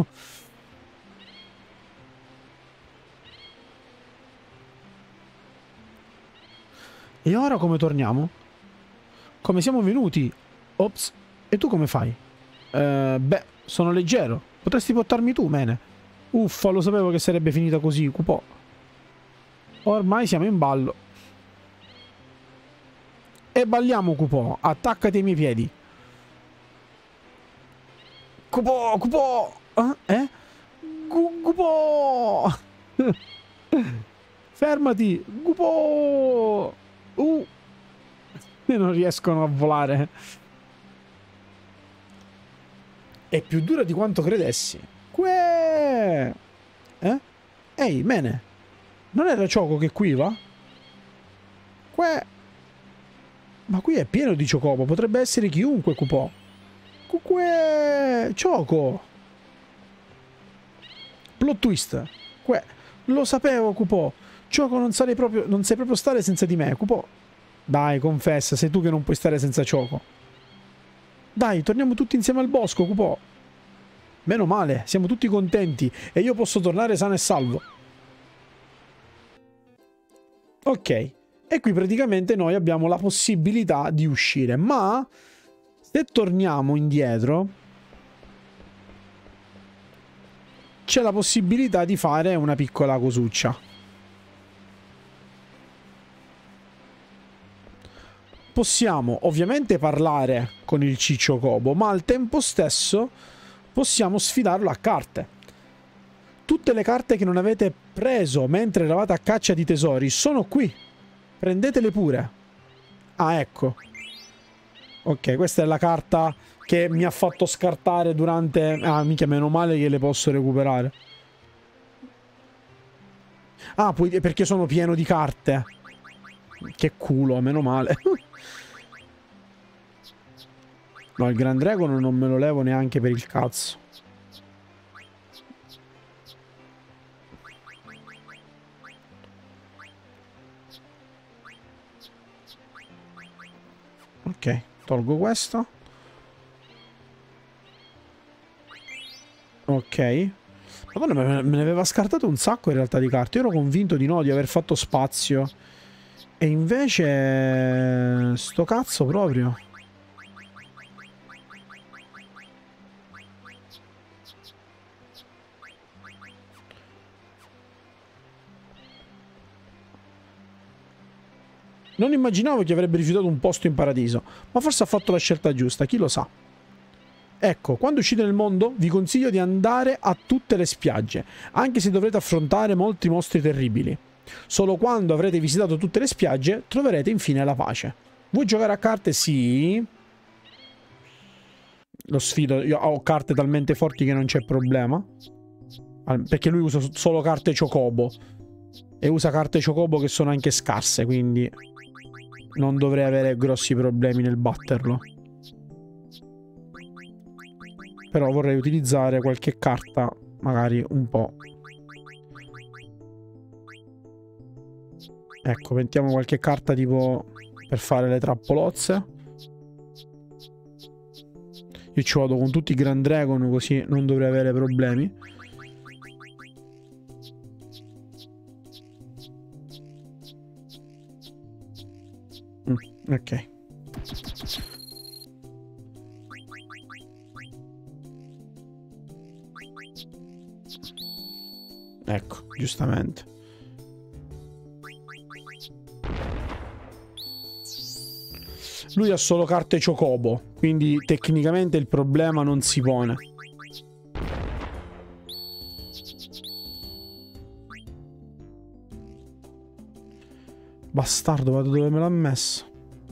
Speaker 1: E ora come torniamo? Come siamo venuti? Ops. E tu come fai? Uh, beh, sono leggero. Potresti portarmi tu, Mene. Uffa, lo sapevo che sarebbe finita così, Cupò. Ormai siamo in ballo. E balliamo, Cupò. Attaccati ai miei piedi. Cupò, Cupò. Eh? Cupò. Fermati. Cupò. Uh. E non riescono a volare. È più dura di quanto credessi. Que. Eh? Ehi, Mene. Non era Choco che qui va? Que. Ma qui è pieno di Chocobo. Potrebbe essere chiunque, Cupò. Que. Choco. Plot twist. Que. Lo sapevo, Cupò. Gioco, non sarei proprio, non sai proprio stare senza di me, Cupo. Dai, confessa, sei tu che non puoi stare senza Choco. Dai, torniamo tutti insieme al bosco, Cupo. Meno male, siamo tutti contenti e io posso tornare sano e salvo. Ok, e qui praticamente noi abbiamo la possibilità di uscire, ma se torniamo indietro c'è la possibilità di fare una piccola cosuccia. Possiamo ovviamente parlare con il Ciccio Cobo, ma al tempo stesso possiamo sfidarlo a carte. Tutte le carte che non avete preso mentre eravate a caccia di tesori sono qui. Prendetele pure. Ah, ecco. Ok, questa è la carta che mi ha fatto scartare durante... Ah, mica, meno male che le posso recuperare. Ah, poi perché sono pieno di carte. Che culo, meno male. No, il Grand Dragon non me lo levo neanche per il cazzo. Ok, tolgo questo. Ok. Madonna, me ne aveva scartato un sacco in realtà di carte. Io ero convinto di no, di aver fatto spazio. E invece... sto cazzo proprio. Non immaginavo che avrebbe rifiutato un posto in paradiso, ma forse ha fatto la scelta giusta, chi lo sa. Ecco, quando uscite nel mondo vi consiglio di andare a tutte le spiagge, anche se dovrete affrontare molti mostri terribili. Solo quando avrete visitato tutte le spiagge troverete infine la pace. Vuoi giocare a carte? Sì. Lo sfido, io ho carte talmente forti che non c'è problema. Perché lui usa solo carte Chocobo. E usa carte Chocobo che sono anche scarse, quindi non dovrei avere grossi problemi nel batterlo. Però vorrei utilizzare qualche carta, magari un po'. Ecco, mettiamo qualche carta tipo per fare le trappolozze. Io ci vado con tutti i Grand Dragon, così non dovrei avere problemi. Mm, ok. Ecco, giustamente. Lui ha solo carte Chocobo, quindi tecnicamente il problema non si pone. Bastardo, vado dove me l'ha messo.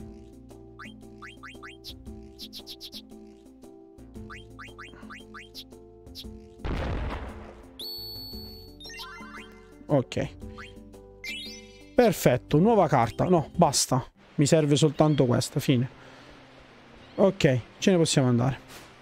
Speaker 1: Ok. Perfetto, nuova carta. No, basta. Mi serve soltanto questa, fine. Ok, ce ne possiamo andare.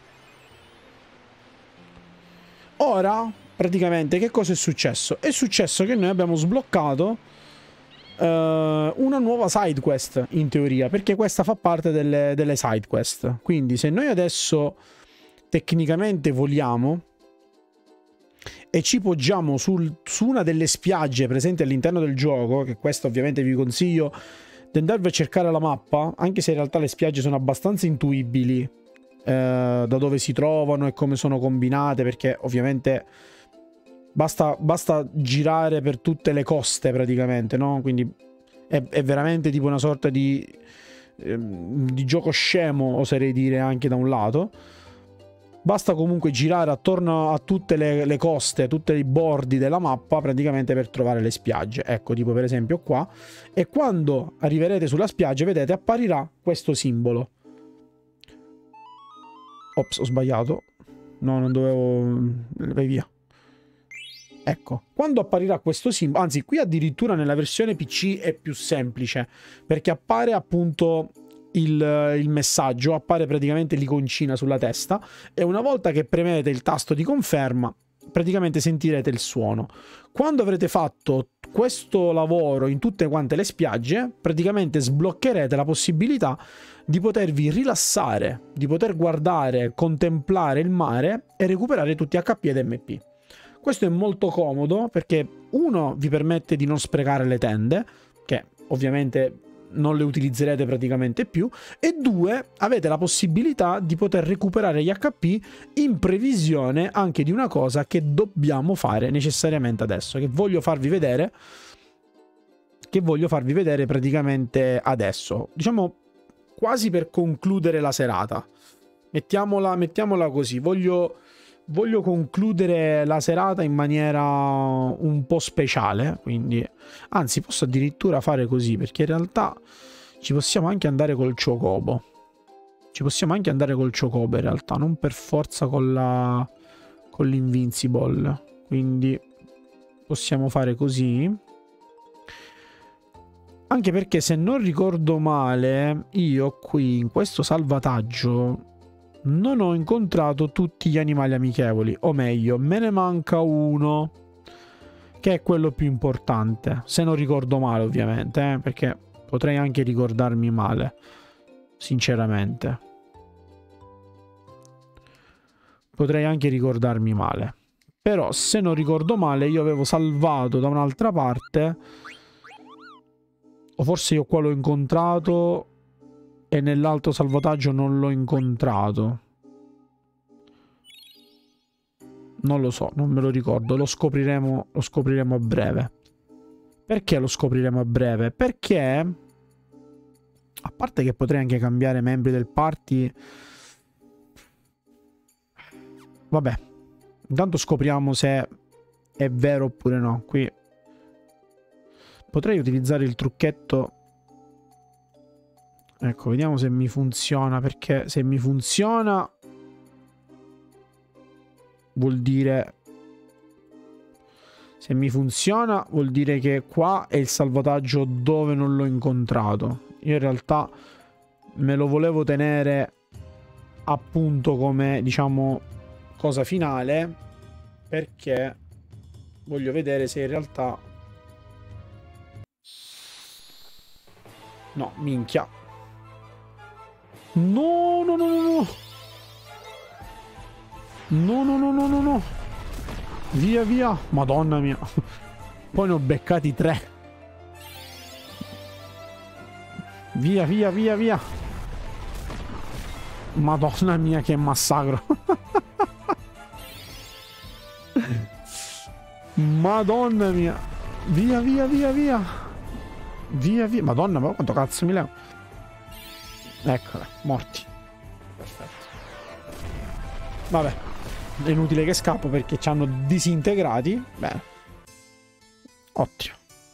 Speaker 1: Ora, praticamente, che cosa è successo? È successo che noi abbiamo sbloccato uh, una nuova side quest, in teoria, perché questa fa parte delle, delle side quest. Quindi, se noi adesso tecnicamente voliamo e ci poggiamo sul, su una delle spiagge presenti all'interno del gioco, che questo ovviamente vi consiglio di andarvi a cercare la mappa, anche se in realtà le spiagge sono abbastanza intuibili eh, da dove si trovano e come sono combinate, perché ovviamente basta, basta girare per tutte le coste praticamente, no? Quindi è, è veramente tipo una sorta di, eh, di gioco scemo, oserei dire, anche da un lato. Basta comunque girare attorno a tutte le, le coste, tutti i bordi della mappa praticamente per trovare le spiagge. Ecco, tipo per esempio qua. E quando arriverete sulla spiaggia, vedete, apparirà questo simbolo. Ops, ho sbagliato. No, non dovevo... Vai via. Ecco, quando apparirà questo simbolo... Anzi, qui addirittura nella versione P C è più semplice, perché appare appunto... Il, il messaggio, appare praticamente l'iconcina sulla testa e una volta che premete il tasto di conferma praticamente sentirete il suono. Quando avrete fatto questo lavoro in tutte quante le spiagge, praticamente sbloccherete la possibilità di potervi rilassare, di poter guardare, contemplare il mare e recuperare tutti H P ed M P. Questo è molto comodo perché uno vi permette di non sprecare le tende, che ovviamente non le utilizzerete praticamente più, e due, avete la possibilità di poter recuperare gli H P in previsione anche di una cosa che dobbiamo fare necessariamente adesso, che voglio farvi vedere, che voglio farvi vedere praticamente adesso, diciamo quasi per concludere la serata. Mettiamola, mettiamola così, voglio... Voglio concludere la serata in maniera un po' speciale, quindi anzi posso addirittura fare così, perché in realtà ci possiamo anche andare col Chocobo. Ci possiamo anche andare col Chocobo in realtà, non per forza con la con l'Invincible. Quindi possiamo fare così. Anche perché se non ricordo male, io qui in questo salvataggio non ho incontrato tutti gli animali amichevoli, o meglio, me ne manca uno, che è quello più importante, se non ricordo male ovviamente, eh, perché potrei anche ricordarmi male, sinceramente. Potrei anche ricordarmi male. Però se non ricordo male io avevo salvato da un'altra parte, o forse io qua l'ho incontrato e nell'altro salvataggio non l'ho incontrato. Non lo so, non me lo ricordo. Lo scopriremo, lo scopriremo a breve. Perché lo scopriremo a breve? Perché, a parte che potrei anche cambiare membri del party, vabbè, intanto scopriamo se è vero oppure no. Qui potrei utilizzare il trucchetto. Ecco, vediamo se mi funziona, perché se mi funziona vuol dire... Se mi funziona vuol dire che qua è il salvataggio dove non l'ho incontrato. Io in realtà me lo volevo tenere appunto come, diciamo, cosa finale, perché voglio vedere se in realtà... No, minchia. No, no, no, no, no. No, no, no, no, no, no. Via, via. Madonna mia. Poi ne ho beccati tre. Via, via, via, via. Madonna mia, che massacro. Madonna mia. Via, via, via, via. Via, via. Madonna, ma quanto cazzo mi levo? Eccola, morti. Perfetto. Vabbè, è inutile che scappo perché ci hanno disintegrati. Bene. Ottimo.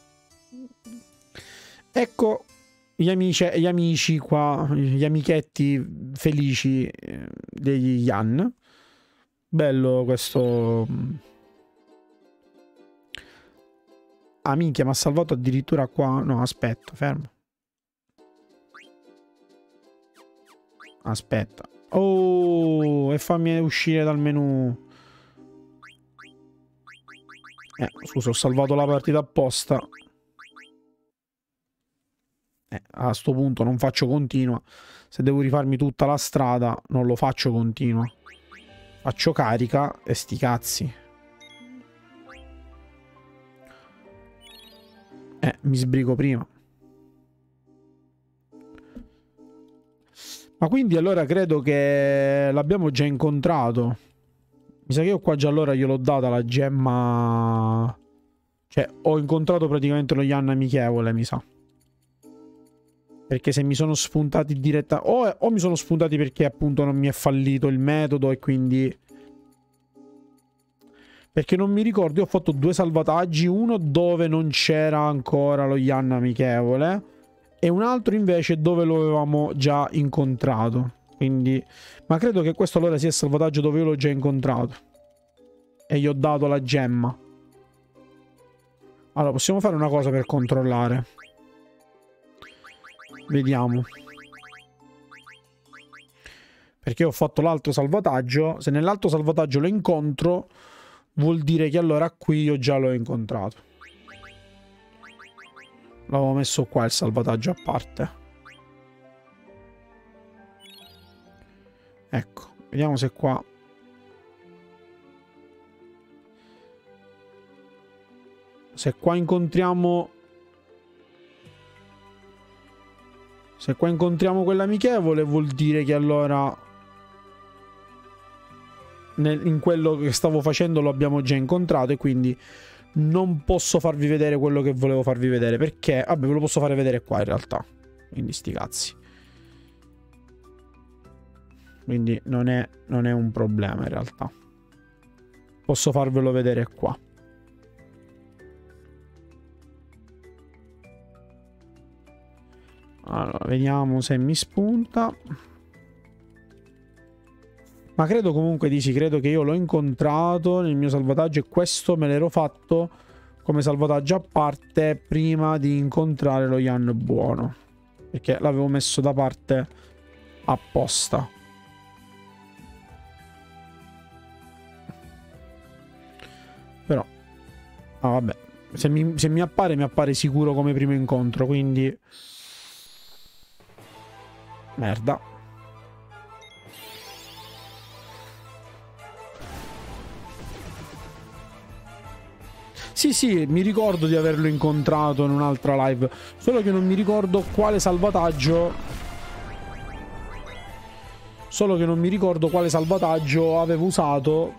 Speaker 1: Ecco gli amici, gli amici qua, gli amichetti felici degli Yan. Bello questo. Ah, minchia, mi ha salvato addirittura qua. No, aspetta, fermo. Aspetta. Oh, e fammi uscire dal menu. Eh, scusa, ho salvato la partita apposta. Eh, a sto punto non faccio continua. Se devo rifarmi tutta la strada, non lo faccio continua. Faccio carica e sti cazzi. Eh, mi sbrigo prima. Ma quindi allora credo che l'abbiamo già incontrato. Mi sa che io qua già allora gliel'ho data la gemma. Cioè, ho incontrato praticamente lo Yan amichevole, mi sa. Perché se mi sono spuntati diretta... O, o mi sono spuntati perché appunto non mi è fallito il metodo e quindi... Perché non mi ricordo, io ho fatto due salvataggi, uno dove non c'era ancora lo Yan amichevole e un altro invece dove lo avevamo già incontrato. Quindi, ma credo che questo allora sia il salvataggio dove io l'ho già incontrato e gli ho dato la gemma. Allora, possiamo fare una cosa per controllare. Vediamo. Perché ho fatto l'altro salvataggio. Se nell'altro salvataggio lo incontro, vuol dire che allora qui io già l'ho incontrato. L'avevo messo qua il salvataggio a parte. Ecco, vediamo se qua... Se qua incontriamo... Se qua incontriamo quell'amichevole vuol dire che allora... Nel, in quello che stavo facendo lo abbiamo già incontrato e quindi non posso farvi vedere quello che volevo farvi vedere perché, vabbè, ve lo posso fare vedere qua in realtà, quindi sti cazzi, quindi non è, non è un problema in realtà, posso farvelo vedere qua. Allora vediamo se mi spunta. Ma credo comunque di sì, credo che io l'ho incontrato nel mio salvataggio e questo me l'ero fatto come salvataggio a parte prima di incontrare lo Yan buono. Perché l'avevo messo da parte apposta. Però... Ah vabbè, se mi, se mi appare, mi appare sicuro come primo incontro, quindi... Merda. Sì, sì, mi ricordo di averlo incontrato in un'altra live, solo che non mi ricordo quale salvataggio... Solo che non mi ricordo quale salvataggio avevo usato.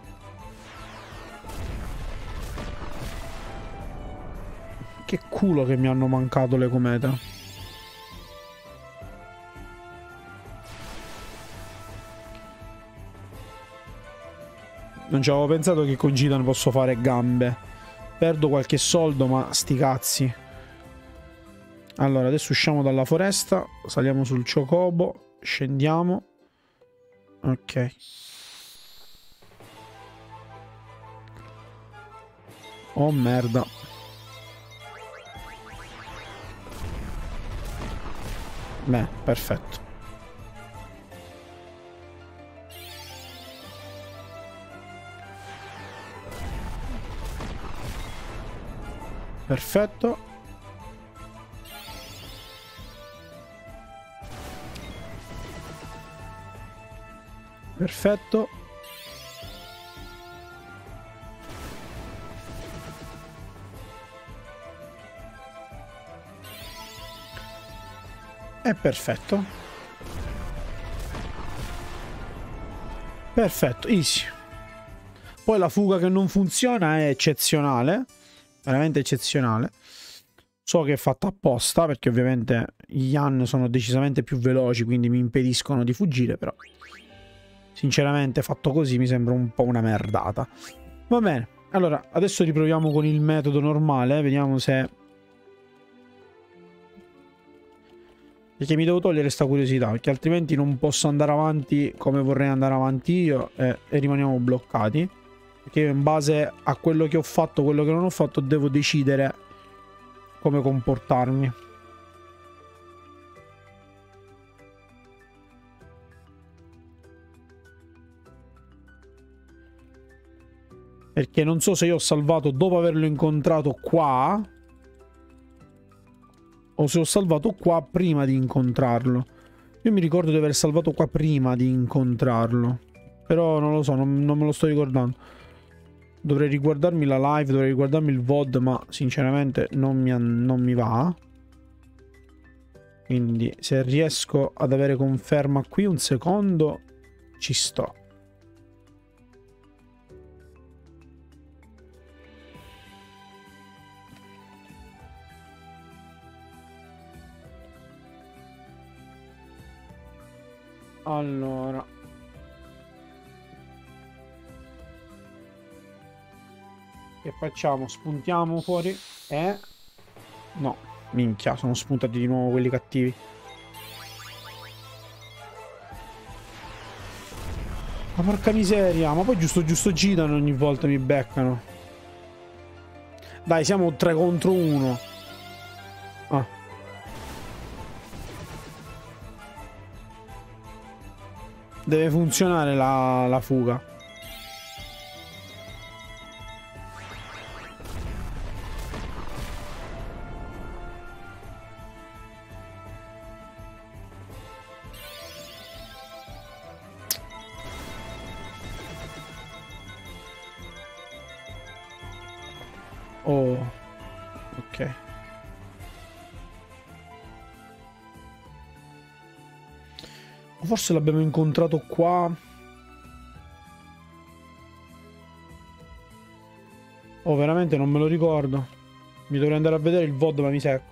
Speaker 1: Che culo che mi hanno mancato le comete. Non ci avevo pensato che con Gidan posso fare gambe. Perdo qualche soldo, ma sti cazzi. Allora, adesso usciamo dalla foresta. Saliamo sul Chocobo. Scendiamo. Ok. Oh, merda. Beh, perfetto. Perfetto. Perfetto. È perfetto. Perfetto, easy. Poi la fuga che non funziona è eccezionale. Veramente eccezionale. So che è fatta apposta perché ovviamente gli Yan sono decisamente più veloci, quindi mi impediscono di fuggire, però sinceramente fatto così mi sembra un po' una merdata. Va bene, allora adesso riproviamo con il metodo normale, vediamo se... Perché mi devo togliere sta curiosità, perché altrimenti non posso andare avanti come vorrei andare avanti io e, e rimaniamo bloccati. Perché io in base a quello che ho fatto, quello che non ho fatto, devo decidere come comportarmi. Perché non so se io ho salvato dopo averlo incontrato qua o se ho salvato qua prima di incontrarlo. Io mi ricordo di aver salvato qua prima di incontrarlo. Però non lo so, non, non me lo sto ricordando. Dovrei riguardarmi la live, dovrei riguardarmi il V O D, ma sinceramente non mi, non mi va. Quindi se riesco ad avere conferma qui un secondo, ci sto. Allora... Che facciamo? Spuntiamo fuori? Eh? No, minchia, sono spuntati di nuovo quelli cattivi. Ma porca miseria, ma poi giusto giusto Gidan ogni volta mi beccano. Dai, siamo tre contro uno. Ah. Deve funzionare la, la fuga. Oh, ok. Forse l'abbiamo incontrato qua. Oh, veramente non me lo ricordo. Mi dovrei andare a vedere il V O D, ma mi secco.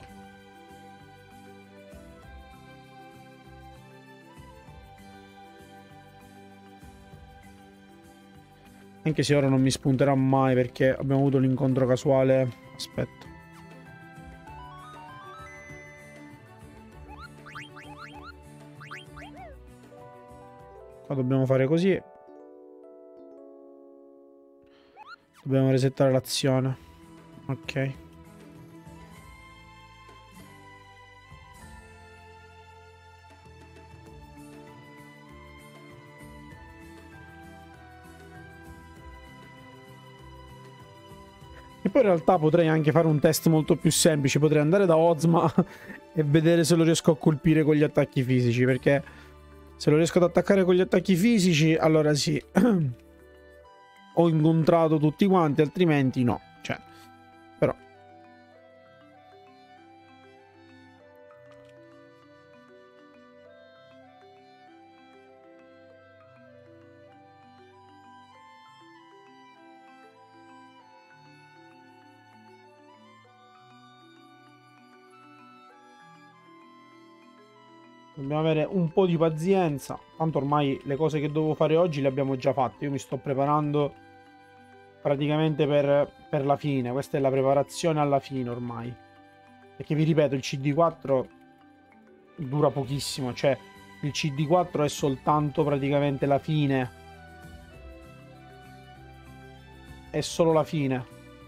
Speaker 1: Anche se ora non mi spunterà mai perché abbiamo avuto l'incontro casuale. Aspetta. Qua dobbiamo fare così. Dobbiamo resettare l'azione. Ok. E poi in realtà potrei anche fare un test molto più semplice. Potrei andare da Ozma e vedere se lo riesco a colpire con gli attacchi fisici. Perché se lo riesco ad attaccare con gli attacchi fisici, allora sì. Ho incontrato tutti quanti, altrimenti no. Cioè, però. Dobbiamo avere un po' di pazienza. Tanto ormai le cose che devo fare oggi le abbiamo già fatte. Io mi sto preparando praticamente per, per la fine. Questa è la preparazione alla fine ormai. Perché vi ripeto, il C D quattro dura pochissimo. Cioè, il C D quattro è soltanto praticamente la fine. È solo la fine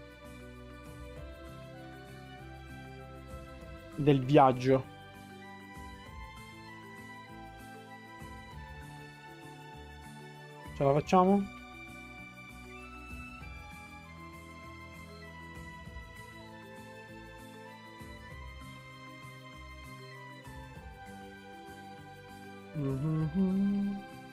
Speaker 1: del viaggio. Ce la facciamo? Mm-hmm.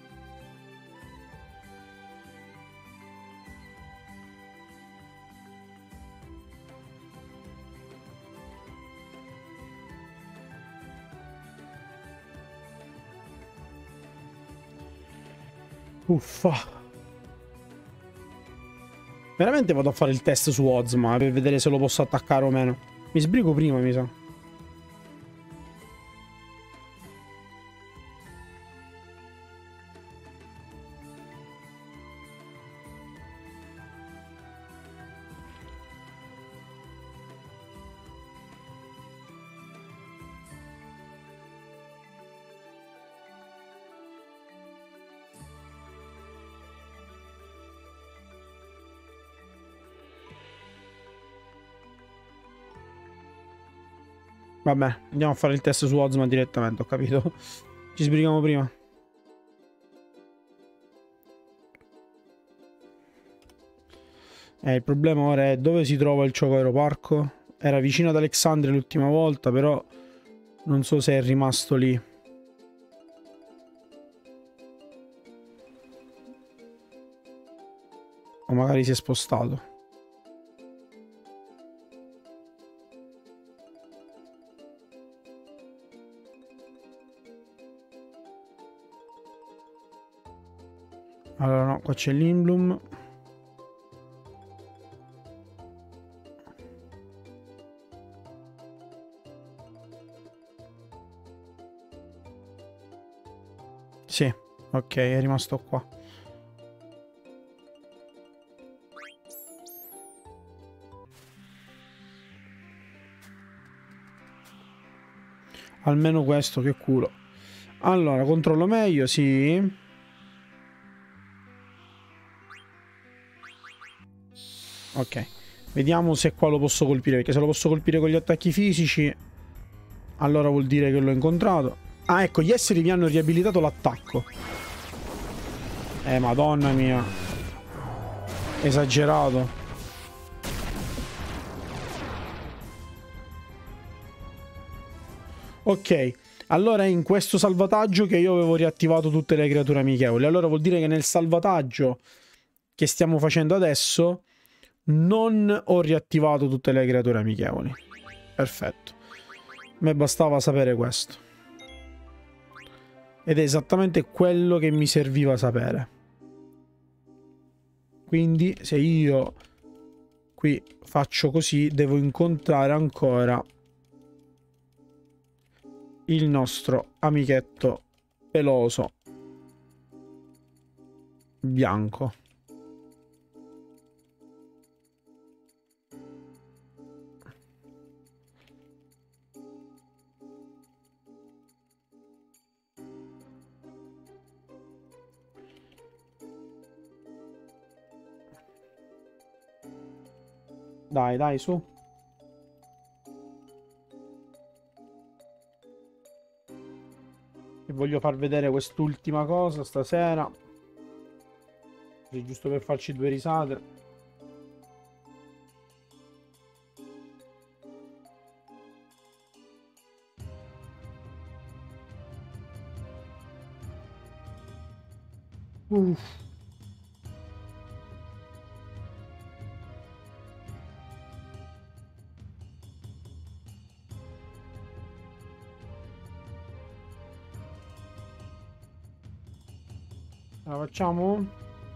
Speaker 1: Uffa. Veramente vado a fare il test su Ozma per vedere se lo posso attaccare o meno. Mi sbrigo prima, mi sa. Vabbè, andiamo a fare il test su Ozma direttamente, ho capito. Ci sbrighiamo prima. Eh, il problema ora è dove si trova il Choco Aeroparco. Era vicino ad Alexandria l'ultima volta, però non so se è rimasto lì. O magari si è spostato. Allora no, qua c'è l'Inbloom. Sì, ok, è rimasto qua. Almeno questo, che culo. Allora, controllo meglio, sì. Ok, vediamo se qua lo posso colpire, perché se lo posso colpire con gli attacchi fisici, allora vuol dire che l'ho incontrato. Ah, ecco, gli esseri vi hanno riabilitato l'attacco. Eh, madonna mia. Esagerato. Ok, allora è in questo salvataggio che io avevo riattivato tutte le creature amichevoli. Allora vuol dire che nel salvataggio che stiamo facendo adesso non ho riattivato tutte le creature amichevoli. Perfetto. A me bastava sapere questo. Ed è esattamente quello che mi serviva sapere. Quindi se io qui faccio così, devo incontrare ancora il nostro amichetto peloso bianco. Dai, dai, su. E voglio far vedere quest'ultima cosa stasera. Così, giusto per farci due risate. Uff. La facciamo?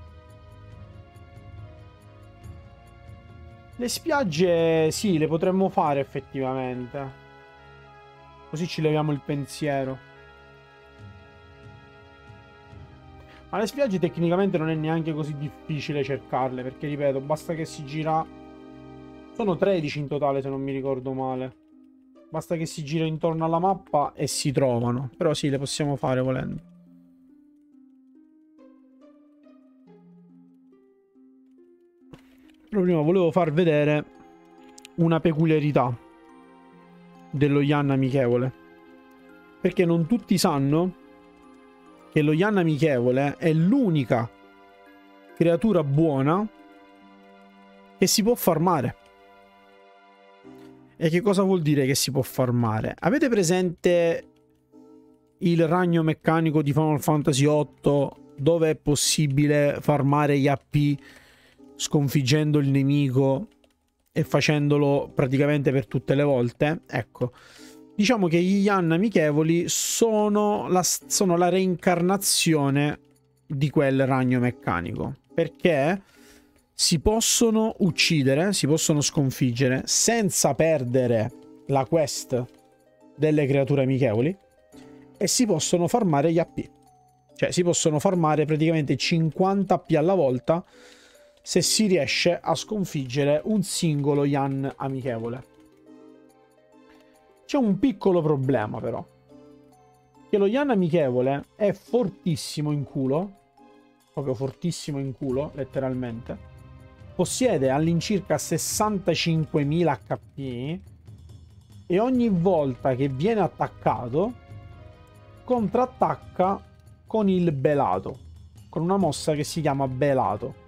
Speaker 1: Le spiagge sì, le potremmo fare effettivamente. Così ci leviamo il pensiero. Ma le spiagge tecnicamente non è neanche così difficile cercarle, perché ripeto, basta che si gira... Sono tredici in totale se non mi ricordo male. Basta che si gira intorno alla mappa e si trovano. Però sì, le possiamo fare volendo. Però prima volevo far vedere una peculiarità dello Yann amichevole. Perché non tutti sanno che lo Yann amichevole è l'unica creatura buona che si può farmare. E che cosa vuol dire che si può farmare? Avete presente il ragno meccanico di Final Fantasy otto dove è possibile farmare gli A P sconfiggendo il nemico e facendolo praticamente per tutte le volte? Ecco, diciamo che gli Yann amichevoli sono la, sono la reincarnazione di quel ragno meccanico, perché si possono uccidere, si possono sconfiggere senza perdere la quest delle creature amichevoli e si possono farmare gli A P. Cioè si possono farmare praticamente cinquanta A P alla volta se si riesce a sconfiggere un singolo Yann amichevole. C'è un piccolo problema però, che lo Yann amichevole è fortissimo in culo, proprio fortissimo in culo, letteralmente. Possiede all'incirca sessantacinquemila H P e ogni volta che viene attaccato contrattacca con il Belato, con una mossa che si chiama Belato.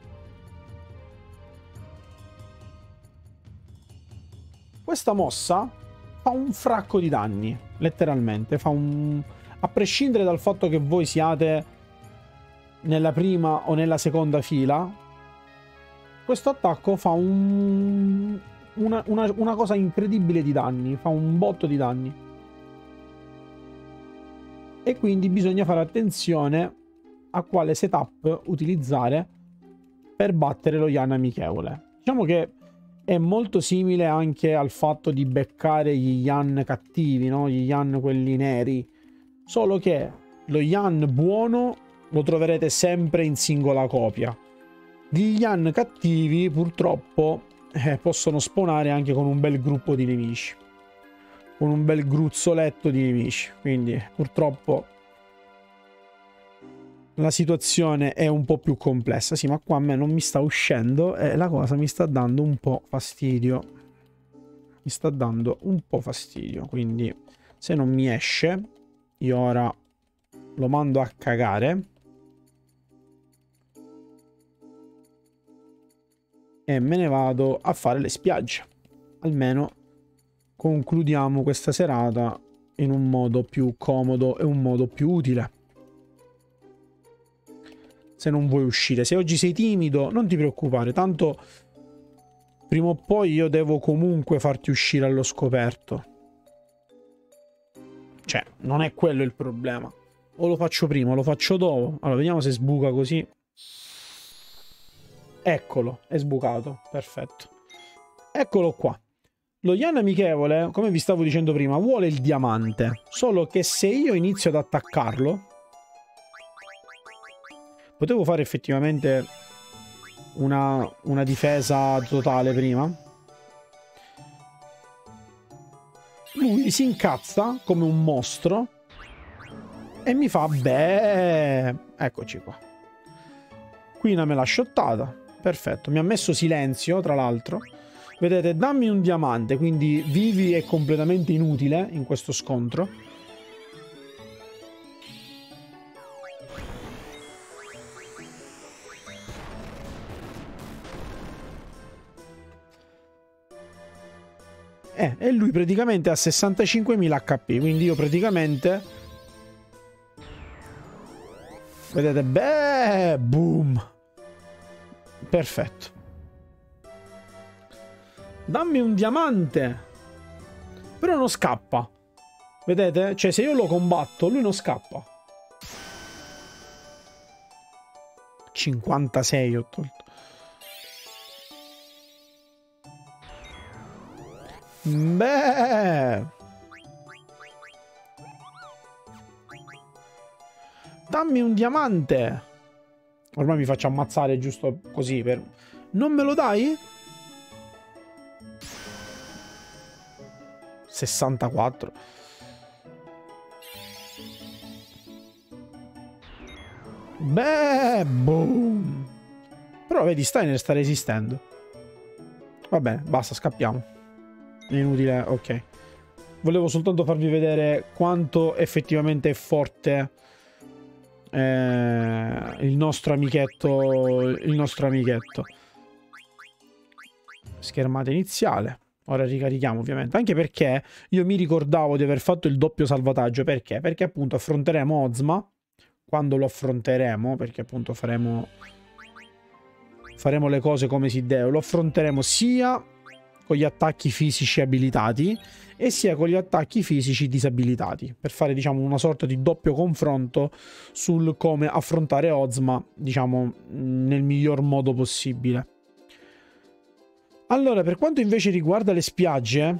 Speaker 1: Questa mossa fa un fracco di danni, letteralmente, fa un... a prescindere dal fatto che voi siate nella prima o nella seconda fila, questo attacco fa un... una, una, una cosa incredibile di danni, fa un botto di danni. E quindi bisogna fare attenzione a quale setup utilizzare per battere lo Yann amichevole. Diciamo che è molto simile anche al fatto di beccare gli Yann cattivi, no? Gli Yann quelli neri. Solo che lo Yann buono lo troverete sempre in singola copia. Gli Yann cattivi purtroppo eh, possono spawnare anche con un bel gruppo di nemici. Con un bel gruzzoletto di nemici. Quindi purtroppo la situazione è un po' più complessa. Sì, ma qua a me non mi sta uscendo e la cosa mi sta dando un po' fastidio. Mi sta dando un po' fastidio. Quindi se non mi esce, io ora lo mando a cagare. E me ne vado a fare le spiagge. Almeno concludiamo questa serata in un modo più comodo e un modo più utile. Se non vuoi uscire, se oggi sei timido, non ti preoccupare, tanto prima o poi io devo comunque farti uscire allo scoperto. Cioè, non è quello il problema. O lo faccio prima o lo faccio dopo. Allora, vediamo se sbuca così. Eccolo, è sbucato. Perfetto. Eccolo qua. Lo Yan amichevole, come vi stavo dicendo prima, vuole il diamante. Solo che se io inizio ad attaccarlo, potevo fare effettivamente una, una difesa totale prima. Lui si incazza come un mostro e mi fa beh, eccoci qua. Qui una me l'ha shottata. Perfetto, mi ha messo silenzio tra l'altro. Vedete, dammi un diamante, quindi Vivi è completamente inutile in questo scontro. Eh, e lui praticamente ha sessantacinquemila H P, quindi io praticamente... Vedete, beh, boom. Perfetto. Dammi un diamante. Però non scappa. Vedete? Cioè, se io lo combatto, lui non scappa. cinquantasei ho tolto. Beh. Dammi un diamante. Ormai mi faccio ammazzare giusto così per... Non me lo dai? sessantaquattro. Beh, boom. Però vedi, Steiner sta resistendo. Va bene, basta, scappiamo. È inutile, ok. Volevo soltanto farvi vedere quanto effettivamente è forte eh, il nostro amichetto. Il nostro amichetto. Schermata iniziale. Ora ricarichiamo ovviamente, anche perché io mi ricordavo di aver fatto il doppio salvataggio. Perché? Perché appunto affronteremo Ozma. Quando lo affronteremo, perché appunto faremo faremo le cose come si deve. Lo affronteremo sia con gli attacchi fisici abilitati e sia con gli attacchi fisici disabilitati, per fare diciamo una sorta di doppio confronto sul come affrontare Ozma, diciamo nel miglior modo possibile. Allora, per quanto invece riguarda le spiagge,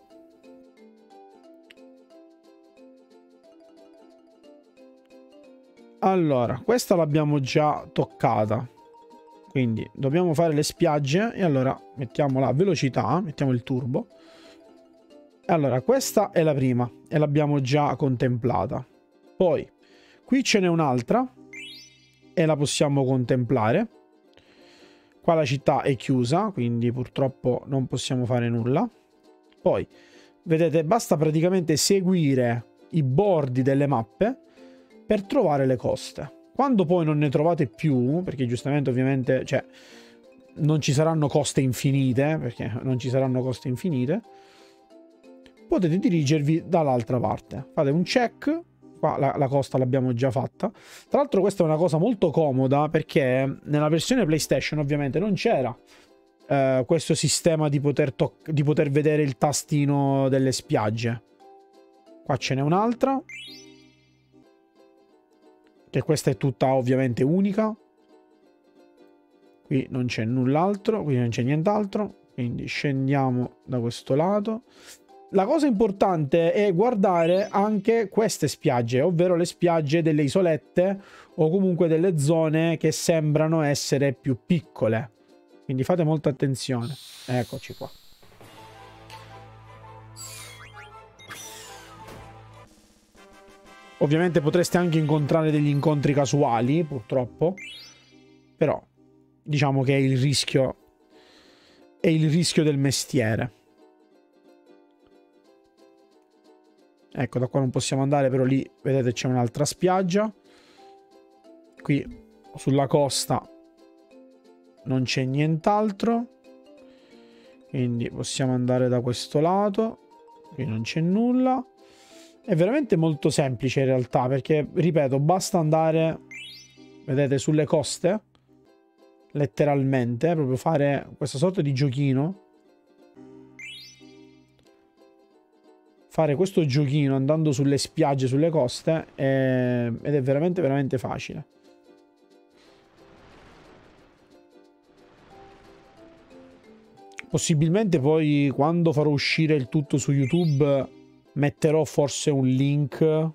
Speaker 1: allora, questa l'abbiamo già toccata, quindi dobbiamo fare le spiagge e allora mettiamo la velocità, mettiamo il turbo. Allora, questa è la prima e l'abbiamo già contemplata. Poi, qui ce n'è un'altra e la possiamo contemplare. Qua la città è chiusa, quindi purtroppo non possiamo fare nulla. Poi, vedete, basta praticamente seguire i bordi delle mappe per trovare le coste. Quando poi non ne trovate più, perché giustamente ovviamente, cioè, non ci saranno coste infinite, perché non ci saranno coste infinite, potete dirigervi dall'altra parte. Fate un check. Qua la, la costa l'abbiamo già fatta. Tra l'altro questa è una cosa molto comoda perché nella versione PlayStation ovviamente non c'era eh, questo sistema di poter, di poter vedere il tastino delle spiagge. Qua ce n'è un'altra. Che questa è tutta ovviamente unica. Qui non c'è null'altro, qui non c'è nient'altro. Quindi scendiamo da questo lato. La cosa importante è guardare anche queste spiagge, ovvero le spiagge delle isolette o comunque delle zone che sembrano essere più piccole. Quindi fate molta attenzione. Eccoci qua. Ovviamente potreste anche incontrare degli incontri casuali, purtroppo. Però diciamo che è il rischio, è il rischio del mestiere. Ecco, da qua non possiamo andare, però lì, vedete, c'è un'altra spiaggia. Qui, sulla costa, non c'è nient'altro. Quindi possiamo andare da questo lato. Qui non c'è nulla. È veramente molto semplice in realtà, perché, ripeto, basta andare, vedete, sulle coste. letteralmente, proprio fare questa sorta di giochino. Fare questo giochino andando sulle spiagge, sulle coste, è... ed è veramente, veramente facile. Possibilmente poi, quando farò uscire il tutto su YouTube, metterò forse un link.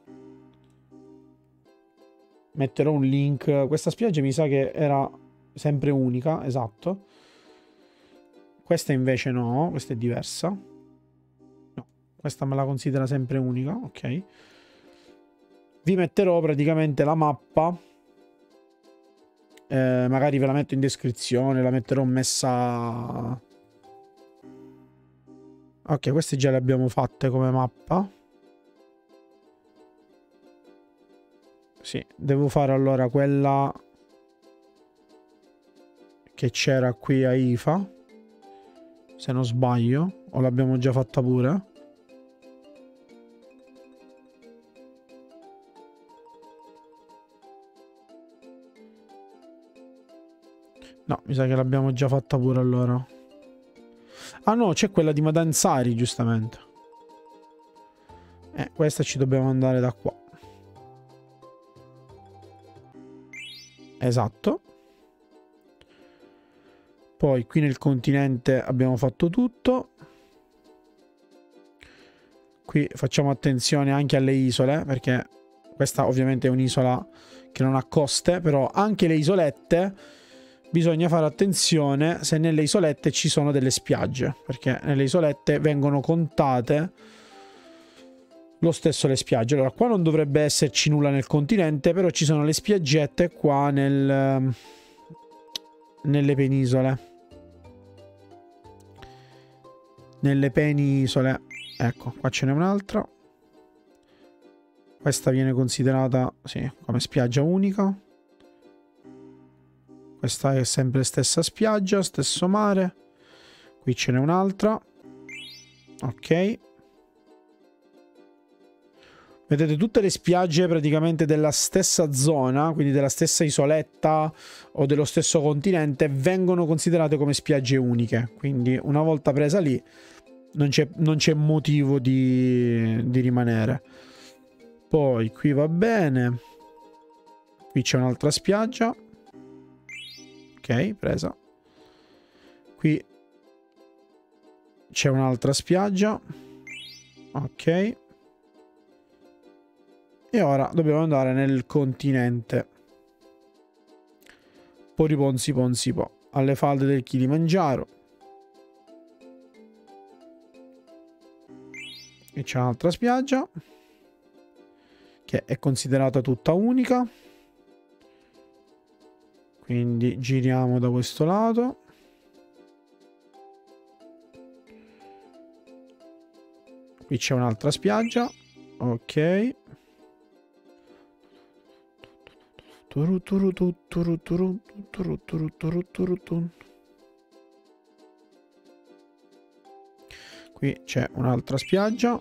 Speaker 1: Metterò un link. Questa spiaggia mi sa che era sempre unica, esatto. Questa invece no, questa è diversa. No, questa me la considera sempre unica, ok. Vi metterò praticamente la mappa. Eh, magari ve la metto in descrizione, la metterò messa... Ok, queste già le abbiamo fatte come mappa. Sì, devo fare allora quella che c'era qui a Ifa, se non sbaglio, o l'abbiamo già fatta pure. No, mi sa che l'abbiamo già fatta pure allora. Ah no, c'è quella di Madansari, giustamente. Eh, questa ci dobbiamo andare da qua. Esatto. Poi qui nel continente abbiamo fatto tutto. Qui facciamo attenzione anche alle isole, perché questa ovviamente è un'isola che non ha coste, però anche le isolette bisogna fare attenzione se nelle isolette ci sono delle spiagge, perché nelle isolette vengono contate lo stesso le spiagge. Allora, qua non dovrebbe esserci nulla nel continente, però ci sono le spiaggette qua nel, nelle penisole. Nelle penisole. Ecco, qua ce n'è un'altra. Questa viene considerata, sì, come spiaggia unica. Questa è sempre stessa spiaggia, stesso mare. Qui ce n'è un'altra. Ok. Vedete tutte le spiagge praticamente della stessa zona, quindi della stessa isoletta o dello stesso continente, vengono considerate come spiagge uniche. Quindi una volta presa lì non c'è non c'è motivo di, di rimanere. Poi qui va bene. Qui c'è un'altra spiaggia. Ok, presa. Qui c'è un'altra spiaggia. Ok. E ora dobbiamo andare nel continente. Poriponsi Ponsi Po, alle falde del Kilimangiaro. E c'è un'altra spiaggia che è considerata tutta unica. Quindi giriamo da questo lato. Qui c'è un'altra spiaggia. Ok. Qui c'è un'altra spiaggia.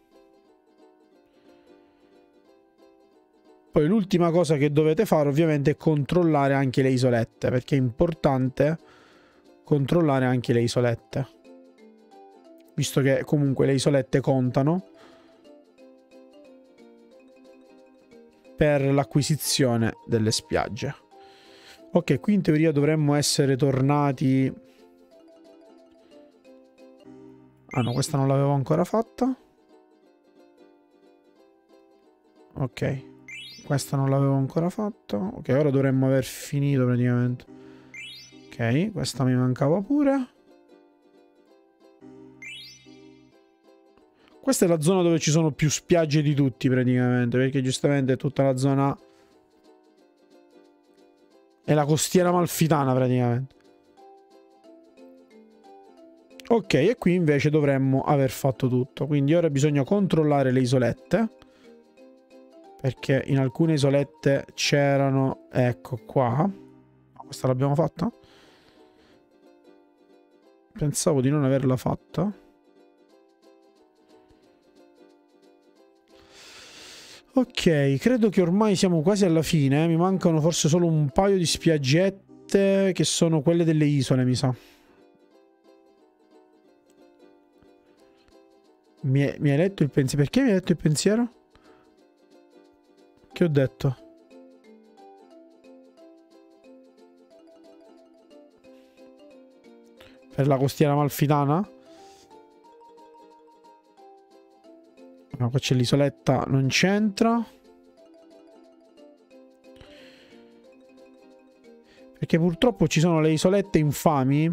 Speaker 1: Poi l'ultima cosa che dovete fare ovviamente è controllare anche le isolette, perché è importante controllare anche le isolette, visto che comunque le isolette contano per l'acquisizione delle spiagge. Ok, qui in teoria dovremmo essere tornati... Ah no, questa non l'avevo ancora fatta. Ok, questa non l'avevo ancora fatta. Ok, ora dovremmo aver finito praticamente. Ok, questa mi mancava pure. Questa è la zona dove ci sono più spiagge di tutti praticamente, perché giustamente è tutta la zona... è la costiera amalfitana praticamente. Ok, e qui invece dovremmo aver fatto tutto. Quindi ora bisogna controllare le isolette, perché in alcune isolette c'erano... Ecco qua. Questa l'abbiamo fatta? Pensavo di non averla fatta. Ok, credo che ormai siamo quasi alla fine. Mi mancano forse solo un paio di spiaggette isolette che sono quelle delle isole, mi sa. Mi, è, mi hai letto il pensiero? Perché mi hai letto il pensiero? Che ho detto? Per la costiera amalfitana? No, qua c'è l'isoletta, non c'entra. Perché purtroppo ci sono le isolette infami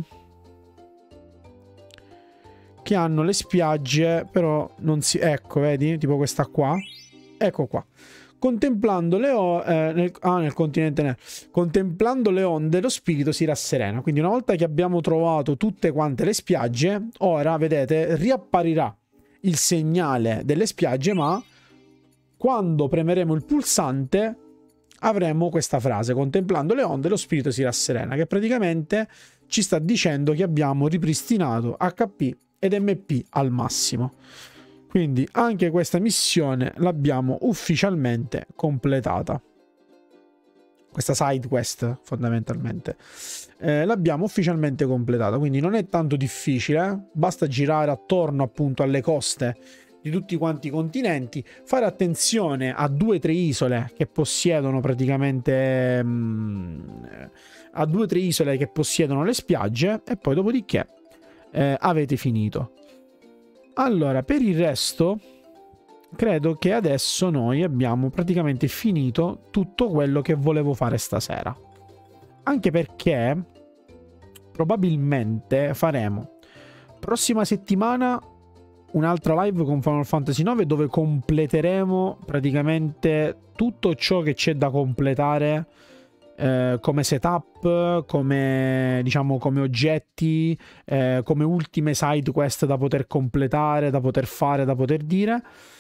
Speaker 1: che hanno le spiagge, però non si... Ecco, vedi? Tipo questa qua. Ecco qua. Contemplando le onde... Eh, nel... Ah, nel continente nero. Contemplando le onde, lo spirito si rasserena. Quindi una volta che abbiamo trovato tutte quante le spiagge, ora, vedete, riapparirà il segnale delle spiagge, ma quando premeremo il pulsante avremo questa frase: contemplando le onde, lo spirito si rasserena, che praticamente ci sta dicendo che abbiamo ripristinato H P ed M P al massimo. Quindi anche questa missione l'abbiamo ufficialmente completata. Questa side quest, fondamentalmente, eh, l'abbiamo ufficialmente completata. Quindi non è tanto difficile, eh? Basta girare attorno appunto alle coste di tutti quanti i continenti, fare attenzione a due o tre isole che possiedono praticamente mh, a due o tre isole che possiedono le spiagge, e poi dopodiché eh, avete finito. Allora, per il resto credo che adesso noi abbiamo praticamente finito tutto quello che volevo fare stasera, anche perché probabilmente faremo prossima settimana un'altra live con Final Fantasy nove, dove completeremo praticamente tutto ciò che c'è da completare eh, come setup, come diciamo come oggetti, eh, come ultime side quest da poter completare, da poter fare, da poter dire.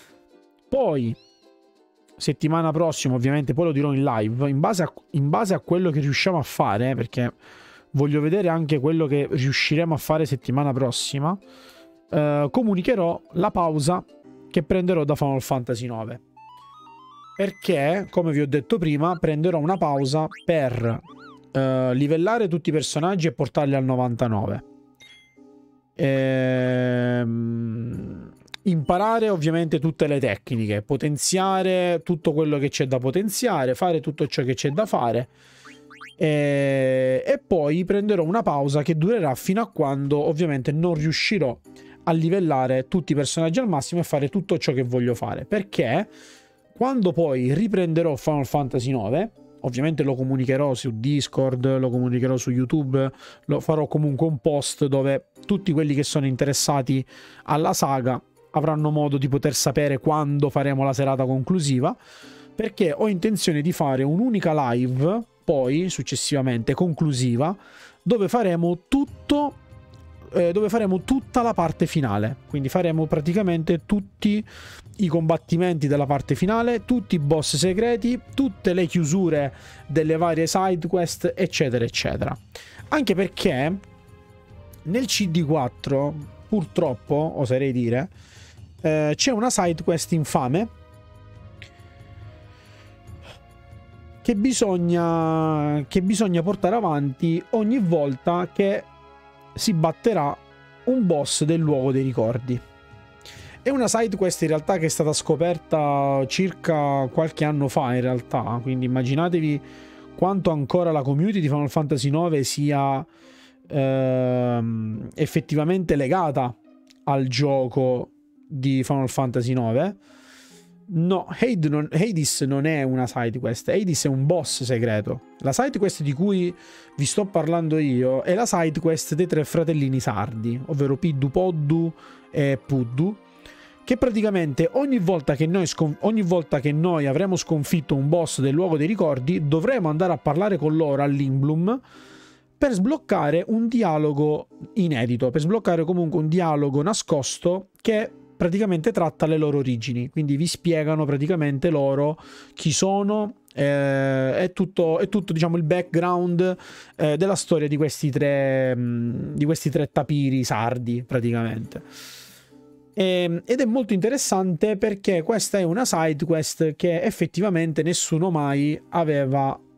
Speaker 1: Poi settimana prossima, ovviamente, poi lo dirò in live, in base a, in base a quello che riusciamo a fare, perché voglio vedere anche quello che riusciremo a fare settimana prossima. Uh, comunicherò la pausa che prenderò da Final Fantasy nove, perché, come vi ho detto prima, prenderò una pausa per uh, livellare tutti i personaggi e portarli al novantanove, ehm, imparare ovviamente tutte le tecniche, potenziare tutto quello che c'è da potenziare, fare tutto ciò che c'è da fare, e, e poi prenderò una pausa che durerà fino a quando ovviamente non riuscirò a livellare tutti i personaggi al massimo e fare tutto ciò che voglio fare, perché quando poi riprenderò Final Fantasy nove, ovviamente lo comunicherò su Discord, lo comunicherò su YouTube, lo farò comunque un post dove tutti quelli che sono interessati alla saga avranno modo di poter sapere quando faremo la serata conclusiva, perché ho intenzione di fare un'unica live poi successivamente conclusiva, dove faremo tutto dove faremo tutta la parte finale. Quindi faremo praticamente tutti i combattimenti della parte finale, tutti i boss segreti, tutte le chiusure delle varie side quest, eccetera eccetera. Anche perché nel C D quattro, purtroppo, oserei dire, eh, c'è una side quest infame che bisogna che bisogna portare avanti ogni volta che si batterà un boss del luogo dei ricordi. È una side quest in realtà che è stata scoperta circa qualche anno fa, in realtà, quindi immaginatevi quanto ancora la community di Final Fantasy nove sia ehm, effettivamente legata al gioco di Final Fantasy nove. No, Hades non, Hades non è una side quest, Hades è un boss segreto. La side quest di cui vi sto parlando io è la side quest dei tre fratellini sardi, ovvero Piddu, Poddu e Puddu, che praticamente ogni volta che noi ogni volta che noi avremo sconfitto un boss del luogo dei ricordi, dovremo andare a parlare con loro all'Imblum per sbloccare un dialogo inedito, per sbloccare comunque un dialogo nascosto che praticamente tratta le loro origini, quindi vi spiegano praticamente loro chi sono, eh, è tutto, è tutto diciamo il background eh, della storia di questi tre mh, di questi tre tapiri sardi praticamente. E, ed è molto interessante perché questa è una side quest che effettivamente nessuno mai aveva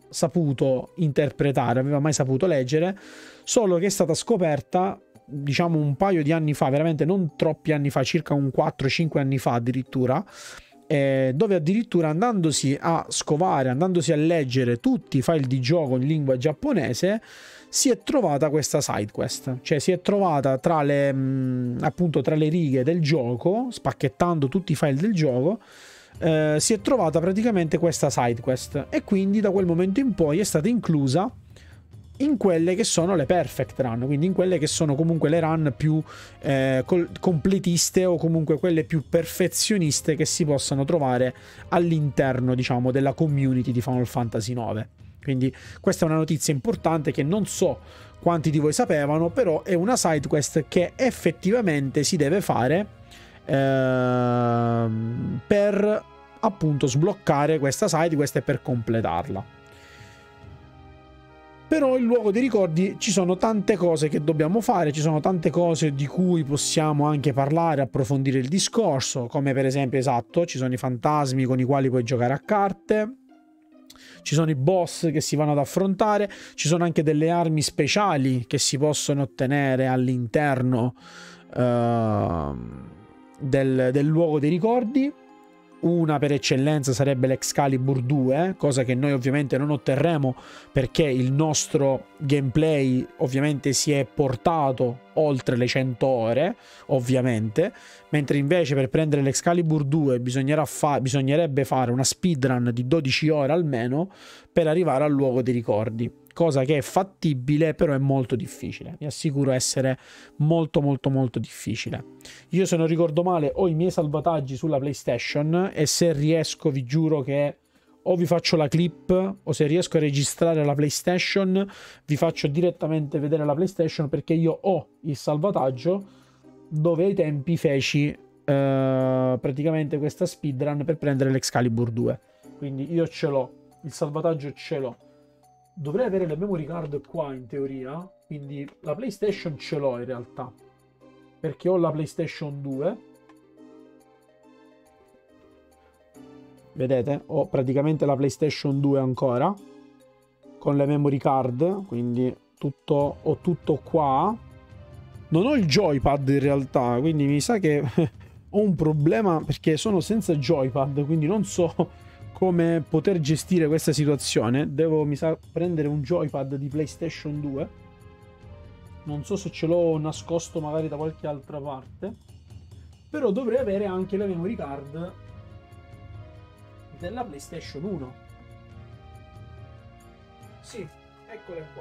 Speaker 1: saputo interpretare, aveva mai saputo leggere, solo che è stata scoperta, diciamo, un paio di anni fa, veramente non troppi anni fa, circa un quattro cinque anni fa addirittura, eh, dove addirittura andandosi a scovare, andandosi a leggere tutti i file di gioco in lingua giapponese, si è trovata questa side quest, cioè si è trovata tra le mh, appunto tra le righe del gioco, spacchettando tutti i file del gioco, eh, si è trovata praticamente questa side quest, e quindi da quel momento in poi è stata inclusa in quelle che sono le perfect run, quindi in quelle che sono comunque le run più eh, completiste, o comunque quelle più perfezioniste che si possano trovare all'interno, diciamo, della community di Final Fantasy nove. Quindi questa è una notizia importante che non so quanti di voi sapevano, però è una side quest che effettivamente si deve fare ehm, per appunto sbloccare questa side quest e per completarla. Però il luogo dei ricordi, ci sono tante cose che dobbiamo fare, ci sono tante cose di cui possiamo anche parlare, approfondire il discorso, come per esempio, esatto, ci sono i fantasmi con i quali puoi giocare a carte, ci sono i boss che si vanno ad affrontare, ci sono anche delle armi speciali che si possono ottenere all'interno uh, del, del luogo dei ricordi. Una per eccellenza sarebbe l'Excalibur due, cosa che noi ovviamente non otterremo perché il nostro gameplay ovviamente si è portato oltre le cento ore, ovviamente, mentre invece per prendere l'Excalibur due bisognerà fa bisognerebbe fare una speedrun di dodici ore almeno per arrivare al luogo dei ricordi, cosa che è fattibile, però è molto difficile, mi assicuro essere molto molto molto difficile. Io, se non ricordo male, ho i miei salvataggi sulla PlayStation, e se riesco vi giuro che o vi faccio la clip, o se riesco a registrare la PlayStation vi faccio direttamente vedere la PlayStation, perché io ho il salvataggio dove ai tempi feci eh, praticamente questa speedrun per prendere l'Excalibur due, quindi io ce l'ho, il salvataggio ce l'ho. Dovrei avere le memory card qua in teoria, quindi la PlayStation ce l'ho in realtà, perché ho la PlayStation due. Vedete? Ho praticamente la PlayStation due ancora, con le memory card, quindi tutto, ho tutto qua. Non ho il joypad in realtà, quindi mi sa che ho un problema perché sono senza joypad, quindi non so come poter gestire questa situazione. Devo, mi sa, prendere un joypad di PlayStation due. Non so se ce l'ho nascosto magari da qualche altra parte, però dovrei avere anche le memory card della PlayStation uno. Sì, eccole qua.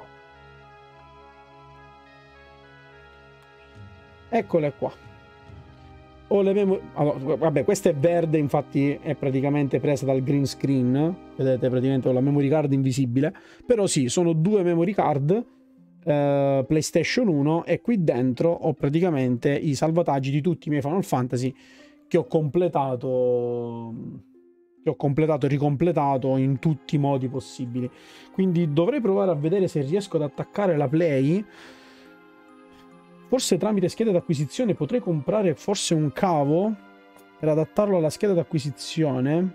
Speaker 1: Eccole qua. Ho le memory... allora, vabbè, questa è verde, infatti è praticamente presa dal green screen. Vedete, praticamente ho la memory card invisibile. Però sì, sono due memory card eh, PlayStation uno, e qui dentro ho praticamente i salvataggi di tutti i miei Final Fantasy che ho completato... che ho completato e ricompletato in tutti i modi possibili. Quindi dovrei provare a vedere se riesco ad attaccare la Play. Forse tramite scheda d'acquisizione potrei comprare forse un cavo per adattarlo alla scheda d'acquisizione.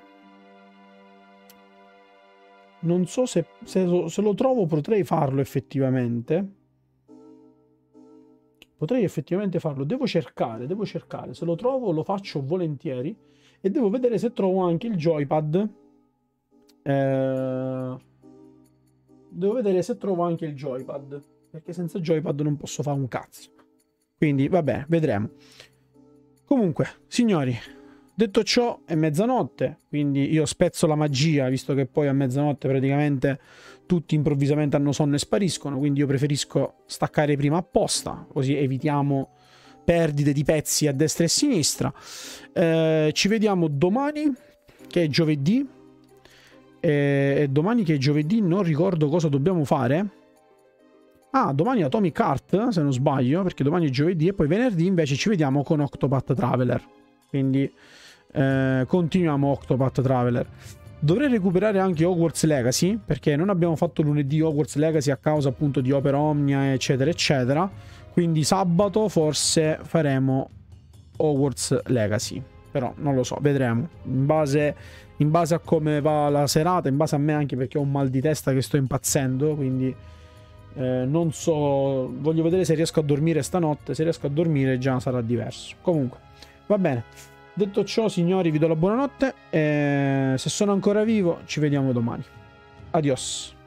Speaker 1: Non so se, se, se lo trovo potrei farlo effettivamente. Potrei effettivamente farlo. Devo cercare, devo cercare. Se lo trovo lo faccio volentieri. E devo vedere se trovo anche il joypad. Eh, devo vedere se trovo anche il joypad, perché senza joypad non posso fare un cazzo. Quindi vabbè, vedremo. Comunque, signori, detto ciò, è mezzanotte, quindi io spezzo la magia, visto che poi a mezzanotte praticamente tutti improvvisamente hanno sonno e spariscono, quindi io preferisco staccare prima apposta, così evitiamo perdite di pezzi a destra e a sinistra. Eh, ci vediamo domani, che è giovedì, e, e domani che è giovedì non ricordo cosa dobbiamo fare. Ah, domani Atomic Heart, se non sbaglio, perché domani è giovedì, e poi venerdì invece ci vediamo con Octopath Traveler. Quindi eh, continuiamo Octopath Traveler. Dovrei recuperare anche Hogwarts Legacy, perché non abbiamo fatto lunedì Hogwarts Legacy a causa appunto di Opera Omnia, eccetera, eccetera. Quindi sabato forse faremo Hogwarts Legacy. Però non lo so, vedremo. In base, in base a come va la serata, in base a me anche perché ho un mal di testa che sto impazzendo, quindi eh, non so, voglio vedere se riesco a dormire stanotte. Se riesco a dormire già sarà diverso. Comunque, va bene. Detto ciò, signori, vi do la buonanotte e se sono ancora vivo ci vediamo domani. Adios.